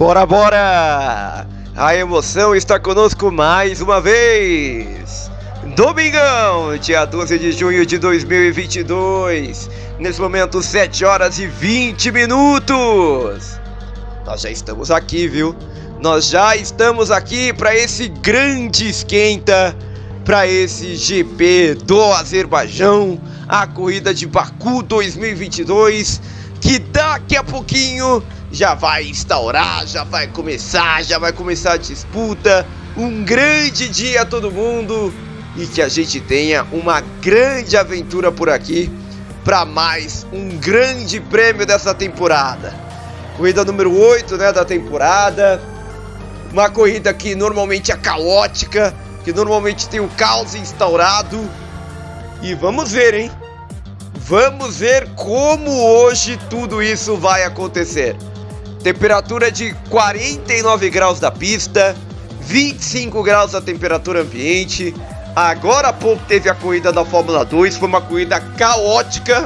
Bora, bora! A emoção está conosco mais uma vez! Domingão, dia 12 de junho de 2022. Nesse momento, 7 horas e 20 minutos. Nós já estamos aqui, viu? Nós já estamos aqui para esse grande esquenta, para esse GP do Azerbaijão, a corrida de Baku 2022, que daqui a pouquinho já vai instaurar, já vai começar a disputa. Um grande dia a todo mundo e que a gente tenha uma grande aventura por aqui para mais um grande prêmio dessa temporada. Corrida número 8, né, da temporada. Uma corrida que normalmente é caótica, que normalmente tem o caos instaurado. E vamos ver, hein? Vamos ver como hoje tudo isso vai acontecer. Temperatura de 49 graus da pista, 25 graus a temperatura ambiente. Agora há pouco teve a corrida da Fórmula 2, foi uma corrida caótica,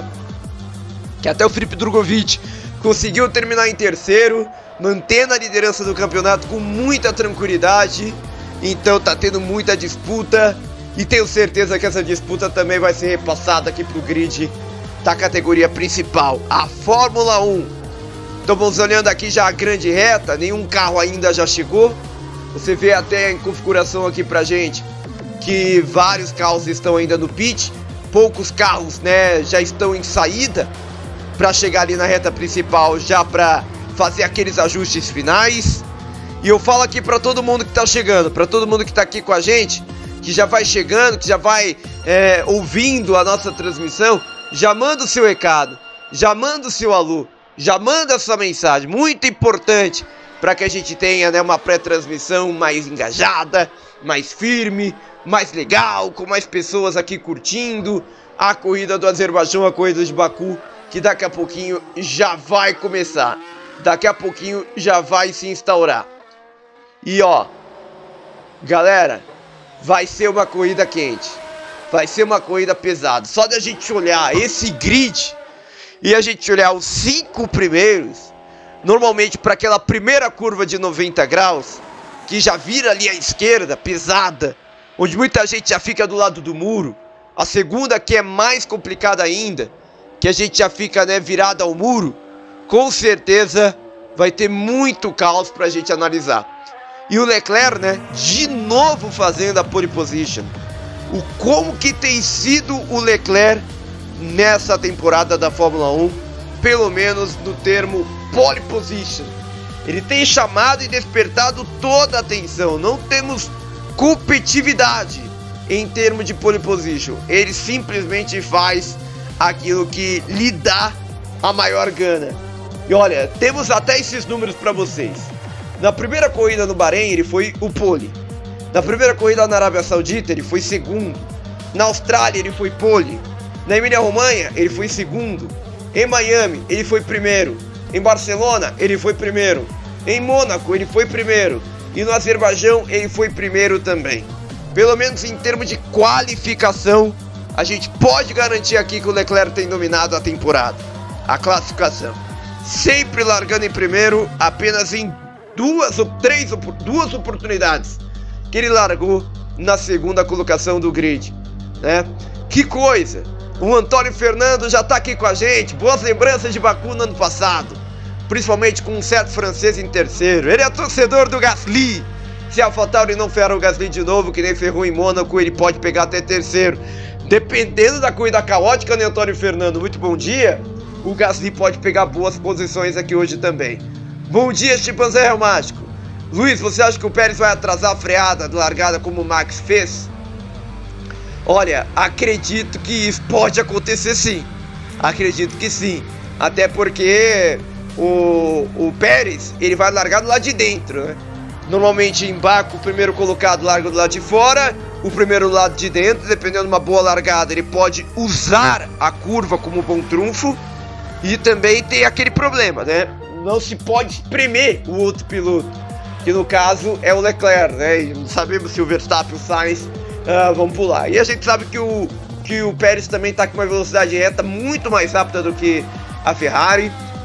que até o Filipe Drugovich conseguiu terminar em terceiro, mantendo a liderança do campeonato com muita tranquilidade. Então tá tendo muita disputa e tenho certeza que essa disputa também vai ser repassada aqui pro grid da categoria principal, a Fórmula 1. Estamos olhando aqui já a grande reta, nenhum carro ainda já chegou. Você vê até em configuração aqui pra gente que vários carros estão ainda no pit, poucos carros, né, já estão em saída para chegar ali na reta principal, já para fazer aqueles ajustes finais. E eu falo aqui para todo mundo que tá chegando, para todo mundo que tá aqui com a gente, que já vai chegando, que já vai ouvindo a nossa transmissão, já manda o seu recado, já manda o seu alô, já manda a sua mensagem, muito importante para que a gente tenha, né, uma pré-transmissão mais engajada, mais firme, mais legal, com mais pessoas aqui curtindo a corrida do Azerbaijão, a corrida de Baku, que daqui a pouquinho já vai começar, daqui a pouquinho já vai se instaurar. E ó, galera, vai ser uma corrida quente, vai ser uma corrida pesada. Só da gente olhar esse grid e a gente olhar os 5 primeiros, normalmente para aquela primeira curva de 90 graus, que já vira ali à esquerda, pesada, onde muita gente já fica do lado do muro. A segunda, que é mais complicada ainda, que a gente já fica, né, virado ao muro, com certeza vai ter muito caos para a gente analisar. E o Leclerc, né, de novo fazendo a pole position. Como que tem sido o Leclerc nessa temporada da Fórmula 1, pelo menos no termo pole position. Ele tem chamado e despertado toda a atenção. Não temos competitividade em termos de pole position. Ele simplesmente faz aquilo que lhe dá a maior gana. E olha, temos até esses números para vocês. Na primeira corrida no Bahrein, ele foi o pole. Na primeira corrida na Arábia Saudita, ele foi segundo. Na Austrália, ele foi pole. Na Emília-Romanha, ele foi segundo. Em Miami, ele foi primeiro. Em Barcelona, ele foi primeiro. Em Mônaco, ele foi primeiro. E no Azerbaijão, ele foi primeiro também. Pelo menos em termos de qualificação, a gente pode garantir aqui que o Leclerc tem dominado a temporada, a classificação. Sempre largando em primeiro, apenas em duas oportunidades que ele largou na segunda colocação do grid, né? Que coisa! O Antônio Fernando já está aqui com a gente. Boas lembranças de Baku no ano passado, principalmente com um certo francês em terceiro. Ele é torcedor do Gasly. Se a AlphaTauri não ferra o Gasly de novo, que nem ferrou em Mônaco, ele pode pegar até terceiro. Dependendo da corrida caótica, né, Antônio Fernando? Muito bom dia. O Gasly pode pegar boas posições aqui hoje também. Bom dia, Chimpanzé Reumático. Luiz, você acha que o Pérez vai atrasar a freada de largada como o Max fez? Olha, acredito que isso pode acontecer sim. Acredito que sim. Até porque o Pérez, ele vai largar do lado de dentro, né? Normalmente em Baku, o primeiro colocado larga do lado de fora, o primeiro do lado de dentro. Dependendo de uma boa largada, ele pode usar a curva como bom trunfo. E também tem aquele problema, né? Não se pode espremer o outro piloto, que no caso é o Leclerc, né? E não sabemos se o Verstappen e o Sainz vão pular. E a gente sabe que o Pérez também está com uma velocidade reta muito mais rápida do que a Ferrari.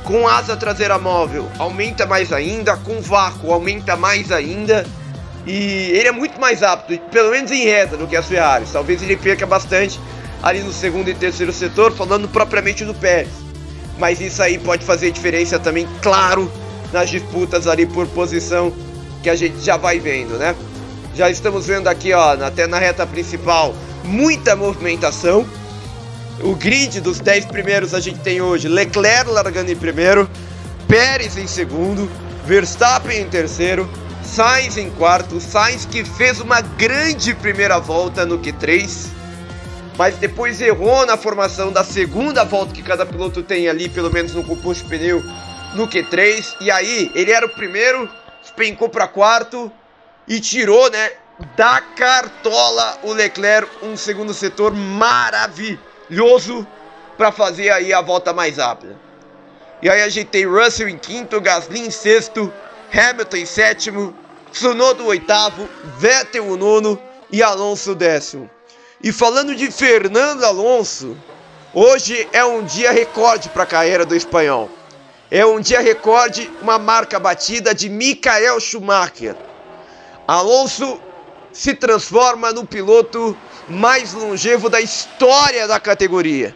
Com asa traseira móvel aumenta mais ainda, com vácuo aumenta mais ainda. E ele é muito mais rápido, pelo menos em reta, do que as Ferraris. Talvez ele perca bastante ali no segundo e terceiro setor, falando propriamente do Pérez. Mas isso aí pode fazer diferença também, claro, nas disputas ali por posição que a gente já vai vendo, né? Já estamos vendo aqui, ó, até na reta principal, muita movimentação. O grid dos 10 primeiros a gente tem hoje Leclerc largando em primeiro, Pérez em segundo, Verstappen em terceiro, Sainz em quarto. Sainz que fez uma grande primeira volta no Q3, mas depois errou na formação da segunda volta que cada piloto tem ali, pelo menos no composto de pneu, no Q3. E aí ele era o primeiro, despencou para quarto e tirou, né, da cartola o Leclerc, um segundo setor maravilhoso para fazer aí a volta mais rápida. E aí a gente tem Russell em quinto, Gasly em sexto, Hamilton em sétimo, Tsunoda oitavo, Vettel o nono e Alonso décimo. E falando de Fernando Alonso, hoje é um dia recorde para a carreira do espanhol. É um dia recorde, uma marca batida de Michael Schumacher. Alonso se transforma no piloto mais longevo da história da categoria.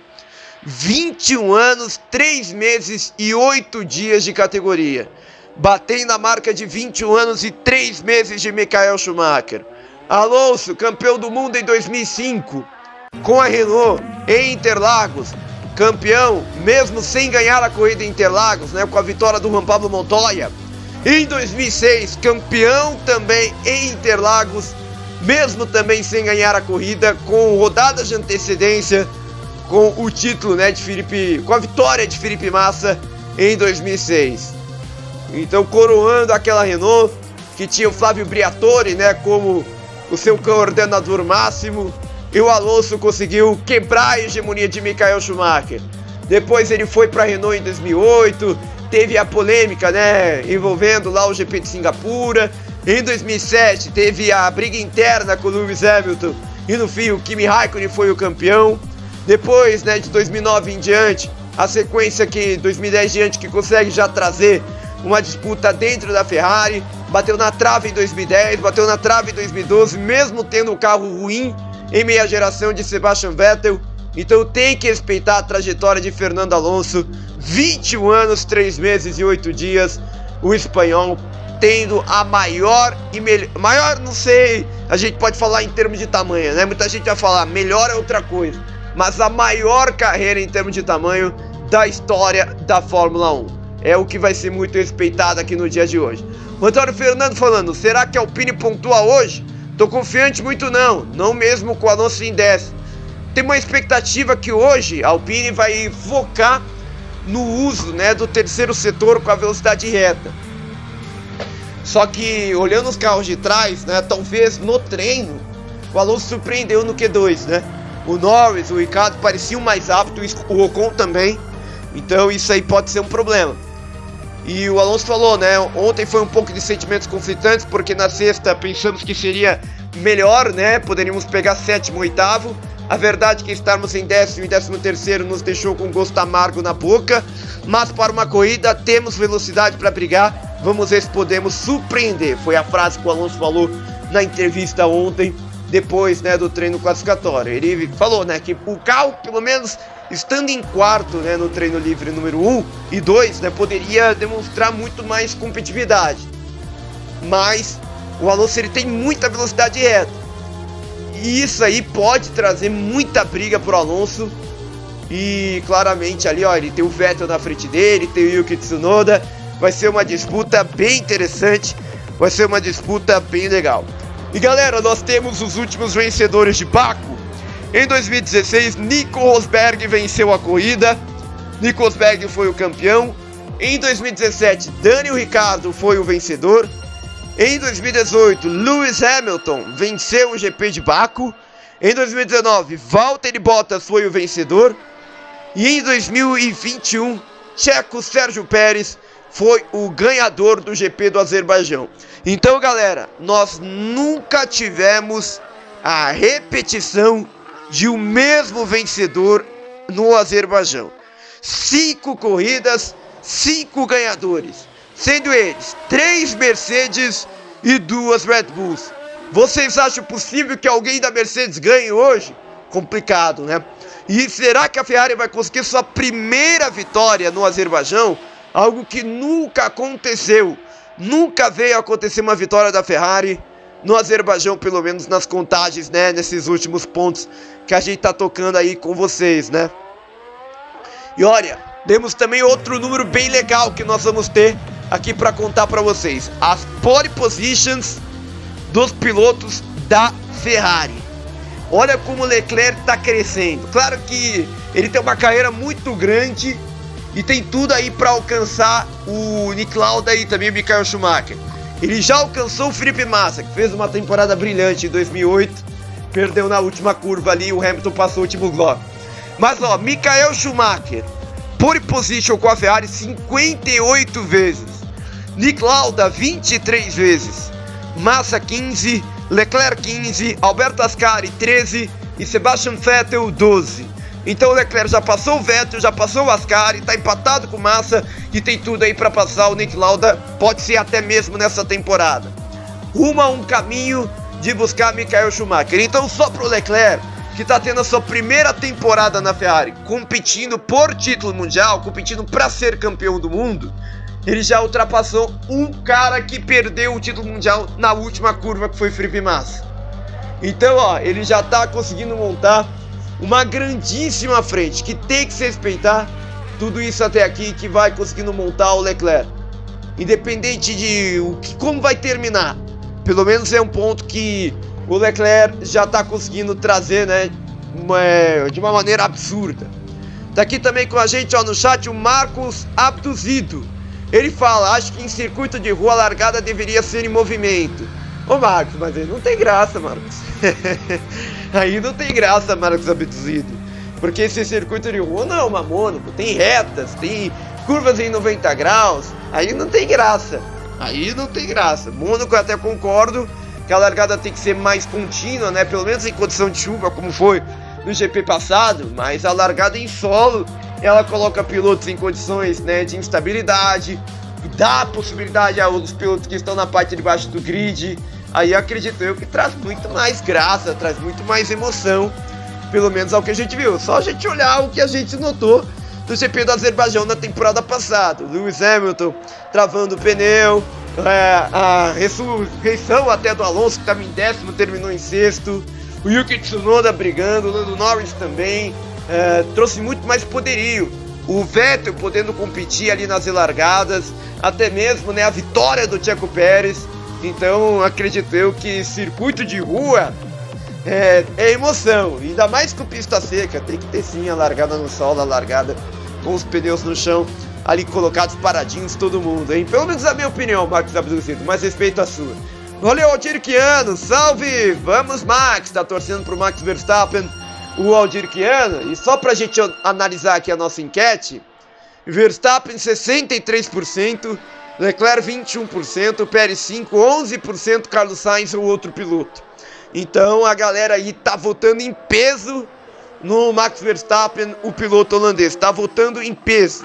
21 anos, 3 meses e 8 dias de categoria. Batendo a marca de 21 anos e 3 meses de Michael Schumacher. Alonso, campeão do mundo em 2005, com a Renault em Interlagos. Campeão, mesmo sem ganhar a corrida em Interlagos, né, com a vitória do Juan Pablo Montoya. Em 2006, campeão também em Interlagos, mesmo também sem ganhar a corrida, com rodadas de antecedência, com o título, né, com a vitória de Felipe Massa em 2006. Então, coroando aquela Renault que tinha o Flávio Briatore, né, como o seu coordenador máximo, e o Alonso conseguiu quebrar a hegemonia de Michael Schumacher. Depois ele foi para a Renault em 2008, teve a polêmica, né, envolvendo lá o GP de Singapura. Em 2007 teve a briga interna com o Lewis Hamilton e no fim o Kimi Raikkonen foi o campeão. Depois, né, de 2009 em diante, a sequência que 2010 em diante que consegue já trazer uma disputa dentro da Ferrari. Bateu na trave em 2010, bateu na trave em 2012, mesmo tendo um carro ruim em meia geração de Sebastian Vettel. Então tem que respeitar a trajetória de Fernando Alonso. 21 anos, 3 meses e 8 dias, o espanhol tendo a maior e melhor... Maior, não sei, a gente pode falar em termos de tamanho, né? Muita gente vai falar, melhor é outra coisa. Mas a maior carreira em termos de tamanho da história da Fórmula 1. É o que vai ser muito respeitado aqui no dia de hoje. O Antônio Fernando falando, será que a Alpine pontua hoje? Tô confiante muito não mesmo com o Alonso em 10. Tem uma expectativa que hoje a Alpine vai focar no uso, né, do terceiro setor com a velocidade reta. Só que olhando os carros de trás, né, talvez no treino o Alonso surpreendeu no Q2, né? O Norris, o Ricciardo pareciam mais rápidos, o Ocon também. Então isso aí pode ser um problema. E o Alonso falou, né, ontem foi um pouco de sentimentos conflitantes, porque na sexta pensamos que seria melhor, né, poderíamos pegar sétimo, oitavo. A verdade é que estarmos em décimo e 13º nos deixou com gosto amargo na boca. Mas para uma corrida temos velocidade para brigar, vamos ver se podemos surpreender. Foi a frase que o Alonso falou na entrevista ontem, depois, né, do treino classificatório. Ele falou, né, que o carro, pelo menos estando em quarto, né, no treino livre número 1 e 2, né, poderia demonstrar muito mais competitividade. Mas o Alonso ele tem muita velocidade reta. E isso aí pode trazer muita briga pro Alonso. E claramente ali, ó, ele tem o Vettel na frente dele, tem o Yuki Tsunoda. Vai ser uma disputa bem interessante, vai ser uma disputa bem legal. E galera, nós temos os últimos vencedores de Baku. Em 2016, Nico Rosberg venceu a corrida. Nico Rosberg foi o campeão. Em 2017, Daniel Ricciardo foi o vencedor. Em 2018, Lewis Hamilton venceu o GP de Baku. Em 2019, Valtteri Bottas foi o vencedor. E em 2021, Checo Sérgio Pérez foi o ganhador do GP do Azerbaijão. Então, galera, nós nunca tivemos a repetição de um mesmo vencedor no Azerbaijão. 5 corridas, 5 ganhadores, sendo eles 3 Mercedes e 2 Red Bulls. Vocês acham possível que alguém da Mercedes ganhe hoje? Complicado, né? E será que a Ferrari vai conseguir sua primeira vitória no Azerbaijão? Algo que nunca aconteceu. Nunca veio a acontecer uma vitória da Ferrari no Azerbaijão, pelo menos nas contagens, né? Nesses últimos pontos que a gente tá tocando aí com vocês, né? E olha, temos também outro número bem legal que nós vamos ter aqui para contar para vocês. As pole positions dos pilotos da Ferrari. Olha como o Leclerc está crescendo. Claro que ele tem uma carreira muito grande e tem tudo aí para alcançar o Nick Lauda e também o Michael Schumacher. Ele já alcançou o Felipe Massa, que fez uma temporada brilhante em 2008. Perdeu na última curva ali, o Hamilton passou o último bloco. Mas ó, Michael Schumacher, pole position com a Ferrari 58 vezes. Nick Lauda 23 vezes. Massa 15, Leclerc 15, Alberto Ascari 13 e Sebastian Vettel 12. Então o Leclerc já passou o Vettel, já passou o Ascari, tá empatado com o Massa e tem tudo aí para passar o Nick Lauda, pode ser até mesmo nessa temporada. Rumo a um caminho de buscar Michael Schumacher. Então só pro Leclerc, que tá tendo a sua primeira temporada na Ferrari, competindo por título mundial, competindo para ser campeão do mundo, ele já ultrapassou um cara que perdeu o título mundial na última curva, que foi Felipe Massa. Então, ó, ele já tá conseguindo montar uma grandíssima frente, que tem que se respeitar tudo isso até aqui, que vai conseguindo montar o Leclerc. Independente de como vai terminar, pelo menos é um ponto que o Leclerc já tá conseguindo trazer, né, de uma maneira absurda. Tá aqui também com a gente, ó, no chat, o Marcos Abduzido. Ele fala, acho que em circuito de rua a largada deveria ser em movimento. Ô Marcos, mas aí não tem graça, Marcos. Aí não tem graça, Marcos Abduzido. Porque esse circuito de rua não é uma Mônaco, tem retas, tem curvas em 90 graus. Aí não tem graça. Aí não tem graça. Mônaco eu até concordo que a largada tem que ser mais contínua, né? Pelo menos em condição de chuva, como foi no GP passado. Mas a largada em solo, ela coloca pilotos em condições, né, de instabilidade, dá possibilidade aos pilotos que estão na parte de baixo do grid. Aí acredito eu que traz muito mais graça, traz muito mais emoção, pelo menos ao que a gente viu. Só a gente olhar o que a gente notou do GP do Azerbaijão na temporada passada. Lewis Hamilton travando o pneu, a ressurreição até do Alonso, que estava em 10º, terminou em 6º, o Yuki Tsunoda brigando, o Lando Norris também. Trouxe muito mais poderio, o Vettel podendo competir ali nas largadas, até mesmo, né, a vitória do Checo Pérez. Então acredito eu que circuito de rua é emoção, ainda mais com pista seca. Tem que ter sim a largada no solo, a largada com os pneus no chão, ali colocados paradinhos todo mundo, hein? Pelo menos a minha opinião, Marcos Abduzido, mas respeito a sua. Valeu, Aldirquiano, salve! Vamos, Max, tá torcendo pro Max Verstappen, o Aldirquiano. E só pra gente analisar aqui a nossa enquete, Verstappen 63%, Leclerc 21%, Pérez 5%, 11% Carlos Sainz, o outro piloto. Então a galera aí tá votando em peso no Max Verstappen, o piloto holandês, tá votando em peso.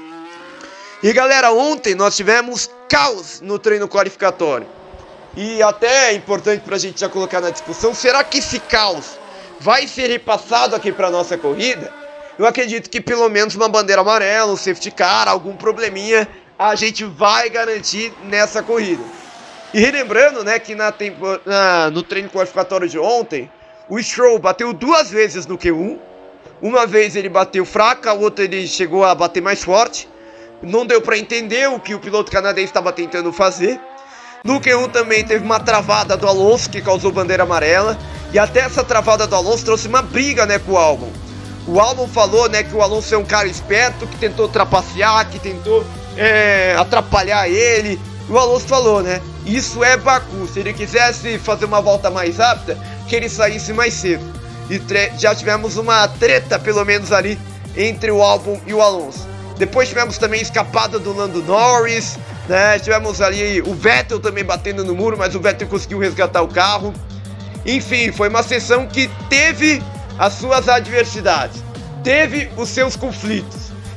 E galera, ontem nós tivemos caos no treino qualificatório. E até é importante pra gente já colocar na discussão, será que esse caos vai ser repassado aqui para nossa corrida? Eu acredito que pelo menos uma bandeira amarela, um safety car, algum probleminha, a gente vai garantir nessa corrida. E relembrando, né, que no treino qualificatório de ontem, o Stroll bateu 2 vezes no Q1. Uma vez ele bateu fraca, a outra ele chegou a bater mais forte. Não deu para entender o que o piloto canadense estava tentando fazer. No Q1 também teve uma travada do Alonso que causou bandeira amarela. E até essa travada do Alonso trouxe uma briga, né, com o Albon. O Albon falou, né, que o Alonso é um cara esperto, que tentou trapacear, que tentou atrapalhar ele. O Alonso falou, né, isso é Baku, se ele quisesse fazer uma volta mais rápida, que ele saísse mais cedo. E já tivemos uma treta, pelo menos ali, entre o Albon e o Alonso. Depois tivemos também a escapada do Lando Norris, né, tivemos ali o Vettel também batendo no muro, mas o Vettel conseguiu resgatar o carro. Enfim, foi uma sessão que teve as suas adversidades, teve os seus conflitos.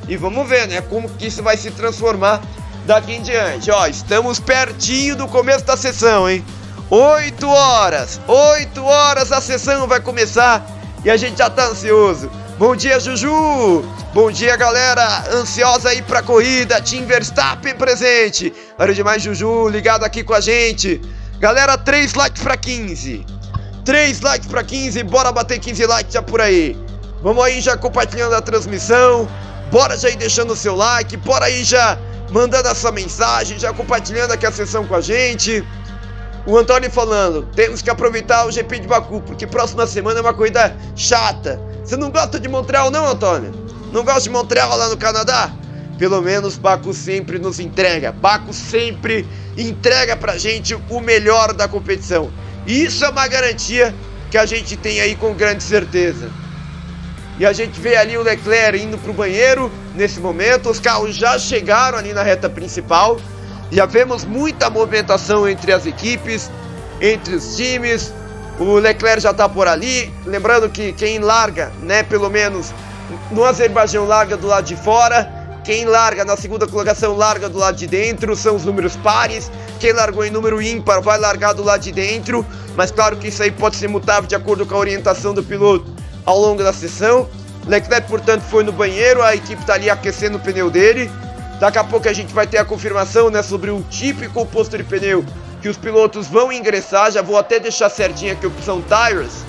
E vamos ver, né, como que isso vai se transformar daqui em diante. Ó, estamos pertinho do começo da sessão, hein? 8 horas a sessão vai começar e a gente já tá ansioso. Bom dia, Juju! Bom dia, galera ansiosa aí pra corrida. Team Verstappen presente. Valeu demais, Juju, ligado aqui com a gente. Galera, 3 likes pra 15. 3 likes pra 15, bora bater 15 likes já por aí. Vamos aí já compartilhando a transmissão. Bora já ir deixando o seu like. Bora aí já mandando a sua mensagem, já compartilhando aqui a sessão com a gente. O Antônio falando, temos que aproveitar o GP de Baku, porque próxima semana é uma corrida chata. Você não gosta de Montreal não, Antônio? Não gosta de Montreal lá no Canadá? Pelo menos Baku sempre nos entrega. Baku sempre entrega pra gente o melhor da competição. E isso é uma garantia que a gente tem aí com grande certeza. E a gente vê ali o Leclerc indo pro banheiro nesse momento. Os carros já chegaram ali na reta principal. Já vemos muita movimentação entre as equipes, entre os times. O Leclerc já tá por ali. Lembrando que quem larga, né, pelo menos no Azerbaijão, larga do lado de fora. Quem larga na segunda colocação larga do lado de dentro, são os números pares. Quem largou em número ímpar vai largar do lado de dentro. Mas claro que isso aí pode ser mutável de acordo com a orientação do piloto ao longo da sessão. Leclerc, portanto, foi no banheiro, a equipe está ali aquecendo o pneu dele. Daqui a pouco a gente vai ter a confirmação, né, sobre o tipo e composto de pneu que os pilotos vão ingressar. Já vou até deixar certinho aqui a opção Tires,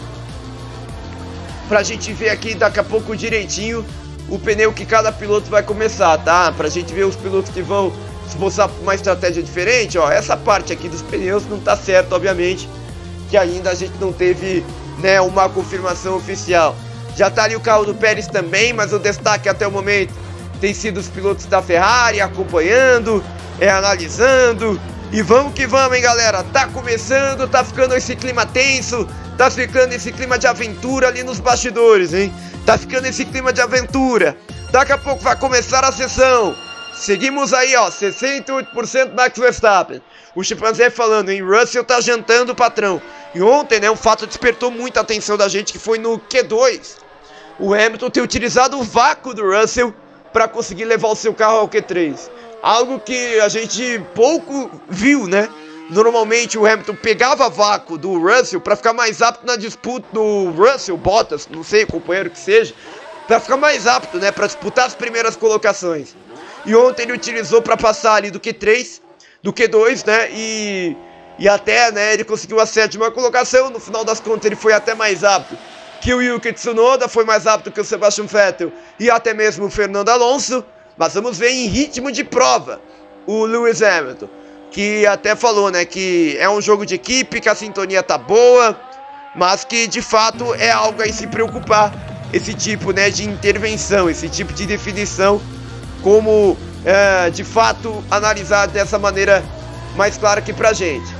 pra gente ver aqui daqui a pouco direitinho o pneu que cada piloto vai começar, tá? Pra gente ver os pilotos que vão esboçar uma estratégia diferente. Ó, essa parte aqui dos pneus não tá certo, obviamente, que ainda a gente não teve, né, uma confirmação oficial. Já tá ali o carro do Pérez também, mas o destaque até o momento tem sido os pilotos da Ferrari acompanhando, analisando. E vamos que vamos, hein, galera. Tá começando, tá ficando esse clima tenso, tá ficando esse clima de aventura ali nos bastidores, hein? Tá ficando esse clima de aventura. Daqui a pouco vai começar a sessão. Seguimos aí, ó, 68% Max Verstappen. O chimpanzé falando, hein, Russell tá jantando o patrão. E ontem, né, um fato despertou muita atenção da gente, que foi no Q2. O Hamilton ter utilizado o vácuo do Russell para conseguir levar o seu carro ao Q3. Algo que a gente pouco viu, né? Normalmente o Hamilton pegava vácuo do Russell para ficar mais apto na disputa do Russell, Bottas, não sei, companheiro que seja, para ficar mais apto, né, para disputar as primeiras colocações. E ontem ele utilizou para passar ali do Q3, do Q2, né, e até, né, ele conseguiu a 7ª colocação. No final das contas ele foi até mais apto que o Yuki Tsunoda, foi mais apto que o Sebastian Vettel e até mesmo o Fernando Alonso. Mas vamos ver em ritmo de prova o Lewis Hamilton, que até falou, né, que é um jogo de equipe, que a sintonia tá boa, mas que de fato é algo a se preocupar, esse tipo, né, de intervenção, esse tipo de definição, como de fato analisar dessa maneira mais clara aqui pra gente.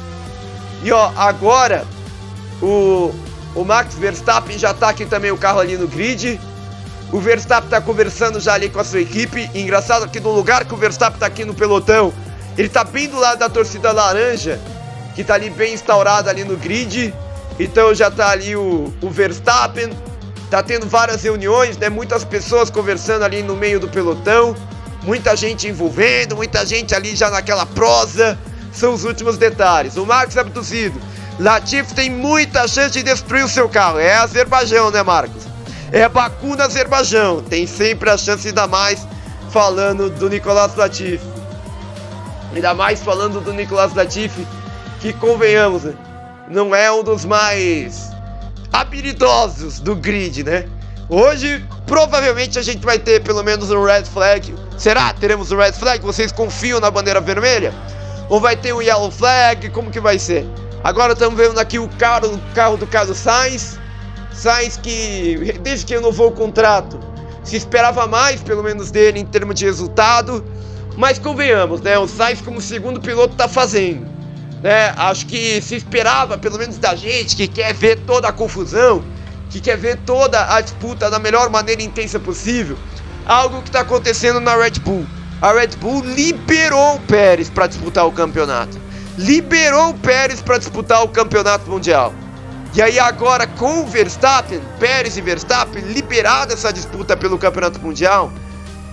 E ó, agora o Max Verstappen já tá aqui também, o carro ali no grid. O Verstappen tá conversando já ali com a sua equipe. E engraçado que no lugar que o Verstappen tá aqui no pelotão, ele tá bem do lado da torcida laranja, que tá ali bem instaurada ali no grid. Então já tá ali o Verstappen, tá tendo várias reuniões, né? Muitas pessoas conversando ali no meio do pelotão, muita gente envolvendo, muita gente ali já naquela prosa. São os últimos detalhes. O Marcos abduzido. Latifi tem muita chance de destruir o seu carro. É Azerbaijão, né, Marcos? É Baku no Azerbaijão. Tem sempre a chance, ainda mais falando do Nicolas Latifi. Ainda mais falando do Nicolas Latifi, que convenhamos, né, não é um dos mais habilidosos do grid, né? Hoje, provavelmente, a gente vai ter pelo menos um red flag. Será? Teremos um red flag? Vocês confiam na bandeira vermelha? Ou vai ter um yellow flag? Como que vai ser? Agora estamos vendo aqui o carro do Carlos Sainz. Sainz que, desde que renovou o contrato, se esperava mais, pelo menos dele, em termos de resultado. Mas convenhamos, né? O Sainz como segundo piloto está fazendo, né? Acho que se esperava, pelo menos da gente, que quer ver toda a confusão, que quer ver toda a disputa da melhor maneira intensa possível, algo que está acontecendo na Red Bull. A Red Bull liberou o Pérez para disputar o campeonato. Liberou o Pérez para disputar o campeonato mundial. E aí agora com o Verstappen, Pérez e Verstappen, liberada essa disputa pelo campeonato mundial,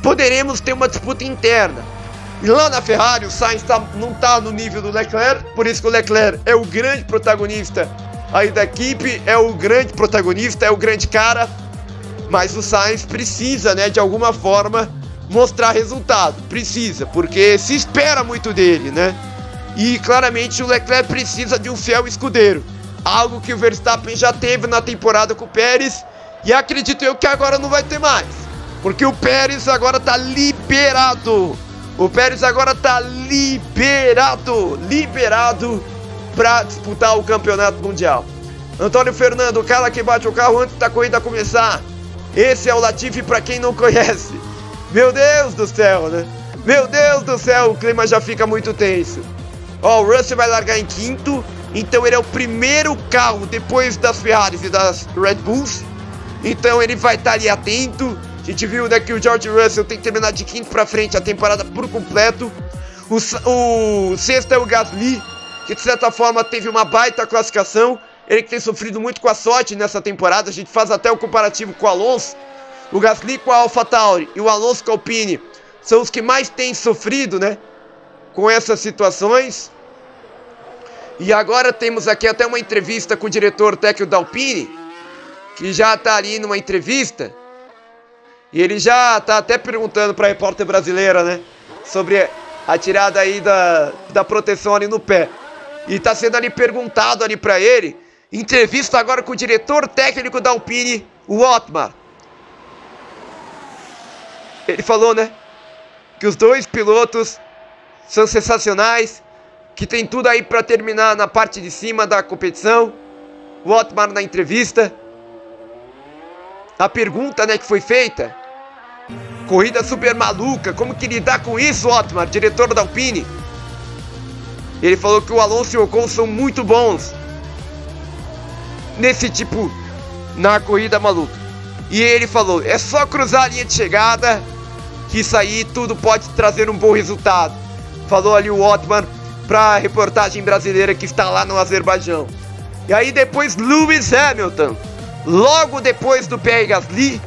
poderemos ter uma disputa interna. E lá na Ferrari o Sainz não está no nível do Leclerc, por isso que o Leclerc é o grande protagonista aí da equipe, é o grande protagonista, é o grande cara, mas o Sainz precisa, né, de alguma forma mostrar resultado, precisa, porque se espera muito dele, né, e claramente o Leclerc precisa de um fiel escudeiro, algo que o Verstappen já teve na temporada com o Pérez, e acredito eu que agora não vai ter mais, porque o Pérez agora tá liberado, o Pérez agora tá liberado para disputar o campeonato mundial. Antônio Fernando, o cara que bate o carro antes da corrida começar. Esse é o Latifi para quem não conhece. Meu Deus do céu, né? Meu Deus do céu, o clima já fica muito tenso. Ó, o Russell vai largar em quinto, então ele é o primeiro carro depois das Ferraris e das Red Bulls. Então ele vai estar ali atento. A gente viu, né, que o George Russell tem que terminar de quinto para frente a temporada por completo. O sexto é o Gasly, que de certa forma teve uma baita classificação. Ele que tem sofrido muito com a sorte nessa temporada. A gente faz até o comparativo com o Alonso. O Gasly com a AlphaTauri e o Alonso com a Alpine são os que mais têm sofrido, né, com essas situações. E agora temos aqui até uma entrevista com o diretor técnico da Alpine, que já está ali numa entrevista. E ele já está até perguntando para a repórter brasileira, né, sobre a tirada aí da proteção ali no pé. E está sendo ali perguntado ali para ele. Entrevista agora com o diretor técnico da Alpine, o Otmar. Ele falou, né, que os dois pilotos são sensacionais, que tem tudo aí para terminar na parte de cima da competição. O Otmar na entrevista. A pergunta, né, que foi feita: corrida super maluca, como que lidar com isso, Otmar, diretor da Alpine? Ele falou que o Alonso e o Ocon são muito bons nesse tipo, na corrida maluca. E ele falou, é só cruzar a linha de chegada, que isso aí tudo pode trazer um bom resultado. Falou ali o Otmar para a reportagem brasileira que está lá no Azerbaijão. E aí depois Lewis Hamilton, logo depois do Pierre Gasly,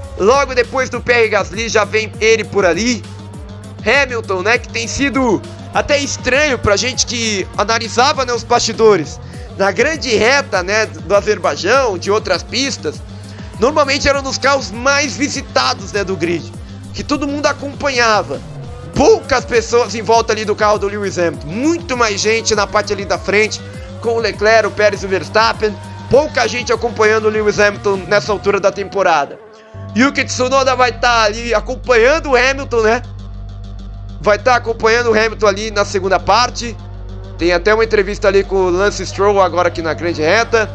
já vem ele por ali. Hamilton, né, que tem sido até estranho pra gente que analisava, né, os bastidores. Na grande reta, né, do Azerbaijão, de outras pistas, normalmente eram os carros mais visitados, né, do grid, que todo mundo acompanhava. Poucas pessoas em volta ali do carro do Lewis Hamilton, muito mais gente na parte ali da frente, com o Leclerc, o Pérez e o Verstappen. Pouca gente acompanhando o Lewis Hamilton nessa altura da temporada. Yuki Tsunoda vai estar ali acompanhando o Hamilton, né? Vai estar acompanhando o Hamilton ali na segunda parte. Tem até uma entrevista ali com o Lance Stroll agora aqui na grande reta.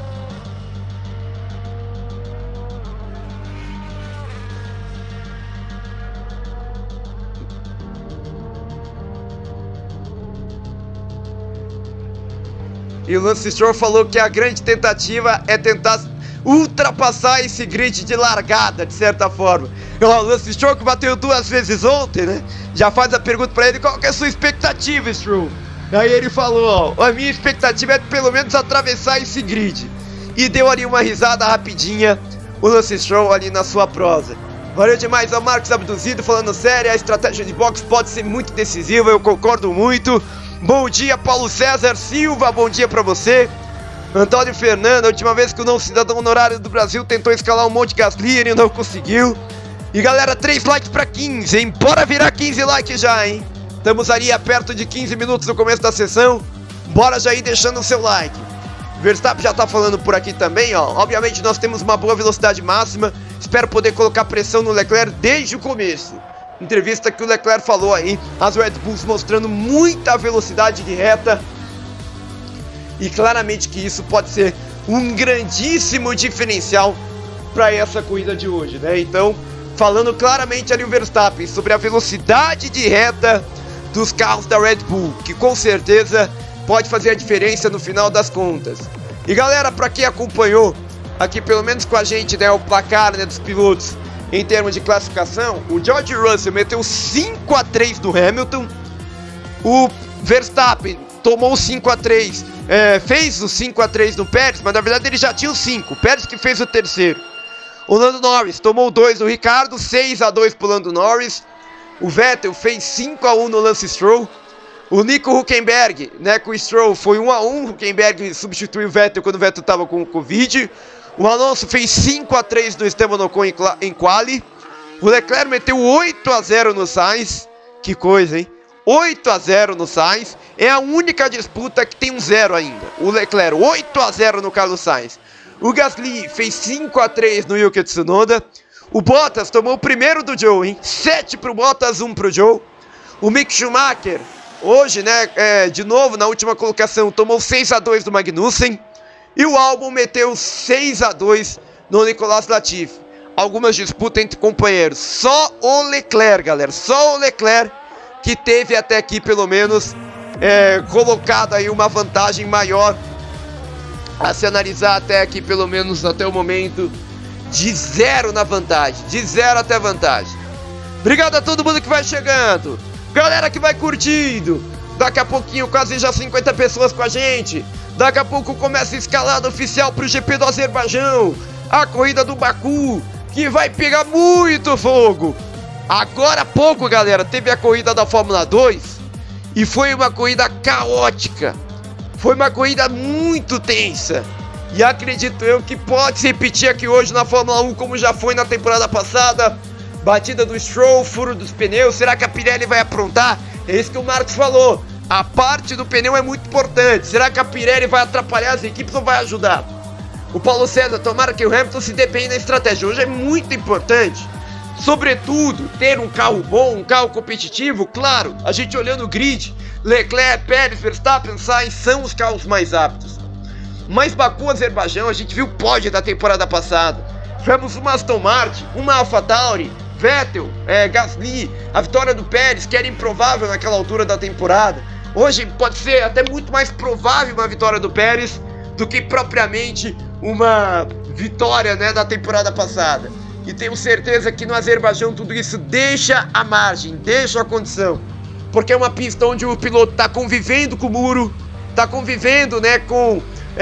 E o Lance Stroll falou que a grande tentativa é tentar ultrapassar esse grid de largada, de certa forma. O Lance Stroll, que bateu 2 vezes ontem, né? Já faz a pergunta pra ele, qual que é a sua expectativa, Stroll? Aí ele falou, ó, a minha expectativa é pelo menos atravessar esse grid. E deu ali uma risada rapidinha, o Lance Stroll ali na sua prosa. Valeu demais ao Marcos Abduzido, falando sério, a estratégia de boxe pode ser muito decisiva, eu concordo muito. Bom dia, Paulo César Silva, bom dia pra você. Antônio Fernando, a última vez que o novo cidadão honorário do Brasil tentou escalar um Monte Gasly, ele não conseguiu. E galera, 3 likes pra 15, hein? Bora virar 15 likes já, hein? Estamos ali a perto de 15 minutos do começo da sessão. Bora já ir deixando o seu like. Verstappen já tá falando por aqui também, ó. Obviamente nós temos uma boa velocidade máxima. Espero poder colocar pressão no Leclerc desde o começo. Entrevista que o Leclerc falou aí, as Red Bulls mostrando muita velocidade de reta. E claramente que isso pode ser um grandíssimo diferencial para essa corrida de hoje, né? Então, falando claramente ali o Verstappen sobre a velocidade de reta dos carros da Red Bull, que com certeza pode fazer a diferença no final das contas. E galera, para quem acompanhou aqui pelo menos com a gente, né, o placar, né, dos pilotos em termos de classificação, o George Russell meteu 5-3 no Hamilton, o Verstappen tomou o 5-3, fez o 5-3 no Pérez, mas na verdade ele já tinha o 5, o Pérez que fez o terceiro. O Lando Norris tomou 2 do Ricardo, 6-2 pro Lando Norris. O Vettel fez 5-1 no Lance Stroll. O Nico Hülkenberg, né, com o Stroll foi 1-1. O Hülkenberg substituiu o Vettel quando o Vettel estava com o Covid. O Alonso fez 5-3 no Esteban Ocon em quali. O Leclerc meteu 8-0 no Sainz. Que coisa, hein? 8-0 no Sainz. É a única disputa que tem um 0 ainda. O Leclerc, 8-0 no Carlos Sainz. O Gasly fez 5-3 no Yuki Tsunoda. O Bottas tomou o primeiro do Joe, hein? 7 pro Bottas, 1 pro Joe. O Mick Schumacher, hoje, né, de novo, na última colocação, tomou 6-2 do Magnussen. E o Albon meteu 6-2 no Nicolas Latifi. Algumas disputas entre companheiros. Só o Leclerc, galera. Só o Leclerc que teve até aqui, pelo menos, colocado aí uma vantagem maior a se analisar até aqui, pelo menos até o momento, de 0 na vantagem. De 0 até vantagem. Obrigado a todo mundo que vai chegando. Galera que vai curtindo. Daqui a pouquinho, quase já 50 pessoas com a gente. Daqui a pouco começa a escalada oficial pro GP do Azerbaijão. A corrida do Baku, que vai pegar muito fogo. Agora há pouco, galera, teve a corrida da Fórmula 2 e foi uma corrida caótica. Foi uma corrida muito tensa. E acredito eu que pode se repetir aqui hoje na Fórmula 1, como já foi na temporada passada. Batida do Stroll, furo dos pneus. Será que a Pirelli vai aprontar? É isso que o Marcos falou. A parte do pneu é muito importante. Será que a Pirelli vai atrapalhar as equipes ou vai ajudar? O Paulo César, tomara que o Hamilton se depende da estratégia. Hoje é muito importante, sobretudo, ter um carro bom, um carro competitivo. Claro, a gente olhando o grid, Leclerc, Pérez, Verstappen, Sainz são os carros mais aptos. Mas Baku, Azerbaijão, a gente viu o pódio da temporada passada. Tivemos uma Aston Martin, uma AlphaTauri, Vettel, Gasly, a vitória do Pérez, que era improvável naquela altura da temporada. Hoje pode ser até muito mais provável uma vitória do Pérez do que propriamente uma vitória, né, da temporada passada. E tenho certeza que no Azerbaijão tudo isso deixa a margem, deixa a condição. Porque é uma pista onde o piloto está convivendo com o muro, está convivendo, né, com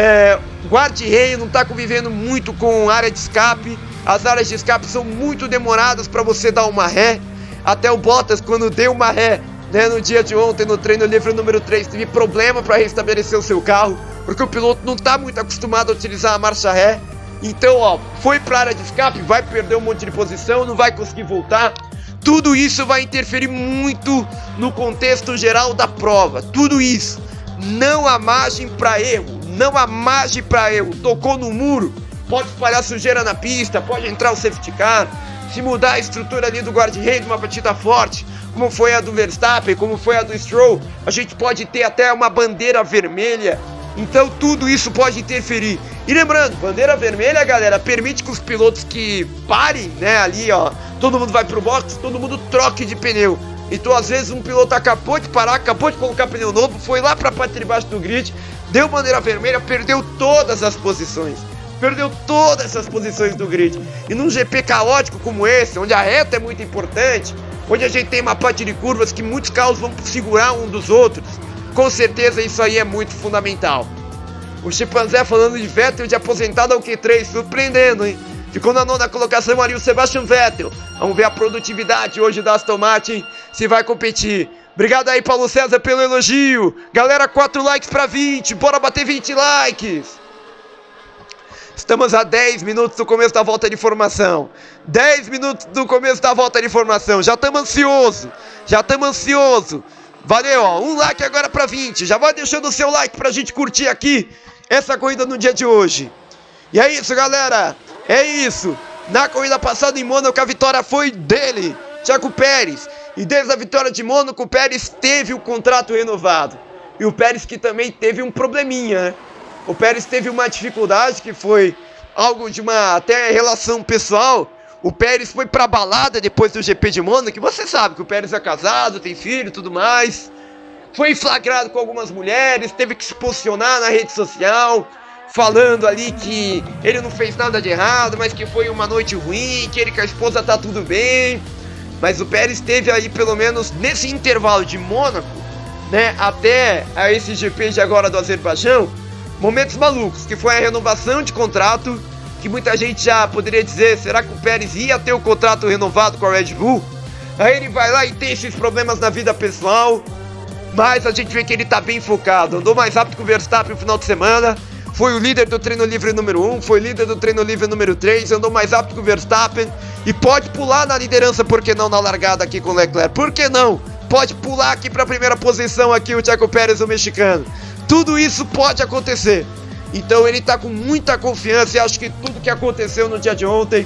guarda-reio, não está convivendo muito com área de escape. As áreas de escape são muito demoradas para você dar uma ré. Até o Bottas, quando deu uma ré, né, no dia de ontem, no treino livre número 3, teve problema para restabelecer o seu carro, porque o piloto não está muito acostumado a utilizar a marcha ré. Então, ó, foi para a área de escape, vai perder um monte de posição, não vai conseguir voltar. Tudo isso vai interferir muito no contexto geral da prova. Tudo isso. Não há margem para erro. Não há margem para erro. Tocou no muro, pode espalhar sujeira na pista, pode entrar o safety car. Se mudar a estrutura ali do guarda-reio de uma batida forte, como foi a do Verstappen, como foi a do Stroll, a gente pode ter até uma bandeira vermelha. Então tudo isso pode interferir. E lembrando, bandeira vermelha, galera, permite que os pilotos que parem, né, ali, ó, todo mundo vai pro box, todo mundo troque de pneu. Então às vezes um piloto acabou de parar, acabou de colocar pneu novo, foi lá pra parte de baixo do grid, deu bandeira vermelha, perdeu todas as posições. Perdeu todas essas posições do grid. E num GP caótico como esse, onde a reta é muito importante, onde a gente tem uma parte de curvas que muitos carros vão segurar um dos outros, com certeza isso aí é muito fundamental. O Chimpanzé falando de Vettel de aposentado ao Q3, surpreendendo, hein? Ficou na 9ª colocação ali o Sebastian Vettel. Vamos ver a produtividade hoje da Aston Martin, se vai competir. Obrigado aí, Paulo César, pelo elogio. Galera, 4 likes para 20, bora bater 20 likes. Estamos a 10 minutos do começo da volta de formação. 10 minutos do começo da volta de formação. Já estamos ansioso. Valeu, ó. Um like agora para 20. Já vai deixando o seu like pra gente curtir aqui essa corrida no dia de hoje. E é isso, galera. É isso. Na corrida passada em Mônaco, a vitória foi dele, Checo Pérez. E desde a vitória de Mônaco, o Pérez teve o contrato renovado. E o Pérez que também teve um probleminha, né? O Pérez teve uma dificuldade que foi algo de uma até relação pessoal. O Pérez foi pra balada depois do GP de Mônaco, que você sabe que o Pérez é casado, tem filho e tudo mais. Foi flagrado com algumas mulheres, teve que se posicionar na rede social, falando ali que ele não fez nada de errado, mas que foi uma noite ruim, que ele com a esposa tá tudo bem. Mas o Pérez teve aí, pelo menos nesse intervalo de Mônaco, né, até a esse GP de agora do Azerbaijão, momentos malucos, que foi a renovação de contrato, que muita gente já poderia dizer, será que o Pérez ia ter o contrato renovado com a Red Bull? Aí ele vai lá e tem esses problemas na vida pessoal, mas a gente vê que ele tá bem focado, andou mais rápido que o Verstappen no final de semana, foi o líder do treino livre número 1, foi líder do treino livre número 3, andou mais rápido que o Verstappen e pode pular na liderança, por que não na largada aqui com o Leclerc, por que não? Pode pular aqui para a primeira posição aqui o Checo Pérez, o mexicano. Tudo isso pode acontecer. Então ele tá com muita confiança e acho que tudo que aconteceu no dia de ontem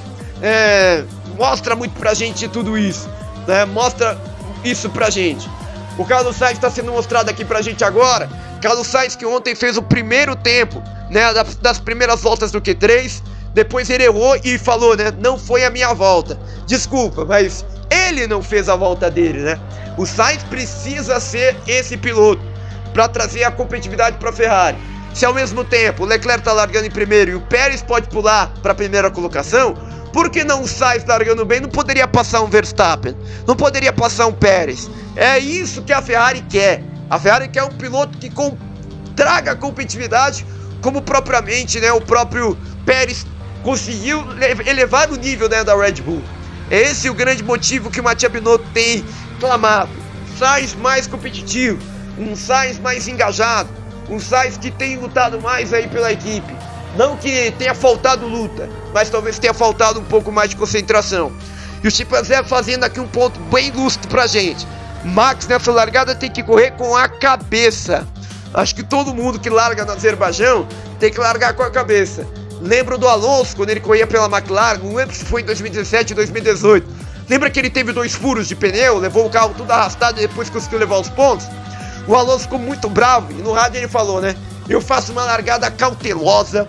mostra muito pra gente tudo isso, né? Mostra isso pra gente. O Carlos Sainz está sendo mostrado aqui pra gente agora. Carlos Sainz que ontem fez o primeiro tempo, né, das primeiras voltas do Q3. Depois ele errou e falou, né, não foi a minha volta. Desculpa, mas ele não fez a volta dele, né? O Sainz precisa ser esse piloto para trazer a competitividade para a Ferrari. Se ao mesmo tempo o Leclerc está largando em primeiro e o Pérez pode pular para a primeira colocação, por que não o Sainz largando bem não poderia passar um Verstappen? Não poderia passar um Pérez? É isso que a Ferrari quer. A Ferrari quer um piloto que traga competitividade, como propriamente, né, o próprio Pérez conseguiu elevar o nível, né, da Red Bull. Esse é o grande motivo que o Mattia Binotto tem clamado. Sainz mais competitivo, um Sainz mais engajado, um Sainz que tem lutado mais aí pela equipe. Não que tenha faltado luta, mas talvez tenha faltado um pouco mais de concentração. E o Chimpanzé fazendo aqui um ponto bem lúcido pra gente. Max nessa largada tem que correr com a cabeça. Acho que todo mundo que larga no Azerbaijão tem que largar com a cabeça. Lembro do Alonso quando ele corria pela McLaren, não lembro se foi em 2017 ou 2018. Lembra que ele teve 2 furos de pneu, levou o carro tudo arrastado e depois conseguiu levar os pontos? O Alonso ficou muito bravo e no rádio ele falou, né? Eu faço uma largada cautelosa,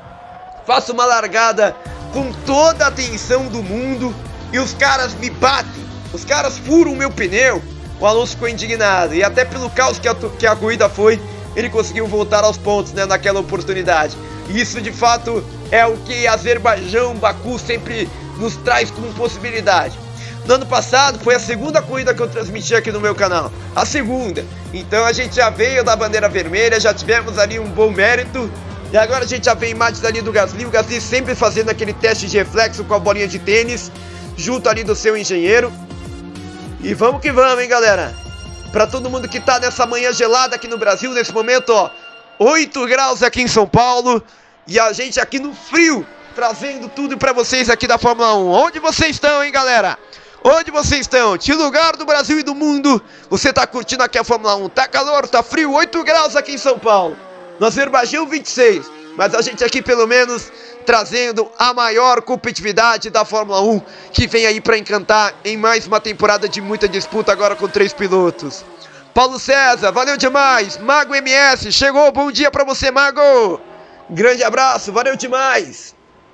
faço uma largada com toda a atenção do mundo e os caras me batem, os caras furam o meu pneu. O Alonso ficou indignado e até pelo caos que a corrida foi, ele conseguiu voltar aos pontos, né, naquela oportunidade. E isso de fato é o que Azerbaijão, Baku sempre nos traz como possibilidade. No ano passado foi a segunda corrida que eu transmiti aqui no meu canal, a segunda. Então a gente já veio da bandeira vermelha, já tivemos ali um bom mérito. E agora a gente já vê imagens ali do Gasly, o Gasly sempre fazendo aquele teste de reflexo com a bolinha de tênis, junto ali do seu engenheiro. E vamos que vamos, hein, galera. Pra todo mundo que tá nessa manhã gelada aqui no Brasil, nesse momento, ó, 8 graus aqui em São Paulo. E a gente aqui no frio, trazendo tudo pra vocês aqui da Fórmula 1. Onde vocês estão, hein, galera? Onde vocês estão? Que lugar do Brasil e do mundo você tá curtindo aqui a Fórmula 1? Tá calor, tá frio, 8 graus aqui em São Paulo. No Azerbaijão, 26. Mas a gente aqui, pelo menos, trazendo a maior competitividade da Fórmula 1, que vem aí pra encantar em mais uma temporada de muita disputa agora com 3 pilotos. Paulo César, valeu demais. Mago MS, chegou, bom dia pra você, Mago. Grande abraço, valeu demais.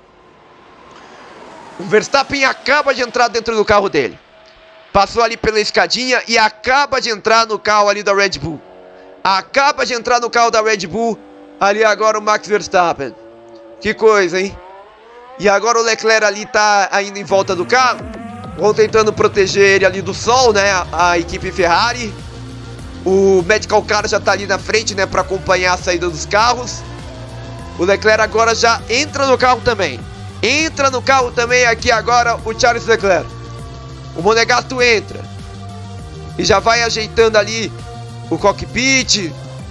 O Verstappen acaba de entrar dentro do carro dele. Passou ali pela escadinha e acaba de entrar no carro ali da Red Bull. Acaba de entrar no carro da Red Bull. Ali agora o Max Verstappen. Que coisa, hein? E agora o Leclerc ali tá ainda em volta do carro. Vão tentando proteger ele ali do sol, né? A equipe Ferrari. O Medical Car já tá ali na frente, né? Pra acompanhar a saída dos carros. O Leclerc agora já entra no carro também. Entra no carro também aqui agora o Charles Leclerc. O Monegato entra. E já vai ajeitando ali o cockpit.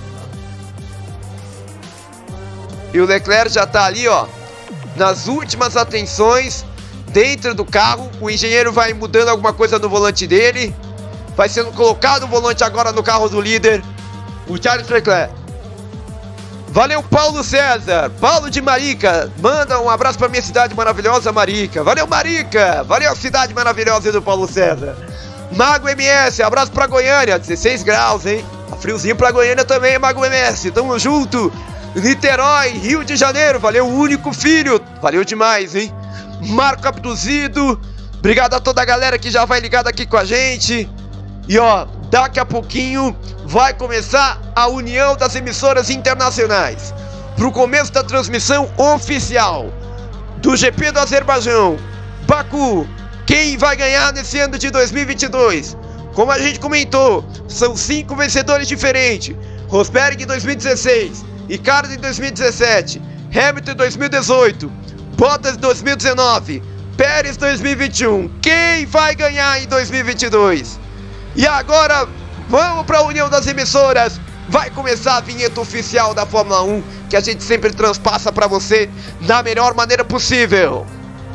E o Leclerc já tá ali, ó, nas últimas atenções dentro do carro. O engenheiro vai mudando alguma coisa no volante dele. Vai sendo colocado o volante agora no carro do líder, o Charles Leclerc. Valeu, Paulo César. Paulo de Marica. Manda um abraço pra minha cidade maravilhosa, Marica. Valeu, Marica. Valeu, cidade maravilhosa do Paulo César. Mago MS. Abraço pra Goiânia. 16 graus, hein? Tá friozinho pra Goiânia também, Mago MS. Tamo junto. Niterói, Rio de Janeiro. Valeu, Único Filho. Valeu demais, hein? Marco Abduzido. Obrigado a toda a galera que já vai ligada aqui com a gente. E ó, daqui a pouquinho vai começar a união das emissoras internacionais pro começo da transmissão oficial do GP do Azerbaijão, Baku. Quem vai ganhar nesse ano de 2022? Como a gente comentou, são 5 vencedores diferentes. Rosberg em 2016, Ricciardo em 2017, Hamilton em 2018, Bottas 2019, Pérez 2021. Quem vai ganhar em 2022? E agora, vamos para a união das emissoras. Vai começar a vinheta oficial da Fórmula 1, que a gente sempre transpassa para você da melhor maneira possível.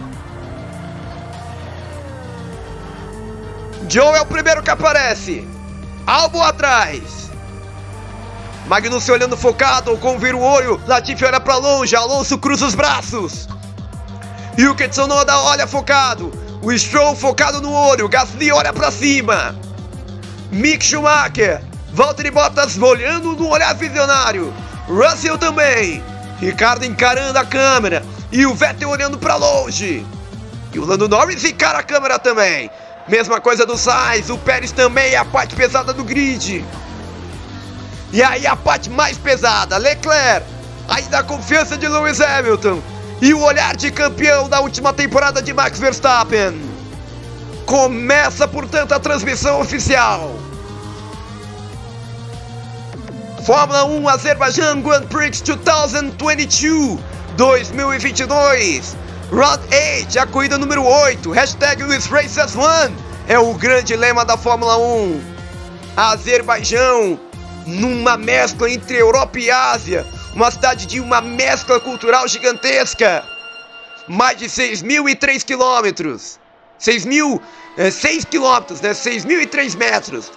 Joe é o primeiro que aparece. Albon atrás. Magnussen olhando focado, com vira o olho. Latifi olha para longe, Alonso cruza os braços. Yuki Tsunoda olha focado. O Stroll focado no olho. Gasly olha para cima. Mick Schumacher. Valtteri Bottas olhando no olhar visionário. Russell também. Ricardo encarando a câmera. E o Vettel olhando para longe. E o Lando Norris encara a câmera também. Mesma coisa do Sainz. O Pérez também é a parte pesada do grid. E aí a parte mais pesada. Leclerc. Ainda a confiança de Lewis Hamilton. E o olhar de campeão da última temporada de Max Verstappen. Começa, portanto, a transmissão oficial. Fórmula 1 Azerbaijan Grand Prix 2022. Round 8, a corrida número 8. Hashtag Lewis Races One. É o grande lema da Fórmula 1. Azerbaijão, numa mescla entre Europa e Ásia. Uma cidade de uma mescla cultural gigantesca. Mais de 6.003 quilômetros. 6 quilômetros, né? 6.003 metros.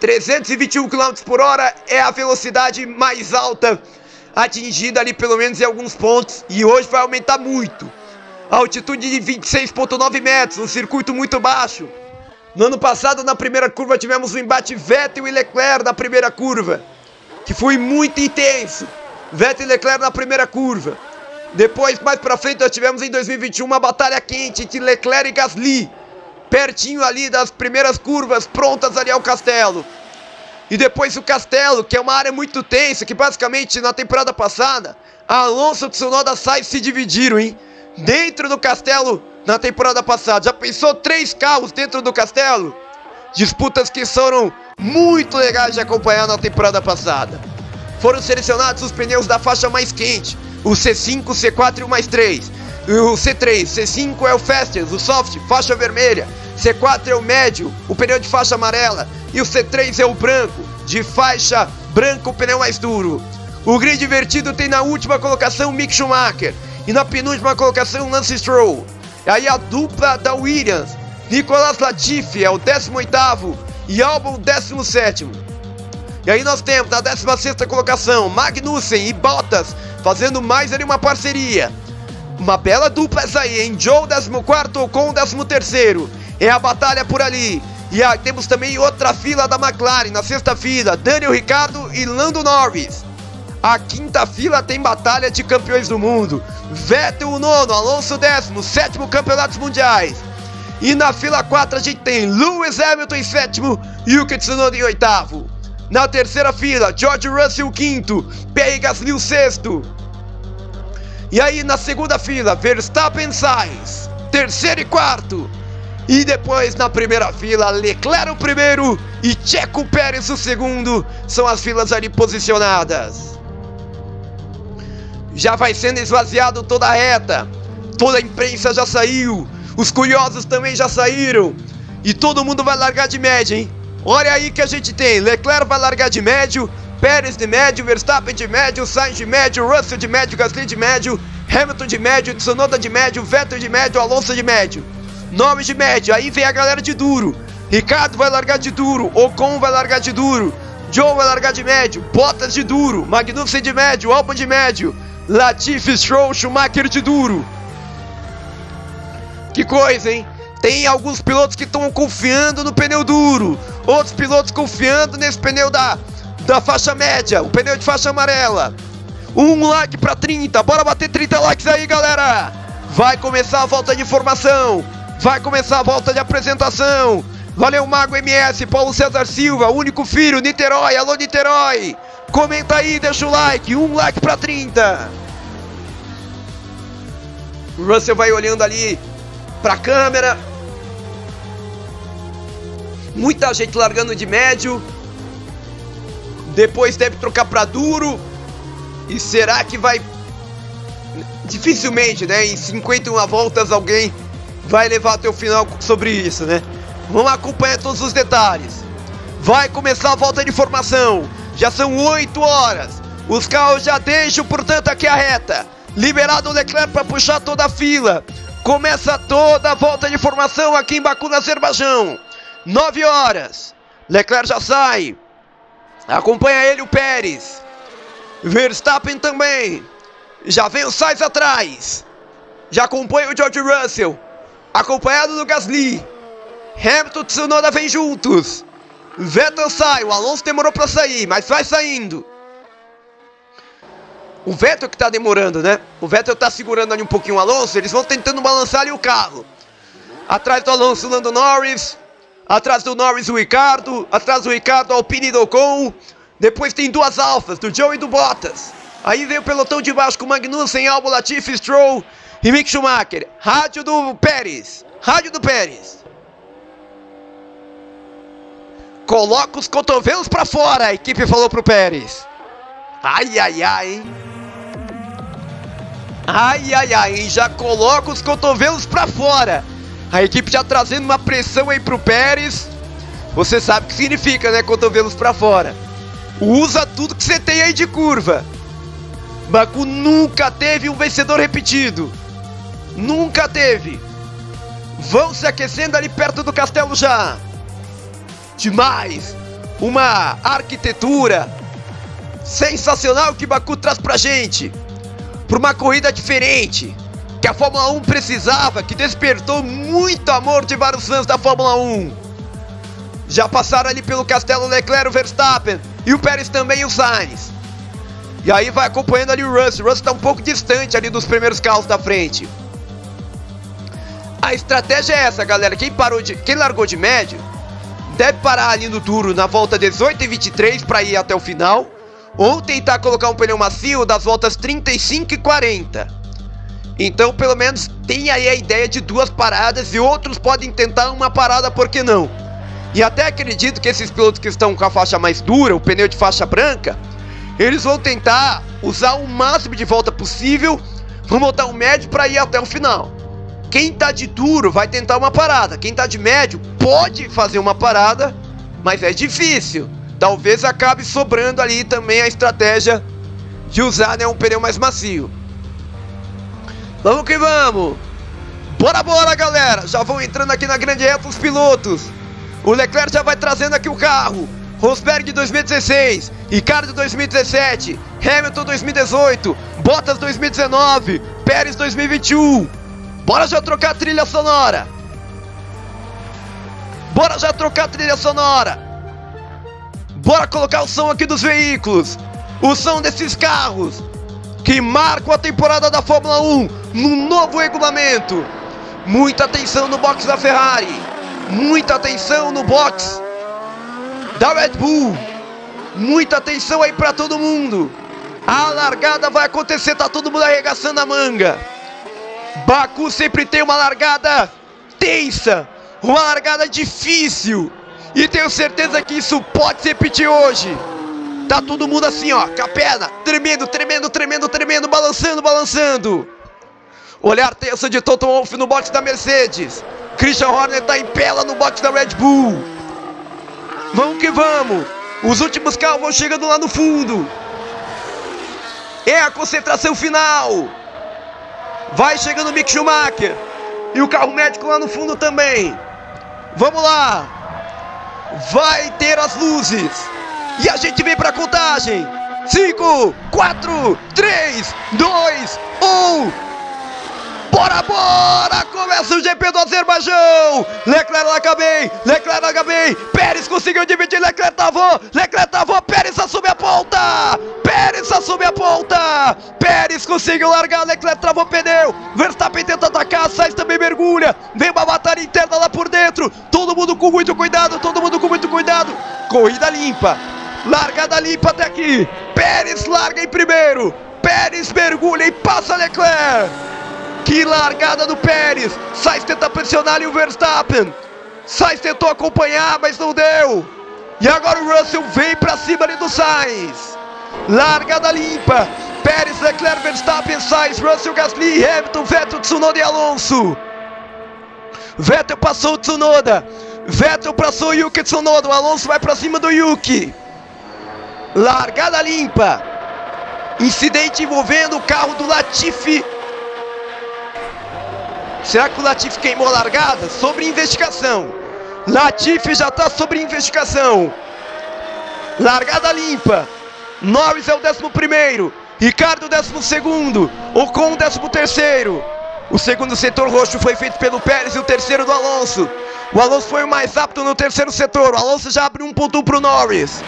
321 km por hora é a velocidade mais alta atingida ali, pelo menos em alguns pontos. E hoje vai aumentar muito. A altitude de 26,9 metros, um circuito muito baixo. No ano passado, na primeira curva, tivemos um embate Vettel e Leclerc na primeira curva, que foi muito intenso. Vettel e Leclerc na primeira curva. Depois, mais pra frente, nós tivemos em 2021 uma batalha quente entre Leclerc e Gasly, pertinho ali das primeiras curvas, prontas ali ao Castelo. E depois o Castelo, que é uma área muito tensa, que basicamente na temporada passada, Alonso e Tsunoda Sainz se dividiram, hein? Dentro do Castelo na temporada passada. Já pensou 3 carros dentro do Castelo? Disputas que foram muito legais de acompanhar na temporada passada. Foram selecionados os pneus da faixa mais quente, o C5, o C4 e o mais 3. O C3, C5 é o Fastest, o Soft, faixa vermelha. C4 é o médio, o pneu de faixa amarela. E o C3 é o branco, de faixa branca, o pneu mais duro. O grid invertido tem na última colocação Mick Schumacher. E na penúltima colocação Lance Stroll. E aí a dupla da Williams, Nicolas Latifi é o 18º e Albon 17º. E aí nós temos na 16ª colocação Magnussen e Bottas fazendo mais ali uma parceria. Uma bela dupla essa aí, hein? Joe 14º com o 13º. É a batalha por ali. E aí temos também outra fila da McLaren, na 6ª fila, Daniel Ricciardo e Lando Norris. A 5ª fila tem batalha de campeões do mundo. Vettel o 9º, Alonso 10º, 7º campeonatos mundiais. E na fila 4 a gente tem Lewis Hamilton em 7º e Yuki Tsunoda em 8º. Na 3ª fila, George Russell o 5º, Pierre Gasly o 6º. E aí na 2ª fila, Verstappen e Sainz, 3º e 4º. E depois na primeira fila, Leclerc o 1º e Checo Pérez o 2º. São as filas ali posicionadas. Já vai sendo esvaziado toda a reta. Toda a imprensa já saiu. Os curiosos também já saíram. E todo mundo vai largar de média, hein? Olha aí que a gente tem. Leclerc vai largar de médio, Pérez de médio, Verstappen de médio, Sainz de médio, Russell de médio, Gasly de médio, Hamilton de médio, Tsunoda de médio, Vettel de médio, Alonso de médio. Nomes de médio. Aí vem a galera de duro. Ricardo vai largar de duro, Ocon vai largar de duro, Joe vai largar de médio, Bottas de duro, Magnussen de médio, Albon de médio, Latifi, Stroll, Schumacher de duro. Que coisa, hein? Tem alguns pilotos que estão confiando no pneu duro, outros pilotos confiando nesse pneu da faixa média, o pneu de faixa amarela. Um like para 30, bora bater 30 likes aí, galera. Vai começar a volta de informação, vai começar a volta de apresentação. Valeu, Mago MS, Paulo César Silva, Único Filho, Niterói, alô Niterói. Comenta aí, deixa o like, um like para 30. O Russell vai olhando ali pra câmera. Muita gente largando de médio. Depois deve trocar pra duro. E será que vai... dificilmente, né, em 51 voltas alguém vai levar até o final sobre isso, né? Vamos acompanhar todos os detalhes. Vai começar a volta de formação. Já são 8 horas. Os carros já deixam, portanto, aqui a reta. Liberado o Leclerc para puxar toda a fila. Começa toda a volta de formação aqui em Baku, no Azerbaijão. 9 horas. Leclerc já sai. Acompanha ele o Pérez. Verstappen também. Já vem o Sainz atrás. Já acompanha o George Russell, acompanhado do Gasly. Hamilton e Tsunoda vêm juntos. Vettel sai, o Alonso demorou para sair, mas vai saindo. O Vettel que tá demorando, né? O Vettel tá segurando ali um pouquinho o Alonso. Eles vão tentando balançar ali o carro. Atrás do Alonso, o Lando Norris. Atrás do Norris, o Ricardo. Atrás do Ricardo, Alpine e Ocon. Depois tem duas Alfas, do Joe e do Bottas. Aí vem o pelotão de baixo com Magnussen, Albon, Latifi, Stroll e Mick Schumacher. Rádio do Pérez. Rádio do Pérez. Coloca os cotovelos pra fora, a equipe falou pro Pérez. Ai, ai, ai, hein? Ai, ai, ai, hein? Já coloca os cotovelos pra fora. A equipe já trazendo uma pressão aí pro Pérez. Você sabe o que significa, né? Cotovelos pra fora. Usa tudo que você tem aí de curva. Baku nunca teve um vencedor repetido. Nunca teve. Vão se aquecendo ali perto do castelo já. Demais. Uma arquitetura sensacional que Baku traz pra gente. Pra uma corrida diferente, que a Fórmula 1 precisava, que despertou muito amor de vários fãs da Fórmula 1. Já passaram ali pelo castelo Leclerc, o Verstappen, e o Pérez também e o Sainz. E aí vai acompanhando ali o Russell. O Russell está um pouco distante ali dos primeiros carros da frente. A estratégia é essa, galera. Quem largou de médio deve parar ali no duro na volta 18 e 23 para ir até o final, ou tentar colocar um pneu macio das voltas 35 e 40. Então pelo menos tem aí a ideia de duas paradas, e outros podem tentar uma parada, por que não? E até acredito que esses pilotos que estão com a faixa mais dura, o pneu de faixa branca, eles vão tentar usar o máximo de volta possível, vão botar um médio para ir até o final. Quem tá de duro vai tentar uma parada, quem tá de médio pode fazer uma parada, mas é difícil. Talvez acabe sobrando ali também a estratégia de usar, né, um pneu mais macio. Vamos que vamos. Bora, bora, galera. Já vão entrando aqui na grande reta os pilotos. O Leclerc já vai trazendo aqui o carro. Rosberg 2016, Ricardo 2017, Hamilton 2018, Bottas 2019, Pérez 2021. Bora já trocar a trilha sonora. Bora já trocar a trilha sonora. Bora colocar o som aqui dos veículos. O som desses carros que marcam a temporada da Fórmula 1 num novo regulamento. Muita atenção no box da Ferrari. Muita atenção no box da Red Bull. Muita atenção aí pra todo mundo. A largada vai acontecer, tá todo mundo arregaçando a manga. Baku sempre tem uma largada tensa, uma largada difícil, e tenho certeza que isso pode se repetir hoje. Tá todo mundo assim, ó, com a perna tremendo, tremendo, tremendo, tremendo, balançando, balançando. Olhar tenso de Toto Wolff no box da Mercedes. Christian Horner tá em pé no box da Red Bull. Vamos que vamos. Os últimos carros vão chegando lá no fundo. É a concentração final. Vai chegando o Mick Schumacher e o carro médico lá no fundo também. Vamos lá. Vai ter as luzes e a gente vem pra contagem. 5, 4, 3, 2, 1. Bora, bora! Começa o GP do Azerbaijão. Leclerc larga bem, Leclerc larga bem. Pérez conseguiu dividir, Leclerc travou, Pérez assume a ponta. Pérez assume a ponta. Pérez conseguiu largar, Leclerc travou o pneu. Verstappen tenta atacar, Sainz também mergulha. Vem uma batalha interna lá por dentro. Todo mundo com muito cuidado, todo mundo com muito cuidado. Corrida limpa, largada limpa até aqui. Pérez larga em primeiro. Pérez mergulha e passa Leclerc. Que largada do Pérez. Sainz tenta pressionar ali o Verstappen. Sainz tentou acompanhar, mas não deu. E agora o Russell vem pra cima ali do Sainz. Largada limpa. Pérez, Leclerc, Verstappen, Sainz, Russell, Gasly, Hamilton, Vettel, Tsunoda e Alonso. Vettel passou o Tsunoda. Vettel passou o Yuki Tsunoda. O Alonso vai pra cima do Yuki. Largada limpa. Incidente envolvendo o carro do Latifi. Será que o Latifi queimou a largada? Sobre investigação. Latifi já está sobre investigação. Largada limpa. Norris é o 11º. Ricardo 12º. Ocon 13º. O segundo setor roxo foi feito pelo Pérez e o terceiro do Alonso. O Alonso foi o mais rápido no terceiro setor. O Alonso já abre 1.1 para o Norris.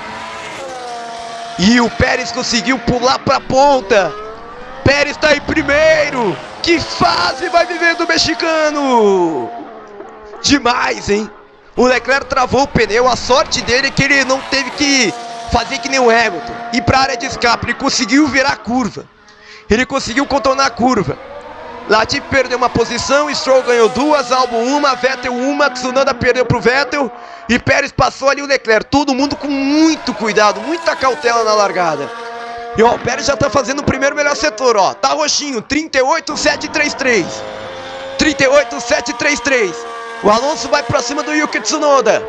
E o Pérez conseguiu pular para a ponta. Pérez está em primeiro. Que fase vai vivendo o mexicano. Demais, hein? O Leclerc travou o pneu. A sorte dele é que ele não teve que fazer que nem o Hamilton. Ir para a área de escape. Ele conseguiu virar a curva. Ele conseguiu contornar a curva. Latifi perdeu uma posição, Stroll ganhou 2, Albon 1, Vettel 1, Tsunoda perdeu para o Vettel e Pérez passou ali o Leclerc. Todo mundo com muito cuidado, muita cautela na largada. E ó, o Pérez já está fazendo o primeiro melhor setor, ó. Tá roxinho, 38.733. 38.733. O Alonso vai para cima do Yuki Tsunoda.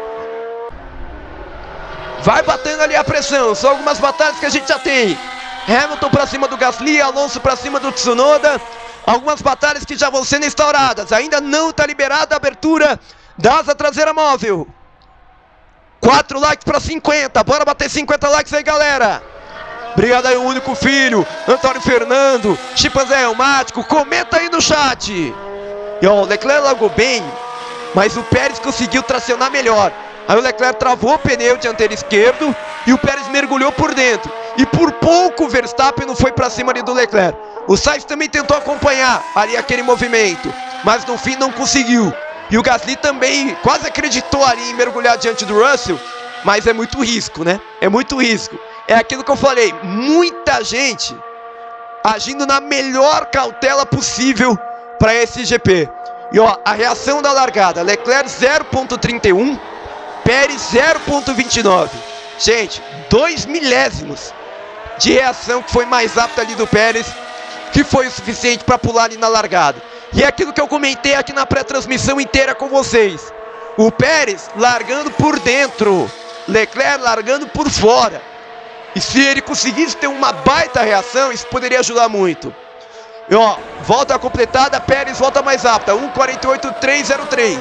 Vai batendo ali a pressão, são algumas batalhas que a gente já tem. Hamilton para cima do Gasly, Alonso para cima do Tsunoda. Algumas batalhas que já vão sendo instauradas. Ainda não está liberada a abertura da asa traseira móvel. 4 likes para 50. Bora bater 50 likes aí, galera. Obrigado aí, o único filho. Antônio Fernando. Chimpanzé Elmático. Comenta aí no chat. E ó, o Leclerc largou bem, mas o Pérez conseguiu tracionar melhor. Aí o Leclerc travou o pneu dianteiro esquerdo e o Pérez mergulhou por dentro. E por pouco o Verstappen não foi para cima ali do Leclerc. O Sainz também tentou acompanhar ali aquele movimento, mas no fim não conseguiu. E o Gasly também quase acreditou ali em mergulhar diante do Russell, mas é muito risco, né? É muito risco. É aquilo que eu falei, muita gente agindo na melhor cautela possível para esse GP. E ó, a reação da largada, Leclerc 0.31, Pérez 0.29. Gente, 2 milésimos de reação que foi mais rápida ali do Pérez, que foi o suficiente para pular ali na largada. E é aquilo que eu comentei aqui na pré-transmissão inteira com vocês. O Pérez largando por dentro, Leclerc largando por fora. E se ele conseguisse ter uma baita reação, isso poderia ajudar muito. E ó, volta completada, Pérez volta mais rápida, 1.48.303.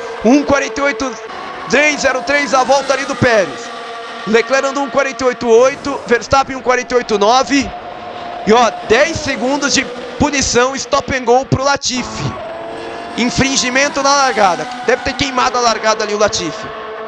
1.48.303 a volta ali do Pérez. Leclerc andou 1.48.8, Verstappen 1.48.9. E ó, 10 segundos de punição, stop and go pro Latifi. Infringimento na largada. Deve ter queimado a largada ali o Latifi.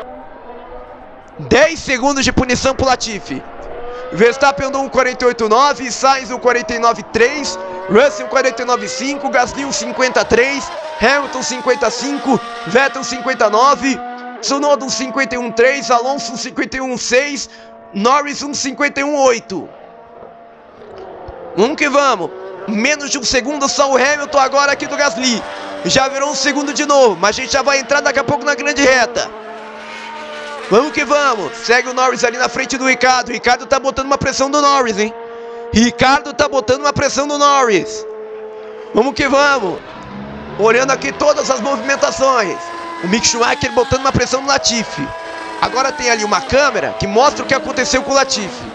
10 segundos de punição pro Latifi. Verstappen andou 1.48.9, Sainz 1.49.3, Russell 1.49.5, Gasly 1.53, Hamilton 50.5, Vettel 59, Tsunoda 1.51.3, Alonso 1.51.6, Norris 1.51.8. Vamos que vamos. Menos de um segundo só o Hamilton agora aqui do Gasly. Já virou um segundo de novo, mas a gente já vai entrar daqui a pouco na grande reta. Vamos que vamos. Segue o Norris ali na frente do Ricardo. Ricardo tá botando uma pressão do Norris, hein? Ricardo tá botando uma pressão do Norris. Vamos que vamos. Olhando aqui todas as movimentações. O Mick Schumacher botando uma pressão no Latifi. Agora tem ali uma câmera que mostra o que aconteceu com o Latifi.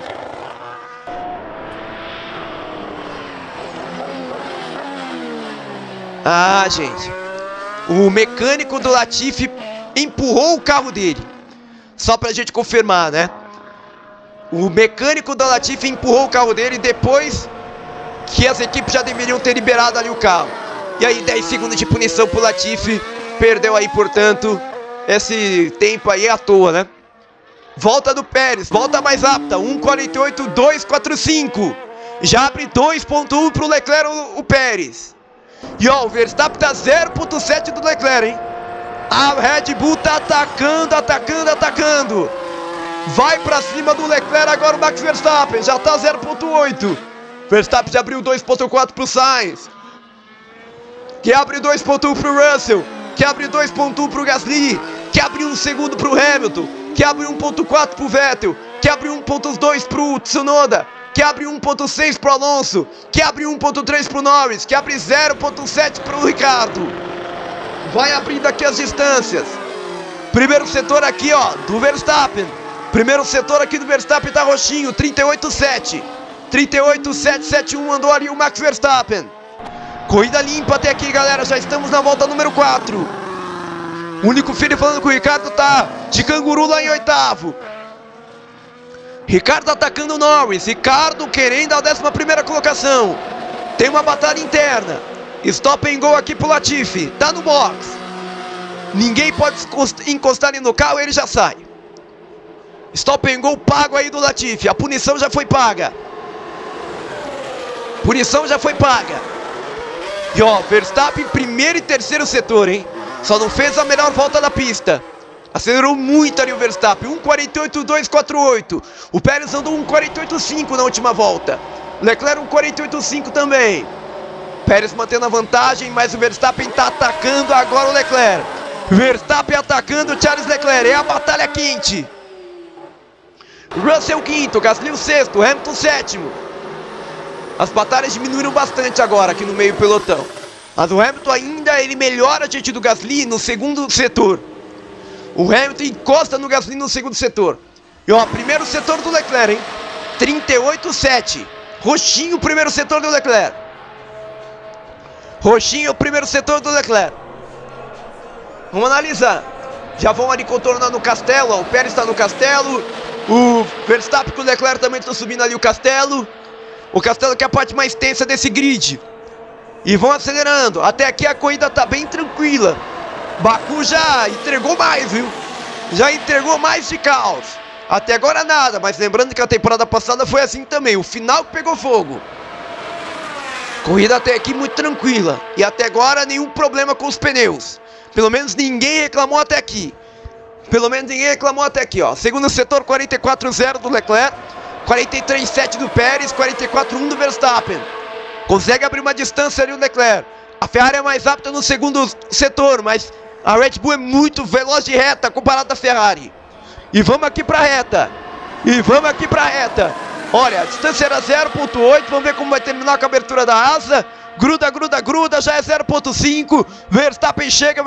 Ah, gente, o mecânico do Latifi empurrou o carro dele. Só pra gente confirmar, né? O mecânico do Latifi empurrou o carro dele depois que as equipes já deveriam ter liberado ali o carro. E aí 10 segundos de punição pro Latifi. Perdeu aí, portanto, esse tempo aí à toa, né? Volta do Pérez, volta mais rápida, 1.48.245. Já abre 2.1 pro Leclerc o Pérez. E ó, o Verstappen tá 0.7 do Leclerc, hein? A Red Bull tá atacando, atacando, atacando. Vai pra cima do Leclerc agora o Max Verstappen, já tá 0.8. Verstappen já abriu 2.4 pro Sainz, que abre 2.1 pro Russell, que abre 2.1 pro Gasly, que abre 1 segundo pro Hamilton, que abre 1.4 pro Vettel, que abre 1.2 pro Tsunoda, que abre 1.6 pro Alonso, que abre 1.3 pro Norris, que abre 0.7 pro Ricardo. Vai abrindo aqui as distâncias. Primeiro setor aqui, ó, do Verstappen. Primeiro setor aqui do Verstappen tá roxinho, 38.7. 38.771 andou ali o Max Verstappen. Corrida limpa até aqui, galera, já estamos na volta número 4. O único filho falando que o Ricardo tá de canguru lá em 8º. Ricardo atacando o Norris, Ricardo querendo a 11ª colocação. Tem uma batalha interna. Stop and go aqui pro Latifi, tá no box. Ninguém pode encostar ali no carro, ele já sai. Stop and go pago aí do Latifi, a punição já foi paga. Punição já foi paga. E ó, Verstappen primeiro e terceiro setor, hein? Só não fez a melhor volta da pista. Acelerou muito ali o Verstappen, 1.48.248. O Pérez andou 1.48.5 na última volta. Leclerc 1.48.5 também. Pérez mantendo a vantagem, mas o Verstappen tá atacando agora o Leclerc. Verstappen atacando o Charles Leclerc, é a batalha quente. Russell quinto, Gasly o sexto, Hamilton sétimo. As batalhas diminuíram bastante agora aqui no meio pelotão. Mas o Hamilton ainda, ele melhora diante do Gasly no segundo setor. O Hamilton encosta no Gasly no segundo setor. E ó, primeiro setor do Leclerc, hein? 38.7. Roxinho o primeiro setor do Leclerc. Roxinho o primeiro setor do Leclerc. Vamos analisar. Já vão ali contornando o castelo, ó. O Pérez está no castelo. O Verstappen com o Leclerc também estão subindo ali o castelo. O castelo que é a parte mais tensa desse grid. E vão acelerando. Até aqui a corrida tá bem tranquila. Baku já entregou mais, viu? Já entregou mais de caos. Até agora nada, mas lembrando que a temporada passada foi assim também. O final que pegou fogo. Corrida até aqui muito tranquila. E até agora nenhum problema com os pneus. Pelo menos ninguém reclamou até aqui. Pelo menos ninguém reclamou até aqui, ó. Segundo setor, 44.0 do Leclerc. 43.7 do Pérez. 44.1 do Verstappen. Consegue abrir uma distância ali o Leclerc. A Ferrari é mais rápida no segundo setor, mas a Red Bull é muito veloz de reta comparada à Ferrari. E vamos aqui pra reta. E vamos aqui pra reta. Olha, a distância era 0.8. Vamos ver como vai terminar com a abertura da asa. Gruda, gruda, gruda. Já é 0.5. Verstappen chega,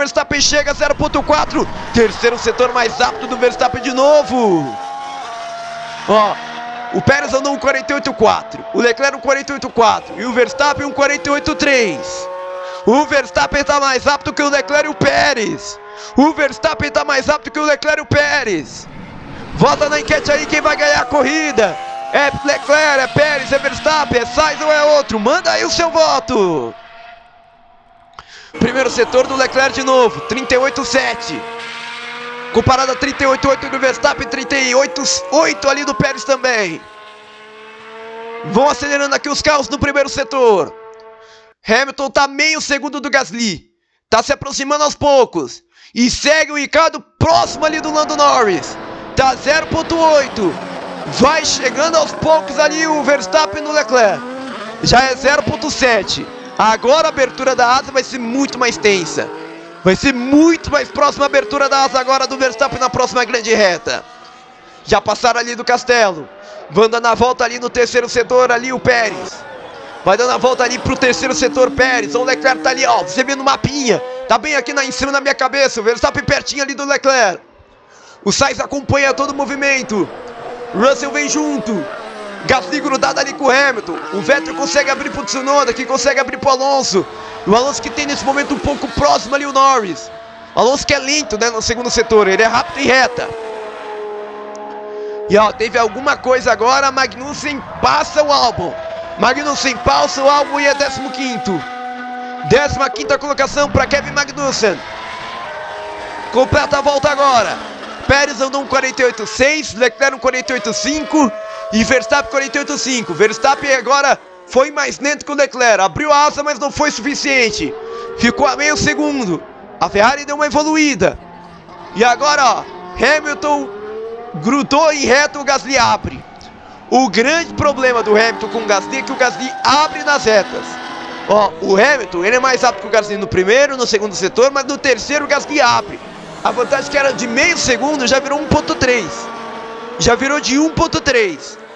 0.4. Terceiro setor mais rápido do Verstappen de novo. Ó, o Pérez andou um 48.4. O Leclerc um 48.4. E o Verstappen um 48.3. O Verstappen está mais rápido que o Leclerc e o Pérez. O Verstappen está mais rápido que o Leclerc e o Pérez. Vota na enquete aí quem vai ganhar a corrida. É Leclerc, é Pérez, é Verstappen, é Sainz ou é outro? Manda aí o seu voto. Primeiro setor do Leclerc de novo, 38.7. Comparado a 38.8 do Verstappen, 38.8 ali do Pérez também. Vão acelerando aqui os carros no primeiro setor. Hamilton tá meio segundo do Gasly. Tá se aproximando aos poucos. E segue o Ricardo próximo ali do Lando Norris. Tá 0.8. Vai chegando aos poucos ali o Verstappen no Leclerc. Já é 0.7. Agora a abertura da asa vai ser muito mais tensa. Vai ser muito mais próxima a abertura da asa agora do Verstappen na próxima grande reta. Já passaram ali do castelo. Vão dando a volta ali no terceiro setor ali o Pérez. Vai dando a volta ali pro terceiro setor Pérez. O Leclerc tá ali, ó, você vê no mapinha. Tá bem aqui em cima na minha cabeça. O Verstappen pertinho ali do Leclerc. O Sainz acompanha todo o movimento. Russell vem junto. Gasly grudado ali com o Hamilton. O Vettel consegue abrir pro Tsunoda, que consegue abrir pro Alonso. O Alonso que tem nesse momento um pouco próximo ali o Norris. O Alonso que é lento, né, no segundo setor. Ele é rápido e reta. E ó, teve alguma coisa agora. Magnussen passa o Albon. Magnussen passa o Albon e é 15º. 15ª colocação para Kevin Magnussen. Completa a volta agora. Pérez andou um 48.6, Leclerc um 48.5 e Verstappen 48.5. Verstappen agora foi mais lento que o Leclerc. Abriu a asa, mas não foi suficiente. Ficou a meio segundo. A Ferrari deu uma evoluída. E agora, ó, Hamilton grudou em reta, o Gasly abre. O grande problema do Hamilton com o Gasly é que o Gasly abre nas retas. Ó, o Hamilton, ele é mais rápido que o Gasly no primeiro, no segundo setor, mas no terceiro o Gasly abre. A vantagem que era de meio segundo já virou 1.3. Já virou de 1.3.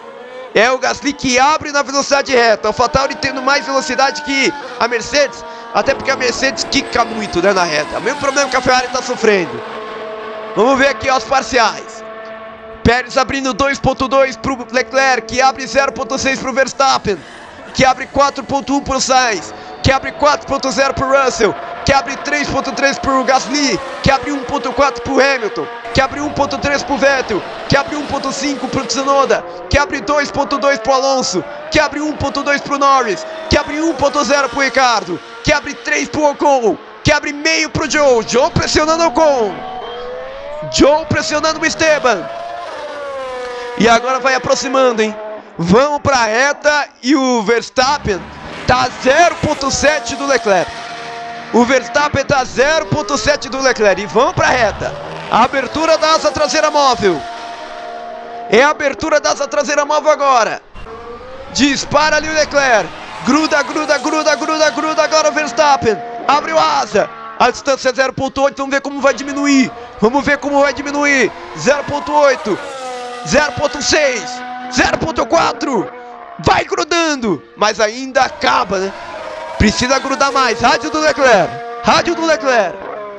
É o Gasly que abre na velocidade reta. O AlphaTauri tendo mais velocidade que a Mercedes. Até porque a Mercedes quica muito, né, na reta. O mesmo problema que a Ferrari está sofrendo. Vamos ver aqui os parciais. Pérez abrindo 2.2 para o Leclerc, que abre 0.6 para o Verstappen, que abre 4.1 para o Sainz, que abre 4.0 para o Russell, que abre 3.3 para o Gasly, que abre 1.4 para o Hamilton, que abre 1.3 para o Vettel, que abre 1.5 para o Tsunoda, que abre 2.2 para o Alonso, que abre 1.2 para o Norris, que abre 1.0 para o Ricardo, que abre 3 para o Ocon, que abre meio para o Joe. Joe pressionando o Ocon, Joe pressionando o Esteban. E agora vai aproximando, hein? Vamos para a reta e o Verstappen tá 0.7 do Leclerc. O Verstappen tá 0.7 do Leclerc. E vamos para a reta. A abertura da asa traseira móvel. É a abertura da asa traseira móvel agora. Dispara ali o Leclerc. Gruda, gruda, gruda, gruda, gruda. Agora o Verstappen. Abre o asa. A distância é 0.8. Vamos ver como vai diminuir. Vamos ver como vai diminuir. 0.8. 0.6, 0.4, vai grudando, mas ainda acaba, né? Precisa grudar mais. Rádio do Leclerc, rádio do Leclerc.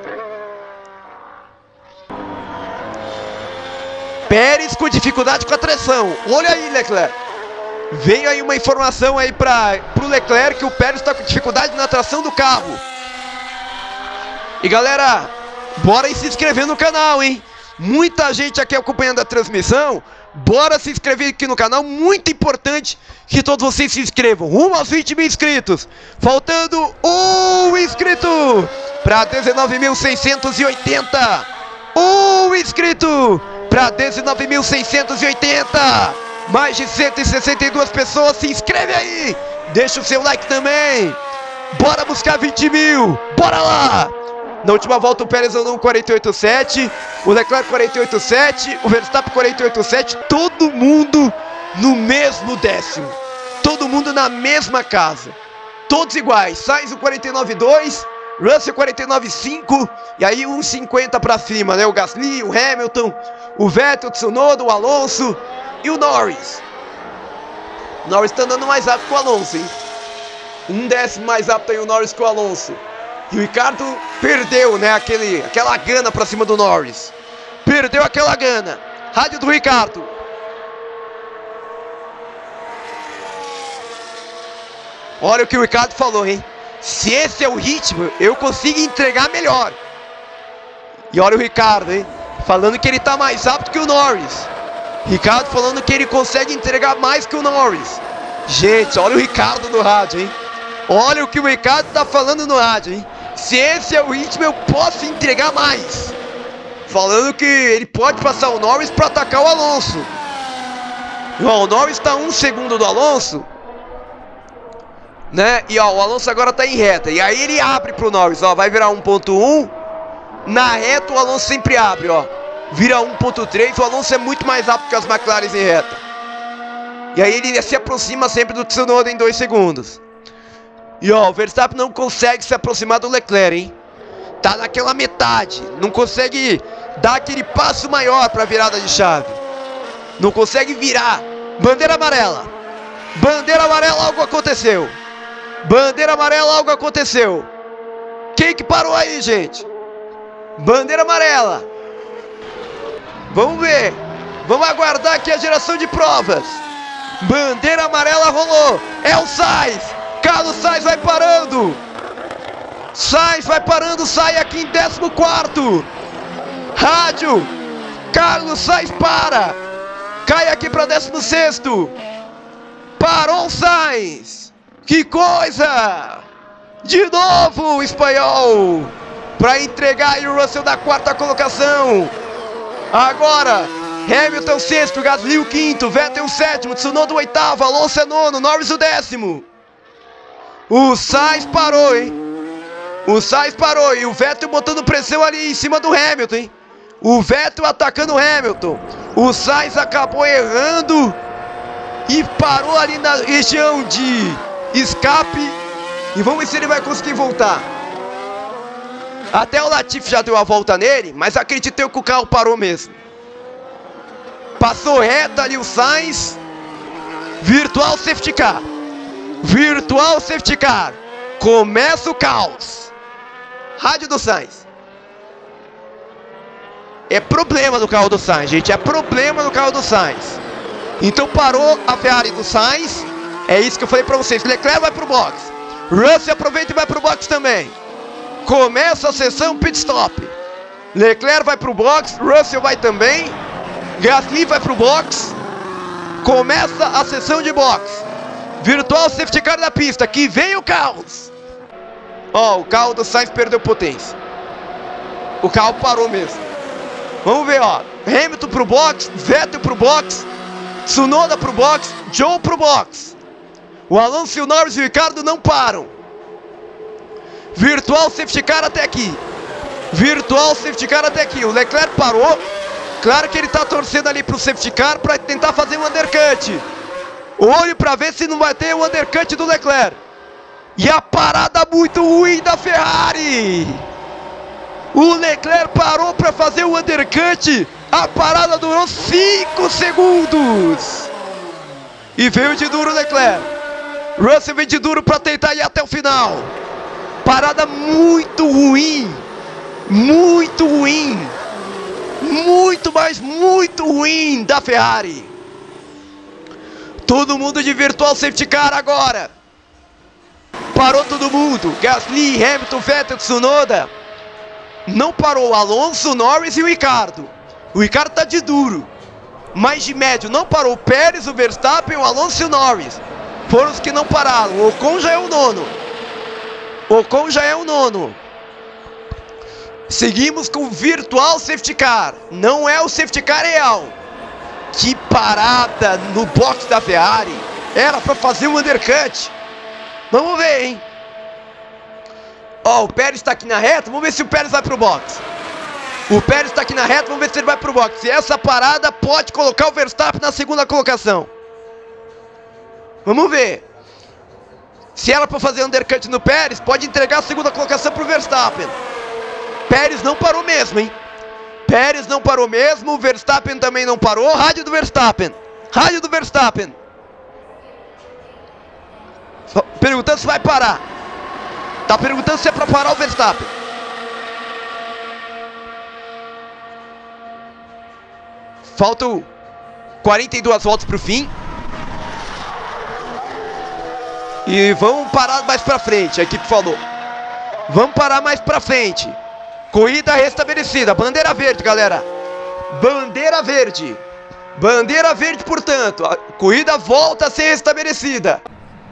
Pérez com dificuldade com a tração. Olha aí, Leclerc. Veio aí uma informação aí pro Leclerc que o Pérez está com dificuldade na tração do carro. E galera, bora aí se inscrever no canal, hein? Muita gente aqui acompanhando a transmissão. Bora se inscrever aqui no canal. Muito importante que todos vocês se inscrevam. Rumo aos 20 mil inscritos. Faltando um inscrito para 19.680. Um inscrito para 19.680. Mais de 162 pessoas. Se inscreve aí. Deixa o seu like também. Bora buscar 20 mil. Bora lá. Na última volta o Pérez andou 48.7, o Leclerc 48.7, o Verstappen 48.7, todo mundo no mesmo décimo, todo mundo na mesma casa, todos iguais. Sainz o 49.2, Russell 49.5, e aí 1.50 para cima, né? O Gasly, o Hamilton, o Vettel, o Tsunoda, o Alonso e o Norris. O Norris tá andando mais rápido que o Alonso, hein? 1 décimo mais rápido aí o Norris que o Alonso. E o Ricardo perdeu, né, aquela gana pra cima do Norris. Perdeu aquela gana. Rádio do Ricardo. Olha o que o Ricardo falou, hein? Se esse é o ritmo, eu consigo entregar melhor. E olha o Ricardo, hein? Falando que ele tá mais rápido que o Norris. Ricardo falando que ele consegue entregar mais que o Norris. Gente, olha o Ricardo no rádio, hein? Olha o que o Ricardo tá falando no rádio, hein? Se esse é o ritmo, eu posso entregar mais. Falando que ele pode passar o Norris para atacar o Alonso. Ó, o Norris está 1 segundo do Alonso, né? E ó, o Alonso agora tá em reta. E aí ele abre pro Norris, ó. Vai virar 1.1. Na reta o Alonso sempre abre, ó. Vira 1.3. O Alonso é muito mais rápido que as McLaren em reta. E aí ele se aproxima sempre do Tsunoda em 2 segundos. E ó, o Verstappen não consegue se aproximar do Leclerc, hein? Tá naquela metade. Não consegue dar aquele passo maior pra virada de chave. Não consegue virar. Bandeira amarela. Bandeira amarela, algo aconteceu. Bandeira amarela, algo aconteceu. Quem que parou aí, gente? Bandeira amarela. Vamos ver. Vamos aguardar aqui a geração de provas. Bandeira amarela rolou. É o Sainz. Carlos Sainz vai parando. Sainz vai parando, sai aqui em 14º. Rádio. Carlos Sainz para. Cai aqui para 16º. Parou o Sainz. Que coisa. De novo o espanhol. Para entregar aí o Russell da 4ª colocação. Agora Hamilton 6º, Gasly o 5º, Vettel o 7º, Tsunoda o 8º, Alonso é 9º, Norris o 10º. O Sainz parou, hein? O Sainz parou e o Vettel botando pressão ali em cima do Hamilton, hein? O Vettel atacando o Hamilton. O Sainz acabou errando e parou ali na região de escape. E vamos ver se ele vai conseguir voltar. Até o Latifi já deu a volta nele, mas acreditei que o carro parou mesmo. Passou reta ali o Sainz Virtual Safety Car. Virtual Safety Car. Começa o caos. Rádio do Sainz. É problema do carro do Sainz, gente. É problema do carro do Sainz. Então parou a Ferrari do Sainz. É isso que eu falei pra vocês. Leclerc vai pro box. Russell aproveita e vai pro box também. Começa a sessão pit stop. Leclerc vai pro box. Russell vai também. Gasly vai pro box. Começa a sessão de box. Virtual Safety Car da pista. Que vem o caos. Ó, o carro do Sainz perdeu potência. O carro parou mesmo. Vamos ver, ó. Hamilton pro box. Vettel pro box. Tsunoda pro box. Joe pro box. O Alonso, o Norris e o Ricardo não param. Virtual Safety Car até aqui. Virtual Safety Car até aqui. O Leclerc parou. Claro que ele tá torcendo ali pro Safety Car para tentar fazer um undercut. Olhe para ver se não vai ter o undercut do Leclerc. E a parada muito ruim da Ferrari. O Leclerc parou para fazer o undercut. A parada durou 5 segundos. E veio de duro o Leclerc. Russell veio de duro para tentar ir até o final. Parada muito ruim. Muito ruim. Muito, mas muito ruim da Ferrari. Todo mundo de Virtual Safety Car agora. Parou todo mundo. Gasly, Hamilton, Vettel, Tsunoda. Não parou o Alonso, o Norris e o Ricardo. O Ricardo tá de duro. Mas de médio não parou o Pérez, o Verstappen, o Alonso e o Norris. Foram os que não pararam. O Ocon já é o nono. Ocon já é o nono. Seguimos com o Virtual Safety Car. Não é o Safety Car real. Que parada no box da Ferrari. Era para fazer um undercut. Vamos ver, hein. Ó, o Pérez está aqui na reta. Vamos ver se o Pérez vai pro box. O Pérez está aqui na reta. Vamos ver se ele vai pro box. E essa parada pode colocar o Verstappen na segunda colocação. Vamos ver. Se ela para fazer undercut no Pérez, pode entregar a segunda colocação pro Verstappen. Pérez não parou mesmo, hein. Pérez não parou mesmo. O Verstappen também não parou. Rádio do Verstappen. Rádio do Verstappen. Perguntando se vai parar. Tá perguntando se é pra parar o Verstappen. Faltam 42 voltas pro fim. E vamos parar mais pra frente. A equipe falou. Vamos parar mais pra frente. Corrida restabelecida. Bandeira verde, galera. Bandeira verde. Bandeira verde, portanto. A corrida volta a ser restabelecida.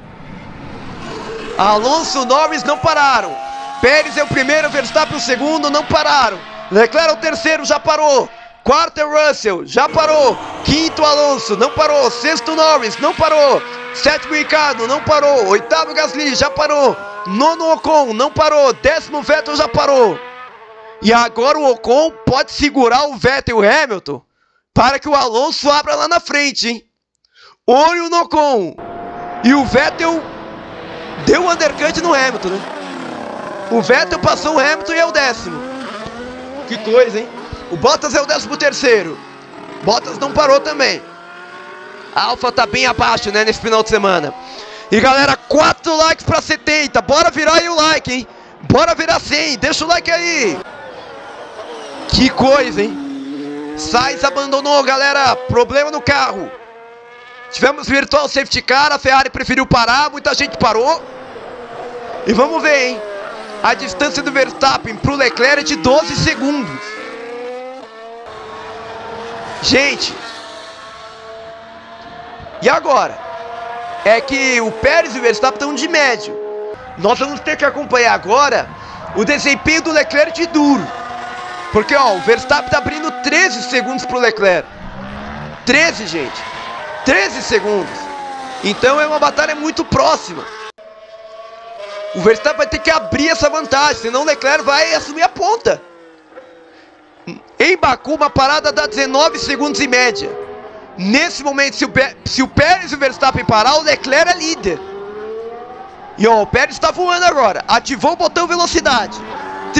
Alonso, Norris não pararam. Pérez é o primeiro, Verstappen o segundo, não pararam. Leclerc é o terceiro, já parou. Quarto é Russell, já parou. Quinto Alonso, não parou. Sexto Norris, não parou. Sétimo Ricardo, não parou. Oitavo Gasly, já parou. Nono Ocon, não parou. Décimo Vettel, já parou. E agora o Ocon pode segurar o Vettel e o Hamilton para que o Alonso abra lá na frente, hein? Olho no Ocon. E o Vettel deu o undercut no Hamilton, né? O Vettel passou o Hamilton e é o décimo. Que coisa, hein? O Bottas é o 13º. Bottas não parou também. A Alfa tá bem abaixo, né, nesse final de semana. E galera, 4 likes pra 70. Bora virar aí o like, hein? Bora virar 100. Deixa o like aí. Que coisa, hein? Sainz abandonou, galera. Problema no carro. Tivemos Virtual Safety Car. A Ferrari preferiu parar. Muita gente parou. E vamos ver, hein? A distância do Verstappen pro Leclerc é de 12 segundos. Gente. E agora? É que o Pérez e o Verstappen estão de médio. Nós vamos ter que acompanhar agora o desempenho do Leclerc de duro. Porque, ó, o Verstappen tá abrindo 13 segundos pro Leclerc. 13, gente. 13 segundos. Então é uma batalha muito próxima. O Verstappen vai ter que abrir essa vantagem, senão o Leclerc vai assumir a ponta. Em Baku, uma parada dá 19 segundos em média. Nesse momento, se o Pérez e o Verstappen parar, o Leclerc é líder. E ó, o Pérez está voando agora. Ativou o botão velocidade.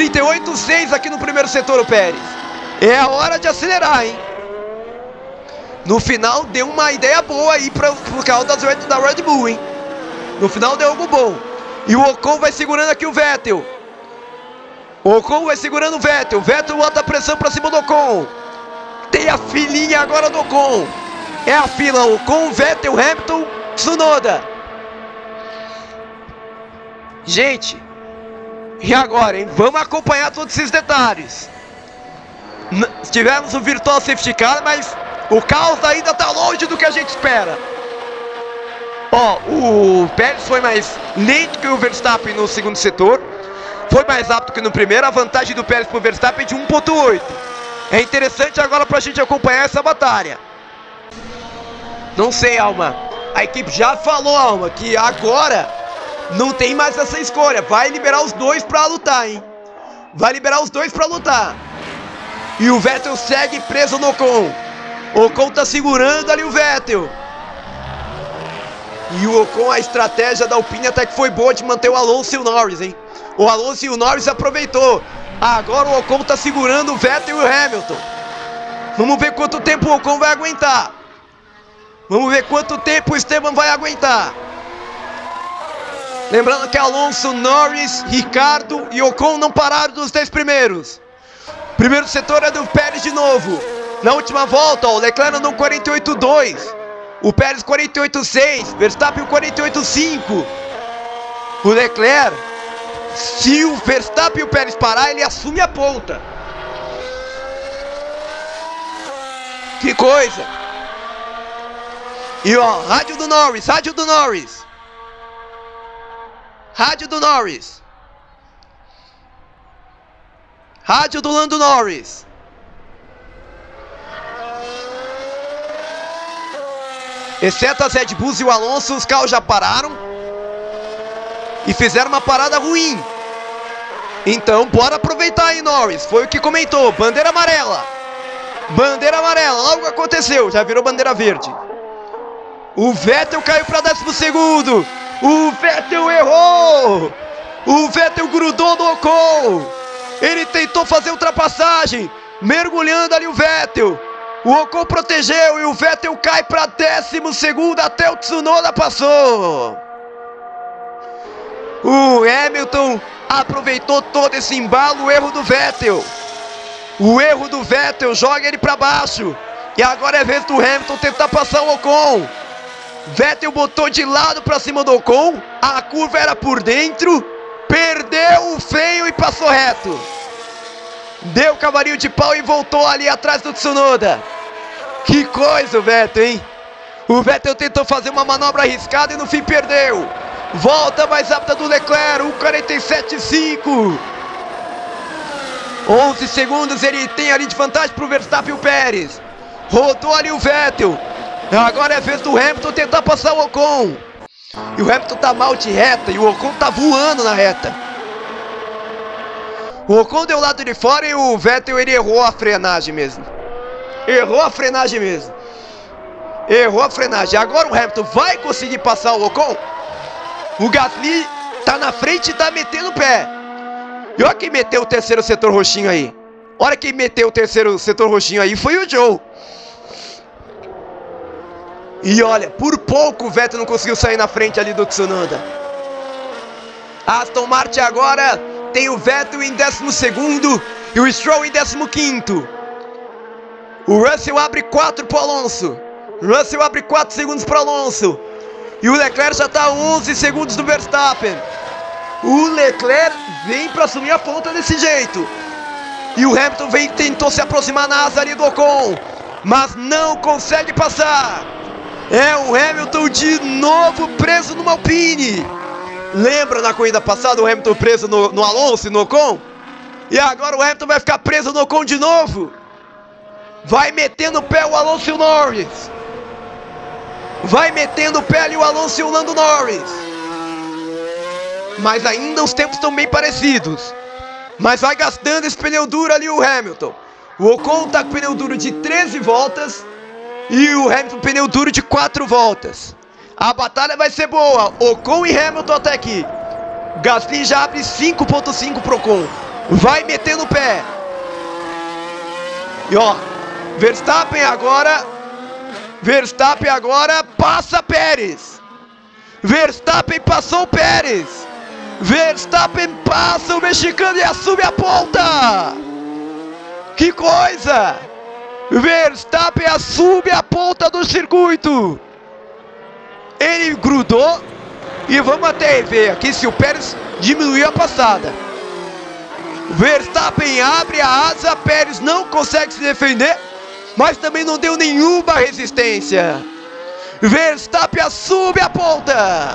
38,6 aqui no primeiro setor o Pérez. É a hora de acelerar, hein? No final deu uma ideia boa aí pro carro da Red Bull, hein? No final deu algo bom. E o Ocon vai segurando aqui o Vettel. O Ocon vai segurando o Vettel. Vettel bota a pressão pra cima do Ocon. Tem a filinha agora do Ocon. É a fila Ocon, Vettel, Hamilton, Tsunoda. Gente, e agora, hein? Vamos acompanhar todos esses detalhes. Tivemos o Virtual Safety Car, mas o caos ainda tá longe do que a gente espera. Ó, o Pérez foi mais lento que o Verstappen no segundo setor. Foi mais rápido que no primeiro. A vantagem do Pérez pro Verstappen é de 1.8. É interessante agora pra gente acompanhar essa batalha. Não sei, Alma. A equipe já falou, Alma, que agora não tem mais essa escolha. Vai liberar os dois pra lutar, hein? Vai liberar os dois pra lutar. E o Vettel segue preso no Ocon. O Ocon tá segurando ali o Vettel. E o Ocon, a estratégia da Alpine até que foi boa de manter o Alonso e o Norris, hein? O Alonso e o Norris aproveitou. Agora o Ocon tá segurando o Vettel e o Hamilton. Vamos ver quanto tempo o Ocon vai aguentar. Vamos ver quanto tempo o Esteban vai aguentar. Lembrando que Alonso, Norris, Ricardo e Ocon não pararam dos 10 primeiros. Primeiro setor é do Pérez de novo. Na última volta, ó, o Leclerc andou 48.2. O Pérez 48.6. Verstappen 48.5. O Leclerc, se o Verstappen e o Pérez parar, ele assume a ponta. Que coisa. E ó, rádio do Norris, rádio do Norris. Rádio do Norris. Rádio do Lando Norris. Exceto as Red Bulls e o Alonso, os carros já pararam. E fizeram uma parada ruim. Então bora aproveitar aí, Norris. Foi o que comentou, bandeira amarela. Bandeira amarela, logo aconteceu, já virou bandeira verde. O Vettel caiu para 12º. O Vettel errou. O Vettel grudou no Ocon. Ele tentou fazer ultrapassagem, mergulhando ali o Vettel. O Ocon protegeu e o Vettel cai para 12º, até o Tsunoda passou. O Hamilton aproveitou todo esse embalo, o erro do Vettel. O erro do Vettel joga ele para baixo. E agora é vez do Hamilton tentar passar o Ocon. Vettel botou de lado para cima do Ocon. A curva era por dentro. Perdeu o freio e passou reto. Deu cavalinho de pau e voltou ali atrás do Tsunoda. Que coisa o Vettel, hein? O Vettel tentou fazer uma manobra arriscada e no fim perdeu. Volta mais rápida do Leclerc, 1:47.5. 11 segundos ele tem ali de vantagem para o Verstappen e o Pérez. Rodou ali o Vettel. Agora é vez do Hamilton tentar passar o Ocon. E o Hamilton tá mal de reta e o Ocon tá voando na reta. O Ocon deu o lado de fora e o Vettel ele errou a frenagem mesmo. Errou a frenagem mesmo. Errou a frenagem. Agora o Hamilton vai conseguir passar o Ocon. O Gasly tá na frente e tá metendo o pé. E olha quem meteu o terceiro setor roxinho aí. Olha quem meteu o terceiro setor roxinho aí. Foi o Joe. E olha, por pouco o Vettel não conseguiu sair na frente ali do Tsunoda. Aston Martin agora tem o Vettel em 12º e o Stroll em 15º. O Russell abre 4 para o Alonso. Russell abre 4 segundos para o Alonso. E o Leclerc já está a 11 segundos do Verstappen. O Leclerc vem para assumir a ponta desse jeito. E o Hamilton tentou se aproximar na asa ali do Ocon, mas não consegue passar. É o Hamilton de novo preso numa Alpine. Lembra na corrida passada o Hamilton preso no Alonso e no Ocon? E agora o Hamilton vai ficar preso no Ocon de novo. Vai metendo o pé o Alonso e o Norris. Vai metendo o pé ali o Alonso e o Lando Norris. Mas ainda os tempos estão bem parecidos. Mas vai gastando esse pneu duro ali o Hamilton. O Ocon tá com pneu duro de 13 voltas. E o Hamilton pneu duro de 4 voltas. A batalha vai ser boa. Ocon e Hamilton até aqui. Gasly já abre 5.5 pro Ocon. Vai metendo o pé. E ó, Verstappen agora Verstappen agora passa Pérez. Verstappen passou o Pérez. Verstappen passa o mexicano e assume a ponta. Que coisa! Verstappen assume a ponta do circuito. Ele grudou. E vamos até ver aqui se o Pérez diminuiu a passada. Verstappen abre a asa, Pérez não consegue se defender, mas também não deu nenhuma resistência. Verstappen assume a ponta.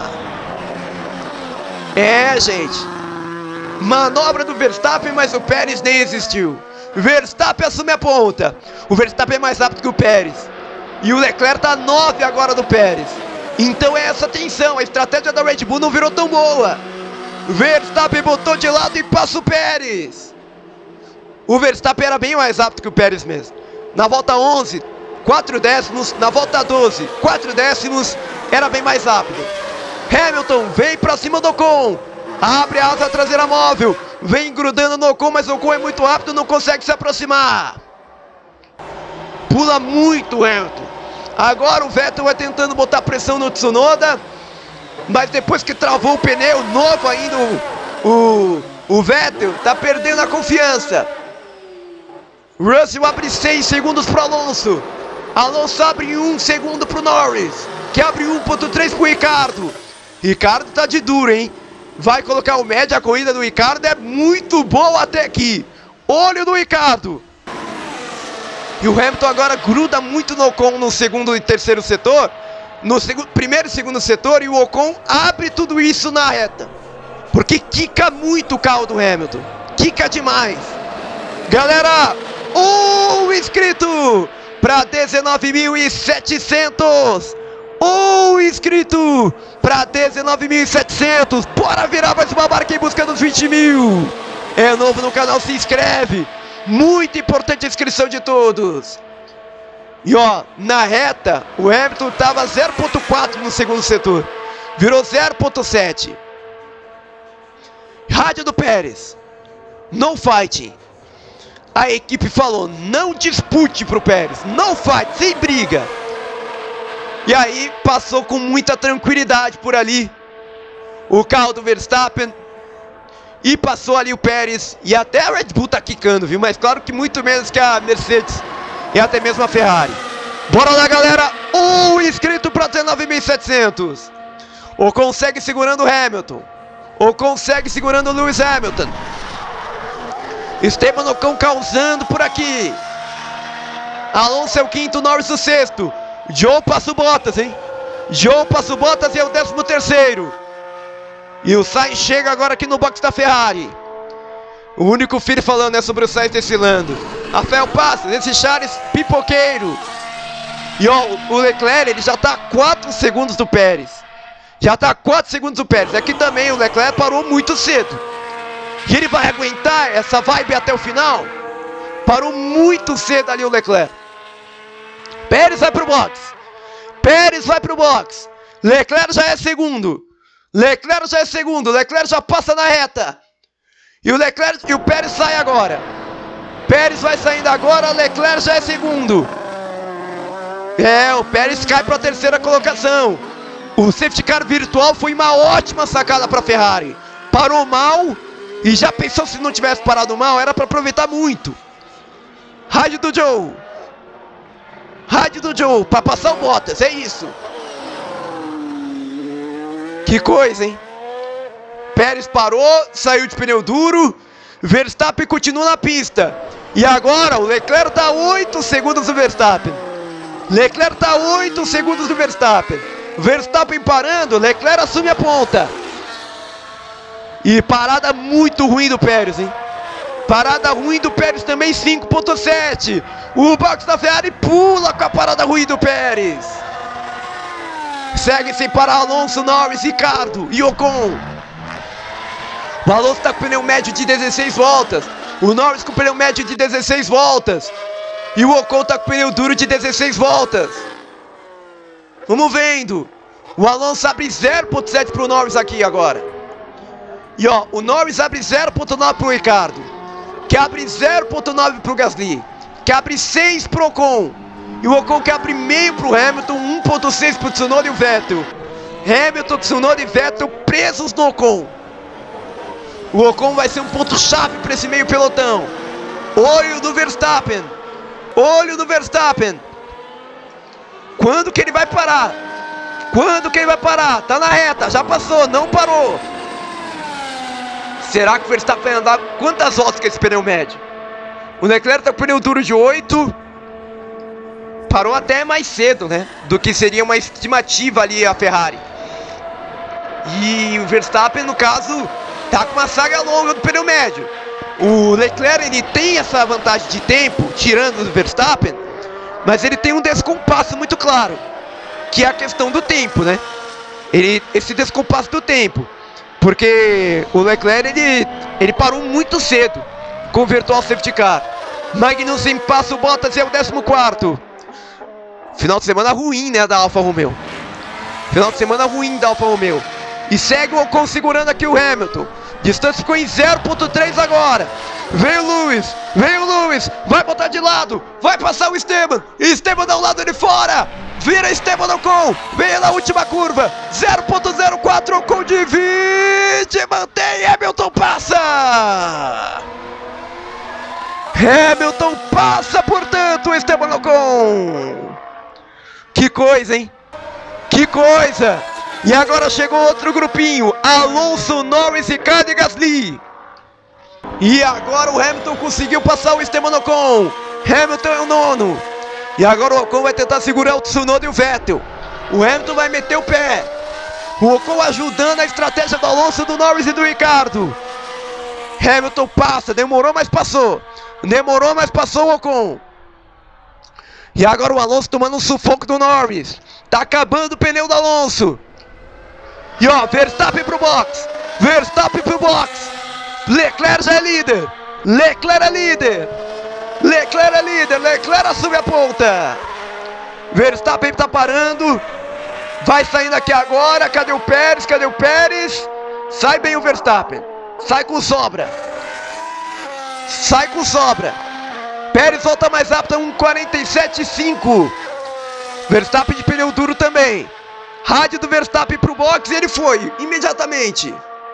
É, gente, manobra do Verstappen, mas o Pérez nem existiu. Verstappen assume a ponta. O Verstappen é mais rápido que o Pérez. E o Leclerc está 9 agora do Pérez. Então é essa tensão, a estratégia da Red Bull não virou tão boa. Verstappen botou de lado e passa o Pérez. O Verstappen era bem mais rápido que o Pérez mesmo. Na volta 11, 4 décimos. Na volta 12, 4 décimos. Era bem mais rápido. Hamilton vem pra cima do Ocon. Abre a asa traseira móvel. Vem grudando no Ocon, mas o Ocon é muito rápido, não consegue se aproximar. Pula muito o Hamilton. Agora o Vettel vai tentando botar pressão no Tsunoda. Mas depois que travou o pneu novo ainda, o Vettel tá perdendo a confiança. Russell abre 6 segundos pro Alonso. Alonso abre 1 segundo pro Norris, que abre 1.3 pro Ricardo. Ricardo tá de duro, hein? Vai colocar o médio, a corrida do Ricardo é muito boa até aqui. Olho do Ricardo. E o Hamilton agora gruda muito no Ocon no segundo e terceiro setor. No primeiro e segundo setor, e o Ocon abre tudo isso na reta. Porque quica muito o carro do Hamilton. Quica demais. Galera, um inscrito para 19.700. Um inscrito para 19.700. Bora virar mais uma marca em busca dos 20 mil. É novo no canal, se inscreve. Muito importante a inscrição de todos. E ó, na reta, o Hamilton estava 0.4 no segundo setor. Virou 0.7. Rádio do Pérez. No fighting. A equipe falou, não dispute pro Pérez. No fight, sem briga. E aí, passou com muita tranquilidade por ali o carro do Verstappen. E passou ali o Pérez. E até a Red Bull tá quicando, viu? Mas claro que muito menos que a Mercedes. E até mesmo a Ferrari. Bora lá, galera. Um inscrito para 19.700. Ou consegue segurando o Hamilton. Ou consegue segurando o Lewis Hamilton. Esteban Ocon causando por aqui. Alonso é o quinto, Norris o sexto. Joe passa o Bottas, hein? Joe passa o Bottas e é o 13º. E o Sainz chega agora aqui no box da Ferrari. O único filho falando é sobre o Sainz desfilando. Rafael passa, esse Charles pipoqueiro. E ó, o Leclerc, ele já tá 4 segundos do Pérez. Já tá 4 segundos do Pérez. Aqui também o Leclerc parou muito cedo. E ele vai aguentar essa vibe até o final? Parou muito cedo ali o Leclerc. Pérez vai pro box. Pérez vai pro box. Leclerc já é segundo. Leclerc já é segundo. Leclerc já passa na reta. E o Leclerc e o Pérez sai agora. Pérez vai saindo agora. Leclerc já é segundo. É, o Pérez cai para a terceira colocação. O safety car virtual foi uma ótima sacada para a Ferrari. Parou mal. E já pensou se não tivesse parado mal? Era para aproveitar muito. Rádio do Joe. Rádio do Joe. Para passar o Bottas. É isso. Que coisa, hein? Pérez parou. Saiu de pneu duro. Verstappen continua na pista. E agora o Leclerc está 8 segundos do Verstappen. Leclerc está 8 segundos do Verstappen. Verstappen parando. Leclerc assume a ponta. E parada muito ruim do Pérez, hein? Parada ruim do Pérez também, 5.7. O box da Ferrari pula com a parada ruim do Pérez. Segue sem parar Alonso, Norris, Ricardo e Ocon. O Alonso está com pneu médio de 16 voltas. O Norris com pneu médio de 16 voltas. E o Ocon está com pneu duro de 16 voltas. Vamos vendo. O Alonso abre 0.7 para o Norris aqui agora. E ó, o Norris abre 0.9 para o Ricardo. Que abre 0.9 para o Gasly. Que abre 6 para o Ocon. E o Ocon que abre meio pro Hamilton, 1.6 pro Tsunoda e o Vettel. Hamilton, Tsunoda e Vettel presos no Ocon. O Ocon vai ser um ponto-chave para esse meio pelotão. Olho do Verstappen. Olho do Verstappen. Quando que ele vai parar? Quando que ele vai parar? Tá na reta, já passou, não parou. Será que o Verstappen vai andar? Quantas voltas que esse pneu mede? O Leclerc tá com pneu duro de 8. Parou até mais cedo, né? Do que seria uma estimativa ali a Ferrari. E o Verstappen, no caso, tá com uma saga longa do pneu médio. O Leclerc, ele tem essa vantagem de tempo, tirando do Verstappen, mas ele tem um descompasso muito claro, que é a questão do tempo, né? Esse descompasso do tempo, porque o Leclerc, ele parou muito cedo com o virtual safety car. Magnussen passa o Bottas e é o 14º. Final de semana ruim, né, da Alfa Romeo. Final de semana ruim da Alfa Romeo. E segue o Ocon segurando aqui o Hamilton. Distância ficou em 0.3 agora. Veio o Lewis, vai botar de lado, vai passar o Esteban. Esteban dá um lado de fora. Vira Esteban Ocon, veio na última curva. 0.04, Ocon divide, mantém, Hamilton passa. Hamilton passa, portanto, o Esteban Ocon. Que coisa, hein? Que coisa! E agora chegou outro grupinho. Alonso, Norris, Ricciardo e Gasly. E agora o Hamilton conseguiu passar o Esteban Ocon. Hamilton é o 9º. E agora o Ocon vai tentar segurar o Tsunoda e o Vettel. O Hamilton vai meter o pé. O Ocon ajudando a estratégia do Alonso, do Norris e do Ricciardo. Hamilton passa, demorou, mas passou. Demorou, mas passou o Ocon. E agora o Alonso tomando um sufoco do Norris. Tá acabando o pneu do Alonso. E ó, Verstappen pro box. Verstappen pro box. Leclerc já é líder. Leclerc é líder. Leclerc é líder. Leclerc assume a ponta. Verstappen tá parando. Vai saindo aqui agora. Cadê o Pérez? Cadê o Pérez? Sai bem o Verstappen. Sai com sobra. Sai com sobra. Pérez volta mais rápido, 1.47.5. Verstappen de pneu duro também. Rádio do Verstappen pro box e ele foi, imediatamente.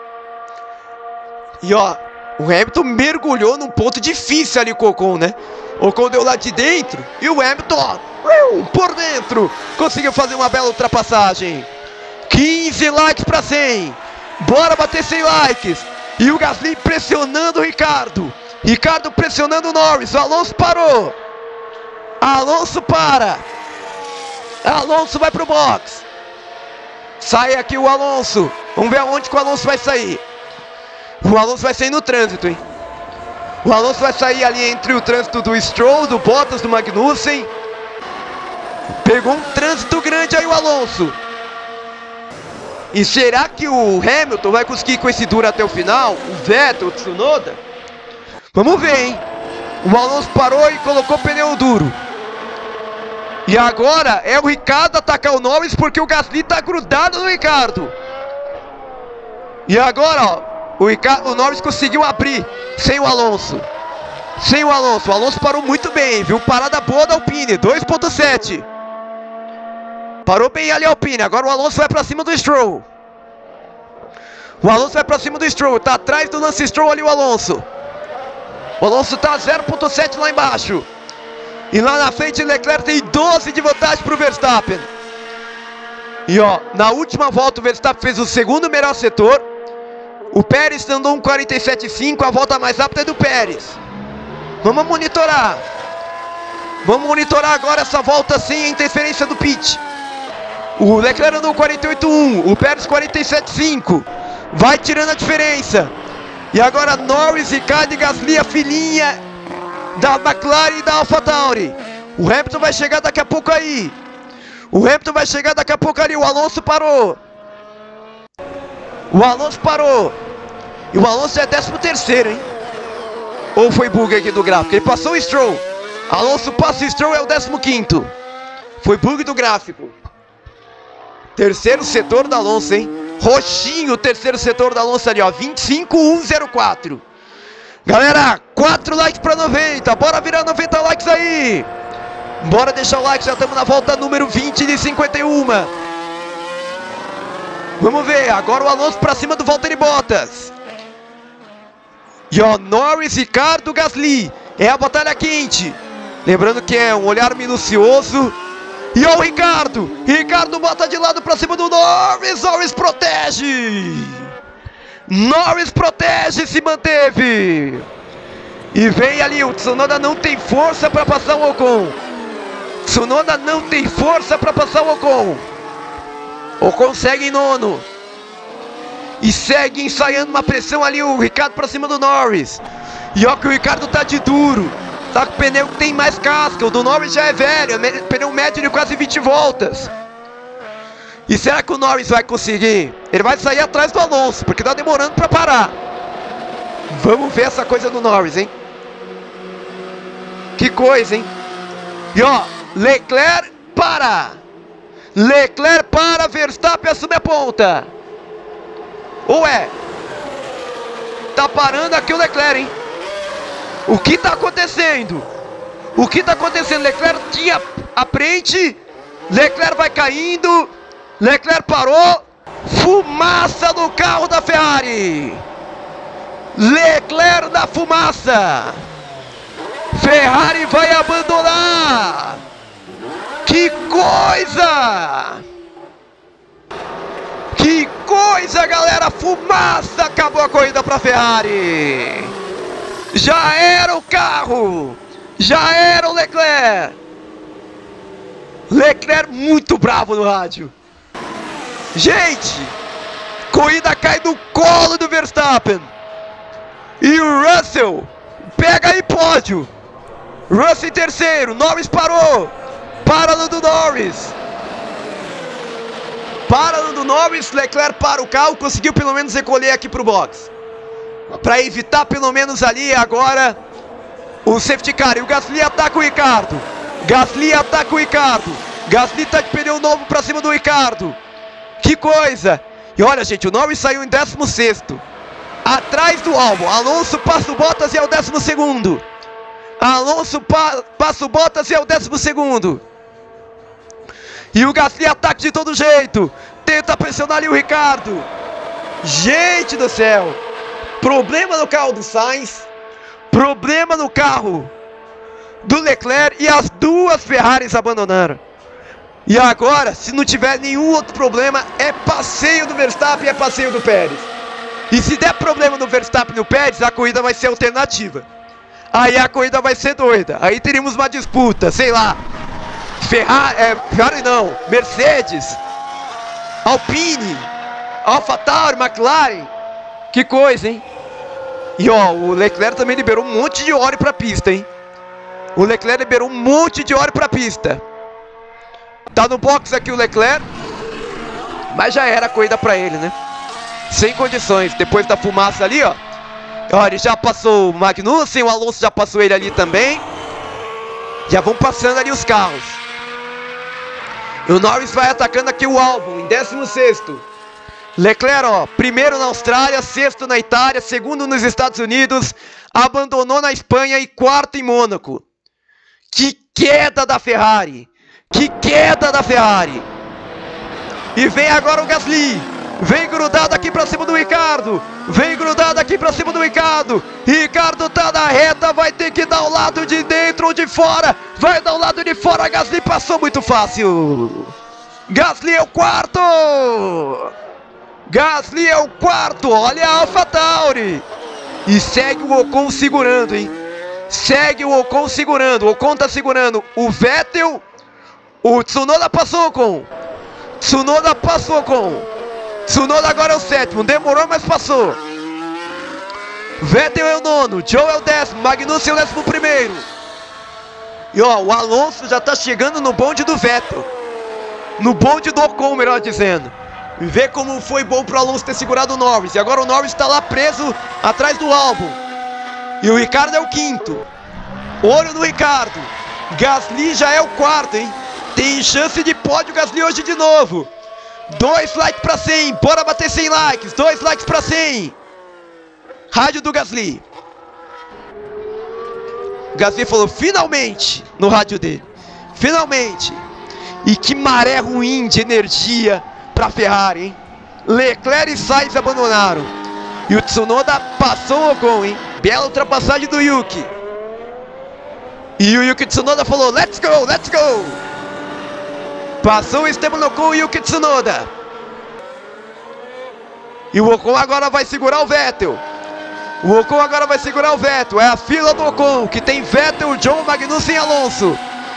E ó, o Hamilton mergulhou num ponto difícil ali com o Ocon, né? O Ocon deu lá de dentro e o Hamilton, ó, por dentro, conseguiu fazer uma bela ultrapassagem. 15 likes para 100. Bora bater 100 likes. E o Gasly pressionando o Ricciardo. Ricciardo pressionando o Norris. O Alonso parou. Alonso para. Alonso vai pro box. Sai aqui o Alonso. Vamos ver aonde que o Alonso vai sair. O Alonso vai sair no trânsito, hein? O Alonso vai sair ali entre o trânsito do Stroll, do Bottas, do Magnussen. Pegou um trânsito grande aí o Alonso. E será que o Hamilton vai conseguir com esse duro até o final? O Vettel, o Tsunoda? Vamos ver, hein? O Alonso parou e colocou pneu duro. E agora é o Ricciardo atacar o Norris porque o Gasly tá grudado no Ricciardo. E agora, ó, o Norris conseguiu abrir sem o Alonso. Sem o Alonso. O Alonso parou muito bem, viu? Parada boa da Alpine, 2.7. Parou bem ali a Alpine. Agora o Alonso vai pra cima do Stroll. O Alonso vai pra cima do Stroll. Tá atrás do Lance Stroll ali o Alonso. O Alonso tá 0.7 lá embaixo. E lá na frente o Leclerc tem 12 de vantagem pro Verstappen. E ó, na última volta o Verstappen fez o segundo melhor setor. O Pérez andou 1.47.5. A volta mais rápida é do Pérez. Vamos monitorar. Vamos monitorar agora essa volta sem a interferência do pit. O Leclerc andou 48.1. O Pérez 47.5. Vai tirando a diferença. E agora Norris, Ricciardo e Gasly, a filhinha da McLaren e da AlphaTauri. O Hamilton vai chegar daqui a pouco aí. O Hamilton vai chegar daqui a pouco ali. O Alonso parou. O Alonso parou. E o Alonso é 13º, hein? Ou foi bug aqui do gráfico? Ele passou o Stroll. Alonso passa o Stroll, é o 15º. Foi bug do gráfico. Terceiro setor da Alonso, hein? Roxinho o terceiro setor da Alonso ali, ó. 25.104. Galera, 4 likes para 90. Bora virar 90 likes aí. Bora deixar o like, já estamos na volta número 20 de 51. Vamos ver, agora o Alonso pra cima do Valtteri Bottas. E ó, Norris, Ricardo, Gasly. É a batalha quente. Lembrando que é um olhar minucioso. E ó o Ricardo. Ricardo bota de lado pra cima do Norris. Norris protege. Norris protege, se manteve. E vem ali, o Tsunoda não tem força pra passar o Ocon. Tsunoda não tem força pra passar o Ocon. Ocon segue em nono. E segue ensaiando uma pressão ali o Ricardo pra cima do Norris. E ó que o Ricardo tá de duro. Tá com o pneu que tem mais casca. O do Norris já é velho, pneu médio de quase 20 voltas. E será que o Norris vai conseguir? Ele vai sair atrás do Alonso, porque tá demorando pra parar. Vamos ver essa coisa do Norris, hein? Que coisa, hein? E ó, Leclerc para. Leclerc para, Verstappen assume a ponta. Ué, tá parando aqui o Leclerc, hein? O que tá acontecendo? O que tá acontecendo? Leclerc tinha a frente. Leclerc vai caindo. Leclerc parou. Fumaça no carro da Ferrari. Leclerc na fumaça. Ferrari vai abandonar. Que coisa! Que coisa, galera! Fumaça! Acabou a corrida para a Ferrari. Já era o carro. Já era o Leclerc. Leclerc muito bravo no rádio. Gente, corrida cai no colo do Verstappen. E o Russell pega aí pódio. Russell em terceiro. Norris parou. Para no do Norris. Para no do Norris. Leclerc para o carro. Conseguiu pelo menos recolher aqui para o box. Para evitar pelo menos ali agora o safety car. E o Gasly ataca o Ricardo. Gasly ataca o Ricardo. Gasly tá de pneu novo para cima do Ricardo. Que coisa. E olha, gente, o Norris saiu em 16º. Atrás do Albon. Alonso passa o Bottas e é o 12º. Alonso passa o Bottas e é o 12º. E o Gasly ataca de todo jeito. Tenta pressionar ali o Ricardo. Gente do céu. Problema no carro do Sainz. Problema no carro do Leclerc. E as duas Ferraris abandonaram. E agora, se não tiver nenhum outro problema, é passeio do Verstappen e é passeio do Pérez. E se der problema no Verstappen e no Pérez, a corrida vai ser alternativa. Aí a corrida vai ser doida. Aí teríamos uma disputa, sei lá. Ferrari não, Mercedes, Alpine, AlphaTauri, McLaren. Que coisa, hein? E ó, o Leclerc também liberou um monte de óleo pra pista, hein? O Leclerc liberou um monte de óleo pra pista. Tá no box aqui o Leclerc. Mas já era a corrida pra ele, né? Sem condições, depois da fumaça ali, ó. Ó, ele já passou o Magnussen, o Alonso já passou ele ali também. Já vão passando ali os carros. E o Norris vai atacando aqui o Albon em 16º. Leclerc, ó, primeiro na Austrália, sexto na Itália, segundo nos Estados Unidos, abandonou na Espanha e quarto em Mônaco. Que queda da Ferrari! Que queda da Ferrari! E vem agora o Gasly. Vem grudado aqui pra cima do Ricardo. Vem grudado aqui pra cima do Ricardo. Ricardo tá na reta, vai ter que dar o lado de dentro ou de fora. Vai dar o lado de fora, Gasly passou muito fácil. Gasly é o quarto. Gasly é o quarto, olha a AlphaTauri. E segue o Ocon segurando, hein. Segue o Ocon segurando, o Ocon tá segurando o Vettel. O Tsunoda passou o Ocon. Tsunoda passou o Ocon. Tsunoda agora é o sétimo, demorou, mas passou. Vettel é o nono, Joe é o 10º, Magnussen é o 11º. E ó, o Alonso já tá chegando no bonde do Vettel. No bonde do Ocon, melhor dizendo. E vê como foi bom pro Alonso ter segurado o Norris. E agora o Norris tá lá preso atrás do Albon. E o Ricardo é o quinto. Olho no Ricardo. Gasly já é o quarto, hein. Tem chance de pódio Gasly hoje de novo. 2 likes pra 100, bora bater 100 likes, 2 likes pra 100. Rádio do Gasly. Gasly falou finalmente no rádio dele. finalmente. E que maré ruim de energia para a Ferrari, hein? Leclerc e Sainz abandonaram. E o Tsunoda passou o Ocon, hein? Bela ultrapassagem do Yuki. E o Yuki Tsunoda falou, let's go, let's go. Passou o Esteban Ocon e o Yuki Tsunoda. E o Ocon agora vai segurar o Vettel. O Ocon agora vai segurar o Vettel. É a fila do Ocon, que tem Vettel, John, Magnussen e Alonso.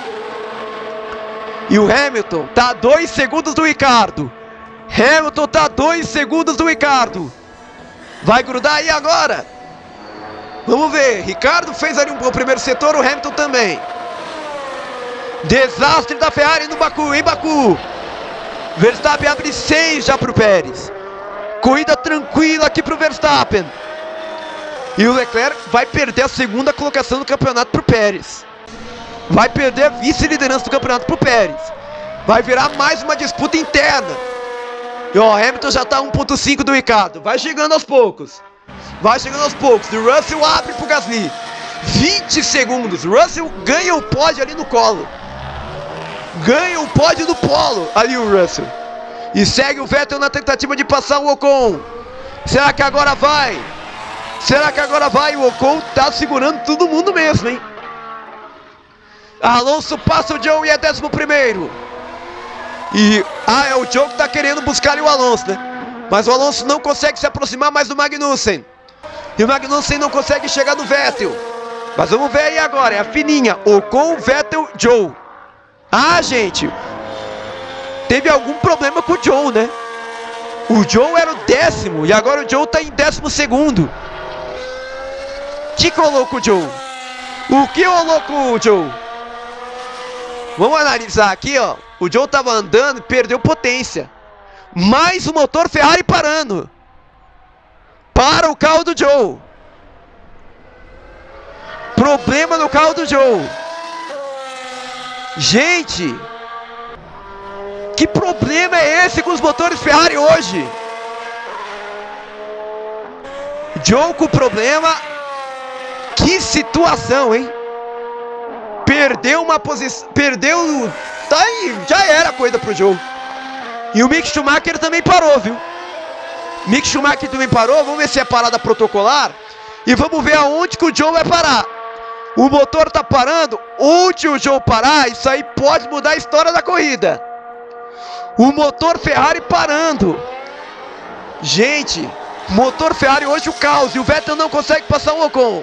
E o Hamilton tá a 2 segundos do Ricardo. Hamilton tá a 2 segundos do Ricardo. Vai grudar aí agora. Vamos ver. Ricardo fez ali o primeiro setor, o Hamilton também. Desastre da Ferrari no Baku, em Baku. Verstappen abre 6 já pro Pérez. Corrida tranquila aqui pro Verstappen. E o Leclerc vai perder a segunda colocação do campeonato pro Pérez. Vai perder a vice-liderança do campeonato pro Pérez. Vai virar mais uma disputa interna. E ó, Hamilton já tá 1.5 do Ricardo. Vai chegando aos poucos. Vai chegando aos poucos. O Russell abre pro Gasly. 20 segundos. Russell ganha o pódio ali no colo. Ganha o pódio do polo ali o Russell. E segue o Vettel na tentativa de passar o Ocon. Será que agora vai? Será que agora vai? O Ocon tá segurando todo mundo mesmo, hein? Alonso passa o Joe e é 11º. E é o Joe que tá querendo buscar ali o Alonso, né? Mas o Alonso não consegue se aproximar mais do Magnussen. E o Magnussen não consegue chegar no Vettel. Mas vamos ver aí agora, é a fininha. Ocon, Vettel, Joe. Gente, teve algum problema com o Joe, né? O Joe era o 10º e agora o Joe tá em 12º. Que rolou com o Joe? O que rolou com o Joe? Vamos analisar aqui, ó. O Joe tava andando e perdeu potência. Mais o motor Ferrari parando. Para o carro do Joe. Problema no carro do Joe. Gente, que problema é esse com os motores Ferrari hoje? Joe com problema. Que situação, hein? Perdeu uma posição. Perdeu. Tá aí, já era coisa pro Joe. E o Mick Schumacher também parou, viu? Mick Schumacher também parou. Vamos ver se é parada protocolar. E vamos ver aonde que o Joe vai parar. O motor tá parando. Onde o Joe parar, isso aí pode mudar a história da corrida. O motor Ferrari parando. Gente, motor Ferrari hoje o caos. E o Vettel não consegue passar o Ocon.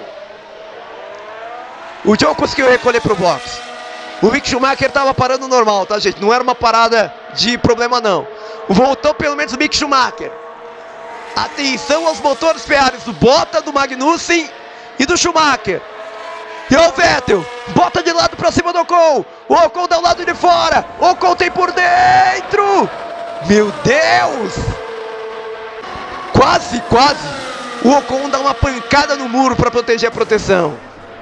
O Joe conseguiu recolher pro box. O Mick Schumacher tava parando normal, tá, gente? Não era uma parada de problema, não. Voltou pelo menos o Mick Schumacher. Atenção aos motores Ferrari do Bottas, do Magnussen e do Schumacher. E o Vettel, bota de lado pra cima do Ocon. O Ocon dá o lado de fora. O Ocon tem por dentro. Meu Deus. Quase, quase. O Ocon dá uma pancada no muro pra proteger a proteção.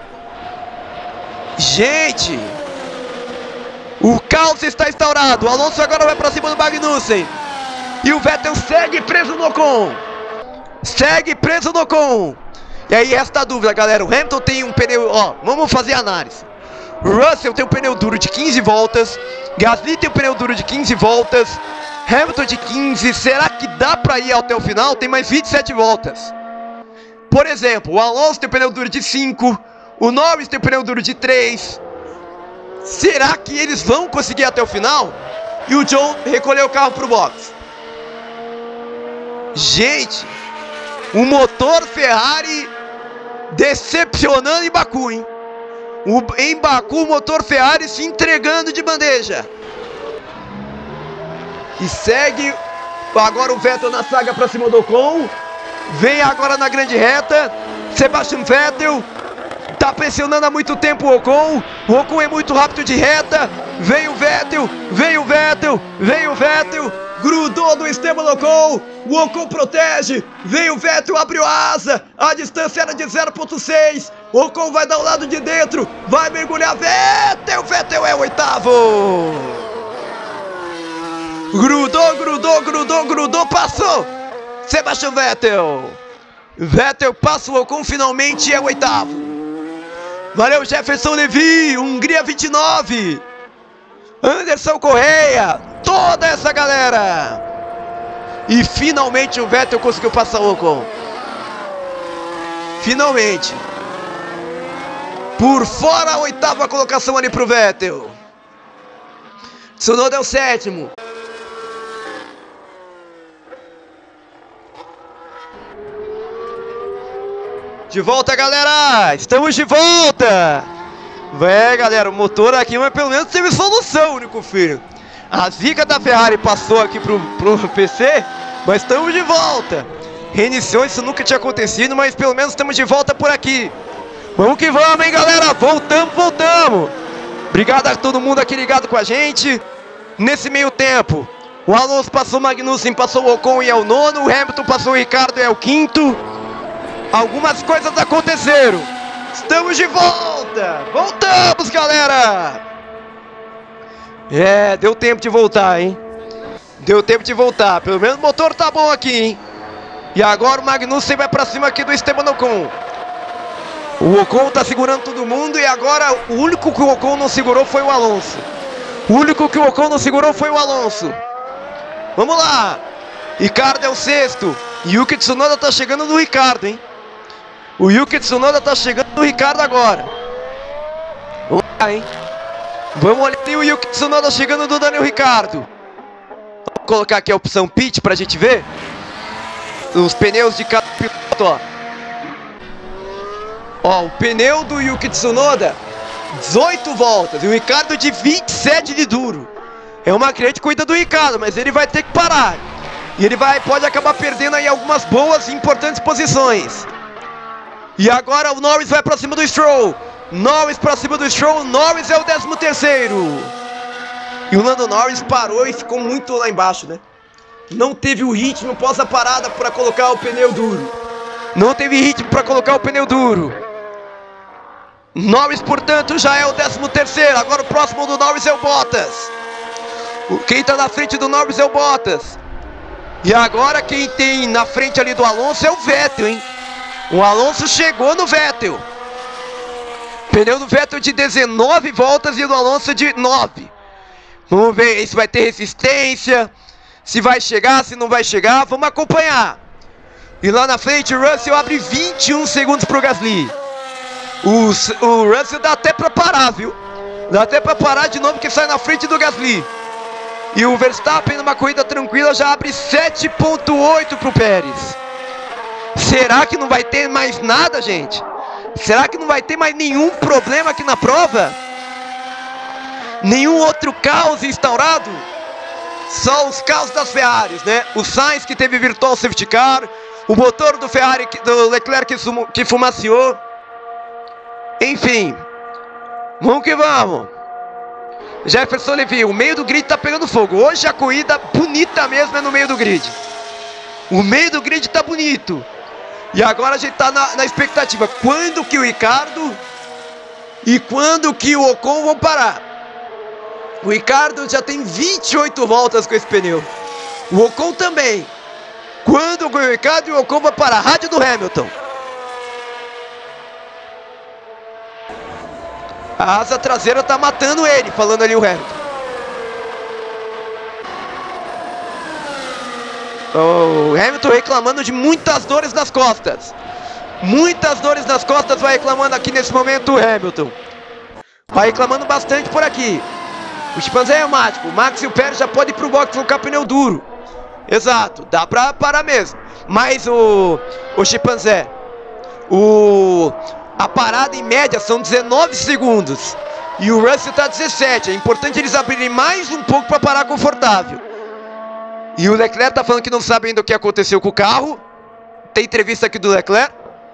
Gente, o caos está instaurado. O Alonso agora vai pra cima do Magnussen. E o Vettel segue preso no Ocon. Segue preso no Ocon. E aí resta a dúvida, galera. O Hamilton tem um pneu... Ó, vamos fazer a análise. O Russell tem um pneu duro de 15 voltas. Gasly tem um pneu duro de 15 voltas. Hamilton de 15. Será que dá pra ir até o final? Tem mais 27 voltas. Por exemplo, o Alonso tem um pneu duro de 5. O Norris tem um pneu duro de 3. Será que eles vão conseguir até o final? E o Joe recolheu o carro pro box. Gente, o motor Ferrari decepcionando em Baku, hein? Em Baku, o motor Ferrari se entregando de bandeja. E segue agora o Vettel na saga pra cima do Ocon. Vem agora na grande reta. Sebastian Vettel tá pressionando há muito tempo o Ocon. O Ocon é muito rápido de reta. Vem o Vettel, vem o Vettel, vem o Vettel. Grudou do Esteban Ocon. O Ocon protege. Vem o Vettel, abriu a asa. A distância era de 0.6. Ocon vai dar o lado de dentro. Vai mergulhar. Vettel. Vettel é o 8º. Grudou, grudou, grudou, grudou. Passou. Sebastian Vettel. Vettel passa o Ocon finalmente, é o 8º. Valeu, Jefferson Levi. Hungria 29. Anderson Correia, toda essa galera. E finalmente o Vettel conseguiu passar o Ocon. Finalmente. Por fora a 8ª colocação ali pro Vettel. Tsunoda é o 7º. De volta, galera! Estamos de volta! Galera, o motor aqui, mas pelo menos teve solução, único filho. A zica da Ferrari passou aqui pro PC, mas estamos de volta. Reiniciou, isso nunca tinha acontecido, mas pelo menos estamos de volta por aqui. Vamos que vamos, hein, galera? Voltamos! Obrigado a todo mundo aqui ligado com a gente. Nesse meio tempo, o Alonso passou o Magnussen, passou o Ocon e é o 9º. O Hamilton passou o Ricardo e é o 5º. Algumas coisas aconteceram. Estamos de volta! Voltamos, galera! Deu tempo de voltar, hein? Deu tempo de voltar. Pelo menos o motor tá bom aqui, hein? E agora o Magnussen vai pra cima aqui do Esteban Ocon. O Ocon tá segurando todo mundo e agora o único que o Ocon não segurou foi o Alonso. O único que o Ocon não segurou foi o Alonso. Vamos lá! Ricardo é o 6º. Yuki Tsunoda tá chegando no Ricardo, hein? O Yuki Tsunoda tá chegando no Ricardo agora. Vamos lá, hein? Vamos olhar o Yuki Tsunoda chegando do Daniel Ricciardo. Vou colocar aqui a opção pit pra gente ver os pneus de cada piloto, ó. Ó, o pneu do Yuki Tsunoda 18 voltas e o Ricardo de 27 de duro. É uma crítica, cuida do Ricardo, mas ele vai ter que parar. E ele pode acabar perdendo aí algumas boas e importantes posições. E agora o Norris vai pra cima do Stroll. Norris pra cima do Stroll. Norris é o 13º. E o Lando Norris parou e ficou muito lá embaixo, né? Não teve o ritmo pós a parada para colocar o pneu duro. Não teve ritmo para colocar o pneu duro. Norris, portanto, já é o 13º. Agora o próximo do Norris é o Bottas. Quem tá na frente do Norris é o Bottas. E agora quem tem na frente ali do Alonso é o Vettel, hein? O Alonso chegou no Vettel. Pneu do Vettel de 19 voltas e do Alonso de 9. Vamos ver se vai ter resistência, se vai chegar, se não vai chegar. Vamos acompanhar. E lá na frente o Russell abre 21 segundos para o Gasly. O Russell dá até para parar, viu? Dá até para parar de novo, que sai na frente do Gasly. E o Verstappen numa corrida tranquila já abre 7.8 para o Pérez. Será que não vai ter mais nada, gente? Será que não vai ter mais nenhum problema aqui na prova? Nenhum outro caos instaurado? Só os caos das Ferraris, né? O Sainz que teve virtual safety car, o motor do Ferrari, do Leclerc que fumaciou. Enfim, vamos que vamos. Jefferson Levy, o meio do grid tá pegando fogo. Hoje a corrida bonita mesmo é no meio do grid. O meio do grid tá bonito. E agora a gente tá na expectativa. Quando que o Ricardo e quando que o Ocon vão parar? O Ricardo já tem 28 voltas com esse pneu. O Ocon também. Quando o Ricardo e o Ocon vão parar? Rádio do Hamilton. A asa traseira tá matando ele, falando ali o Hamilton. O Hamilton reclamando de muitas dores nas costas. Muitas dores nas costas vai reclamando aqui nesse momento o Hamilton. Vai reclamando bastante por aqui. O chimpanzé é reumático. O Max e o Pérez já podem ir pro box colocar pneu duro. Exato, dá pra parar mesmo. Mas o chimpanzé, a parada em média são 19 segundos. E o Russell tá 17. É importante eles abrirem mais um pouco para parar confortável. E o Leclerc tá falando que não sabe ainda o que aconteceu com o carro. Tem entrevista aqui do Leclerc.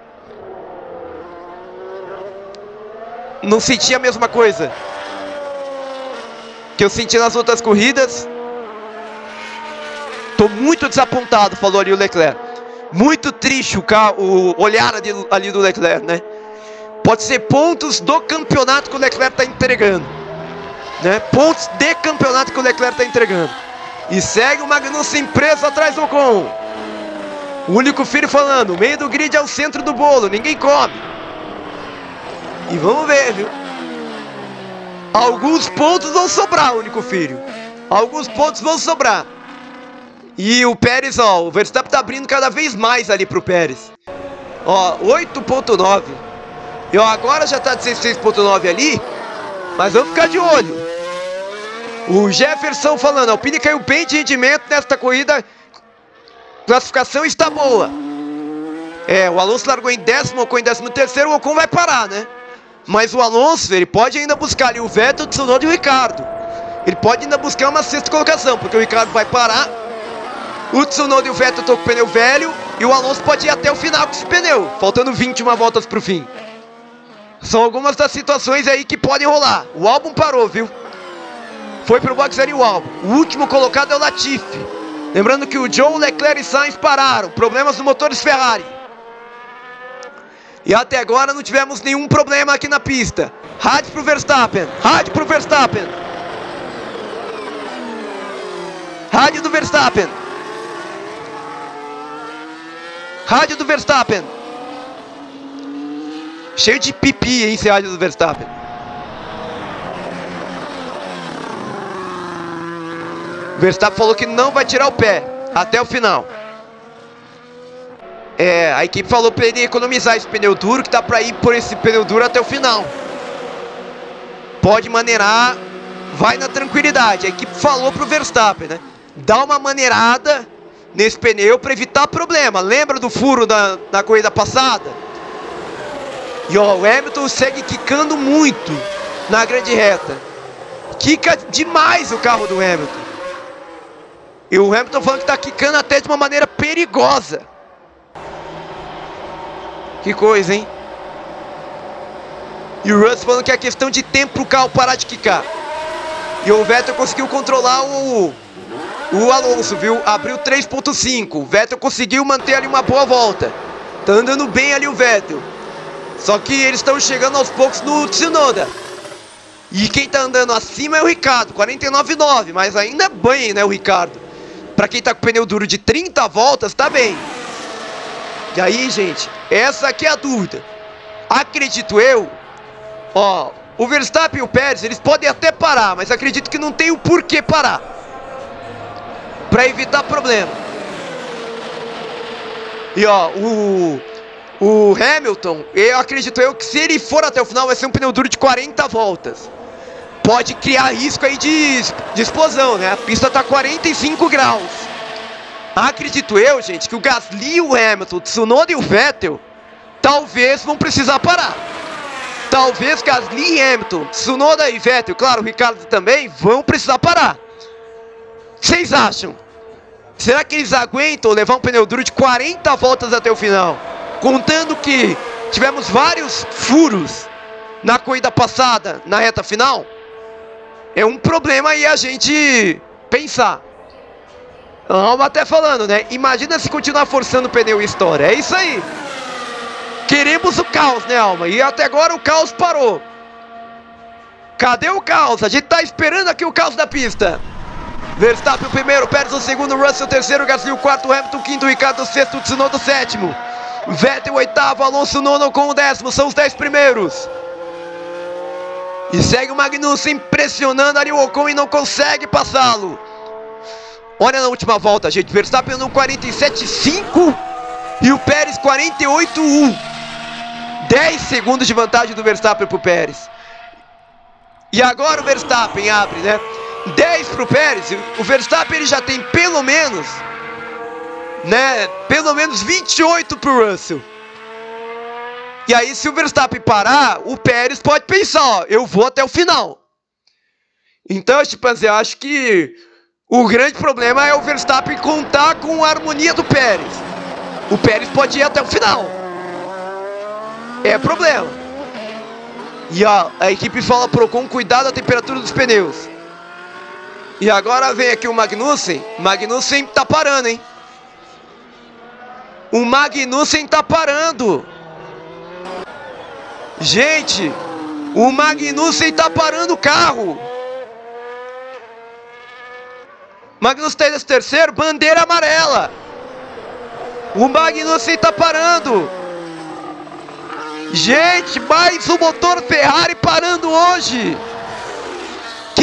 Não senti a mesma coisa que eu senti nas outras corridas. Tô muito desapontado, falou ali o Leclerc. Muito triste o olhar ali do Leclerc, né? Pode ser pontos do campeonato que o Leclerc tá entregando, né? Pontos de campeonato que o Leclerc tá entregando. E segue o Magnussen preso atrás do Ocon. O único filho falando, o meio do grid é o centro do bolo, ninguém come. E vamos ver, viu? alguns pontos vão sobrar, único filho. Alguns pontos vão sobrar. E o Pérez, ó, o Verstappen tá abrindo cada vez mais ali pro Pérez. Ó, 8.9. E ó, agora já tá 16.9 ali. Mas vamos ficar de olho. O Jefferson falando, a Alpine caiu bem de rendimento nesta corrida. Classificação está boa. É, o Alonso largou em 10º, o Ocon em 13º, o Ocon vai parar, né? Mas o Alonso, ele pode ainda buscar ali o Vettel, o Tsunoda e o Ricardo. Ele pode ainda buscar uma 6ª colocação, porque o Ricardo vai parar. O Tsunoda e o Vettel estão com o pneu velho. E o Alonso pode ir até o final com esse pneu, faltando 21 voltas pro fim. São algumas das situações aí que podem rolar. O Albon parou, viu? Foi pro box ali o Albon. O último colocado é o Latifi. Lembrando que o Joe, Leclerc e Sainz pararam. Problemas no motores Ferrari. E até agora não tivemos nenhum problema aqui na pista. Rádio pro Verstappen. Rádio pro Verstappen. Rádio do Verstappen. Rádio do Verstappen. Cheio de pipi, hein, esse rádio do Verstappen. O Verstappen falou que não vai tirar o pé até o final. É, a equipe falou pra ele economizar esse pneu duro, que tá pra ir por esse pneu duro até o final. Pode maneirar, vai na tranquilidade. A equipe falou pro Verstappen, né? Dá uma maneirada nesse pneu pra evitar problema. Lembra do furo na corrida passada? E ó, o Hamilton segue quicando muito na grande reta. Quica demais o carro do Hamilton. E o Hamilton falando que tá quicando até de uma maneira perigosa. Que coisa, hein? E o Russell falando que é questão de tempo pro carro parar de quicar. E o Vettel conseguiu controlar o Alonso, viu? Abriu 3.5. O Vettel conseguiu manter ali uma boa volta. Tá andando bem ali o Vettel. Só que eles estão chegando aos poucos no Tsunoda. E quem tá andando acima é o Ricardo, 49.9. Mas ainda é bem, né, o Ricardo. Pra quem tá com pneu duro de 30 voltas, tá bem. E aí, gente, essa aqui é a dúvida. Acredito eu, ó, o Verstappen e o Pérez, eles podem até parar, mas acredito que não tem o porquê parar. Pra evitar problema. E ó, o Hamilton, eu acredito eu que se ele for até o final vai ser um pneu duro de 40 voltas. Pode criar risco aí de explosão, né? A pista tá 45 graus. Acredito eu, gente, que o Gasly, o Hamilton, o Tsunoda e o Vettel talvez vão precisar parar. Talvez Gasly e Hamilton, Tsunoda e Vettel, claro, o Ricardo também, vão precisar parar. O que vocês acham? Será que eles aguentam levar um pneu duro de 40 voltas até o final? Contando que tivemos vários furos na corrida passada, na reta final. É um problema aí a gente pensar. A Alma até falando, né? Imagina se continuar forçando o pneu e história. É isso aí. Queremos o caos, né, Alma? E até agora o caos parou. Cadê o caos? A gente tá esperando aqui o caos da pista. Verstappen o primeiro, Pérez o segundo, Russell o terceiro, Gasly o quarto, Hamilton o quinto, Ricardo o sexto, Tsunoda o sétimo, Vettel o oitavo, Alonso o nono com o 10º, são os 10 primeiros. E segue o Magnussen pressionando ali o Ocon e não consegue passá-lo. Olha na última volta, gente, Verstappen no 47.5 e o Pérez 48.1. 10 segundos de vantagem do Verstappen pro Pérez. E agora o Verstappen abre, né? 10 pro Pérez. O Verstappen ele já tem pelo menos, né? Pelo menos 28 pro Russell. E aí se o Verstappen parar, o Pérez pode pensar, ó, eu vou até o final. Então, eu acho que o grande problema é o Verstappen contar com a harmonia do Pérez. O Pérez pode ir até o final. É problema. E ó, a equipe fala pro Ocon cuidar da temperatura dos pneus. E agora vem aqui o Magnussen. Magnussen tá parando, hein? O Magnussen tá parando. Gente, o Magnussen tá parando o carro. Magnussen tá nesse terceiro, bandeira amarela. O Magnussen tá parando. Gente, mais um motor Ferrari parando hoje.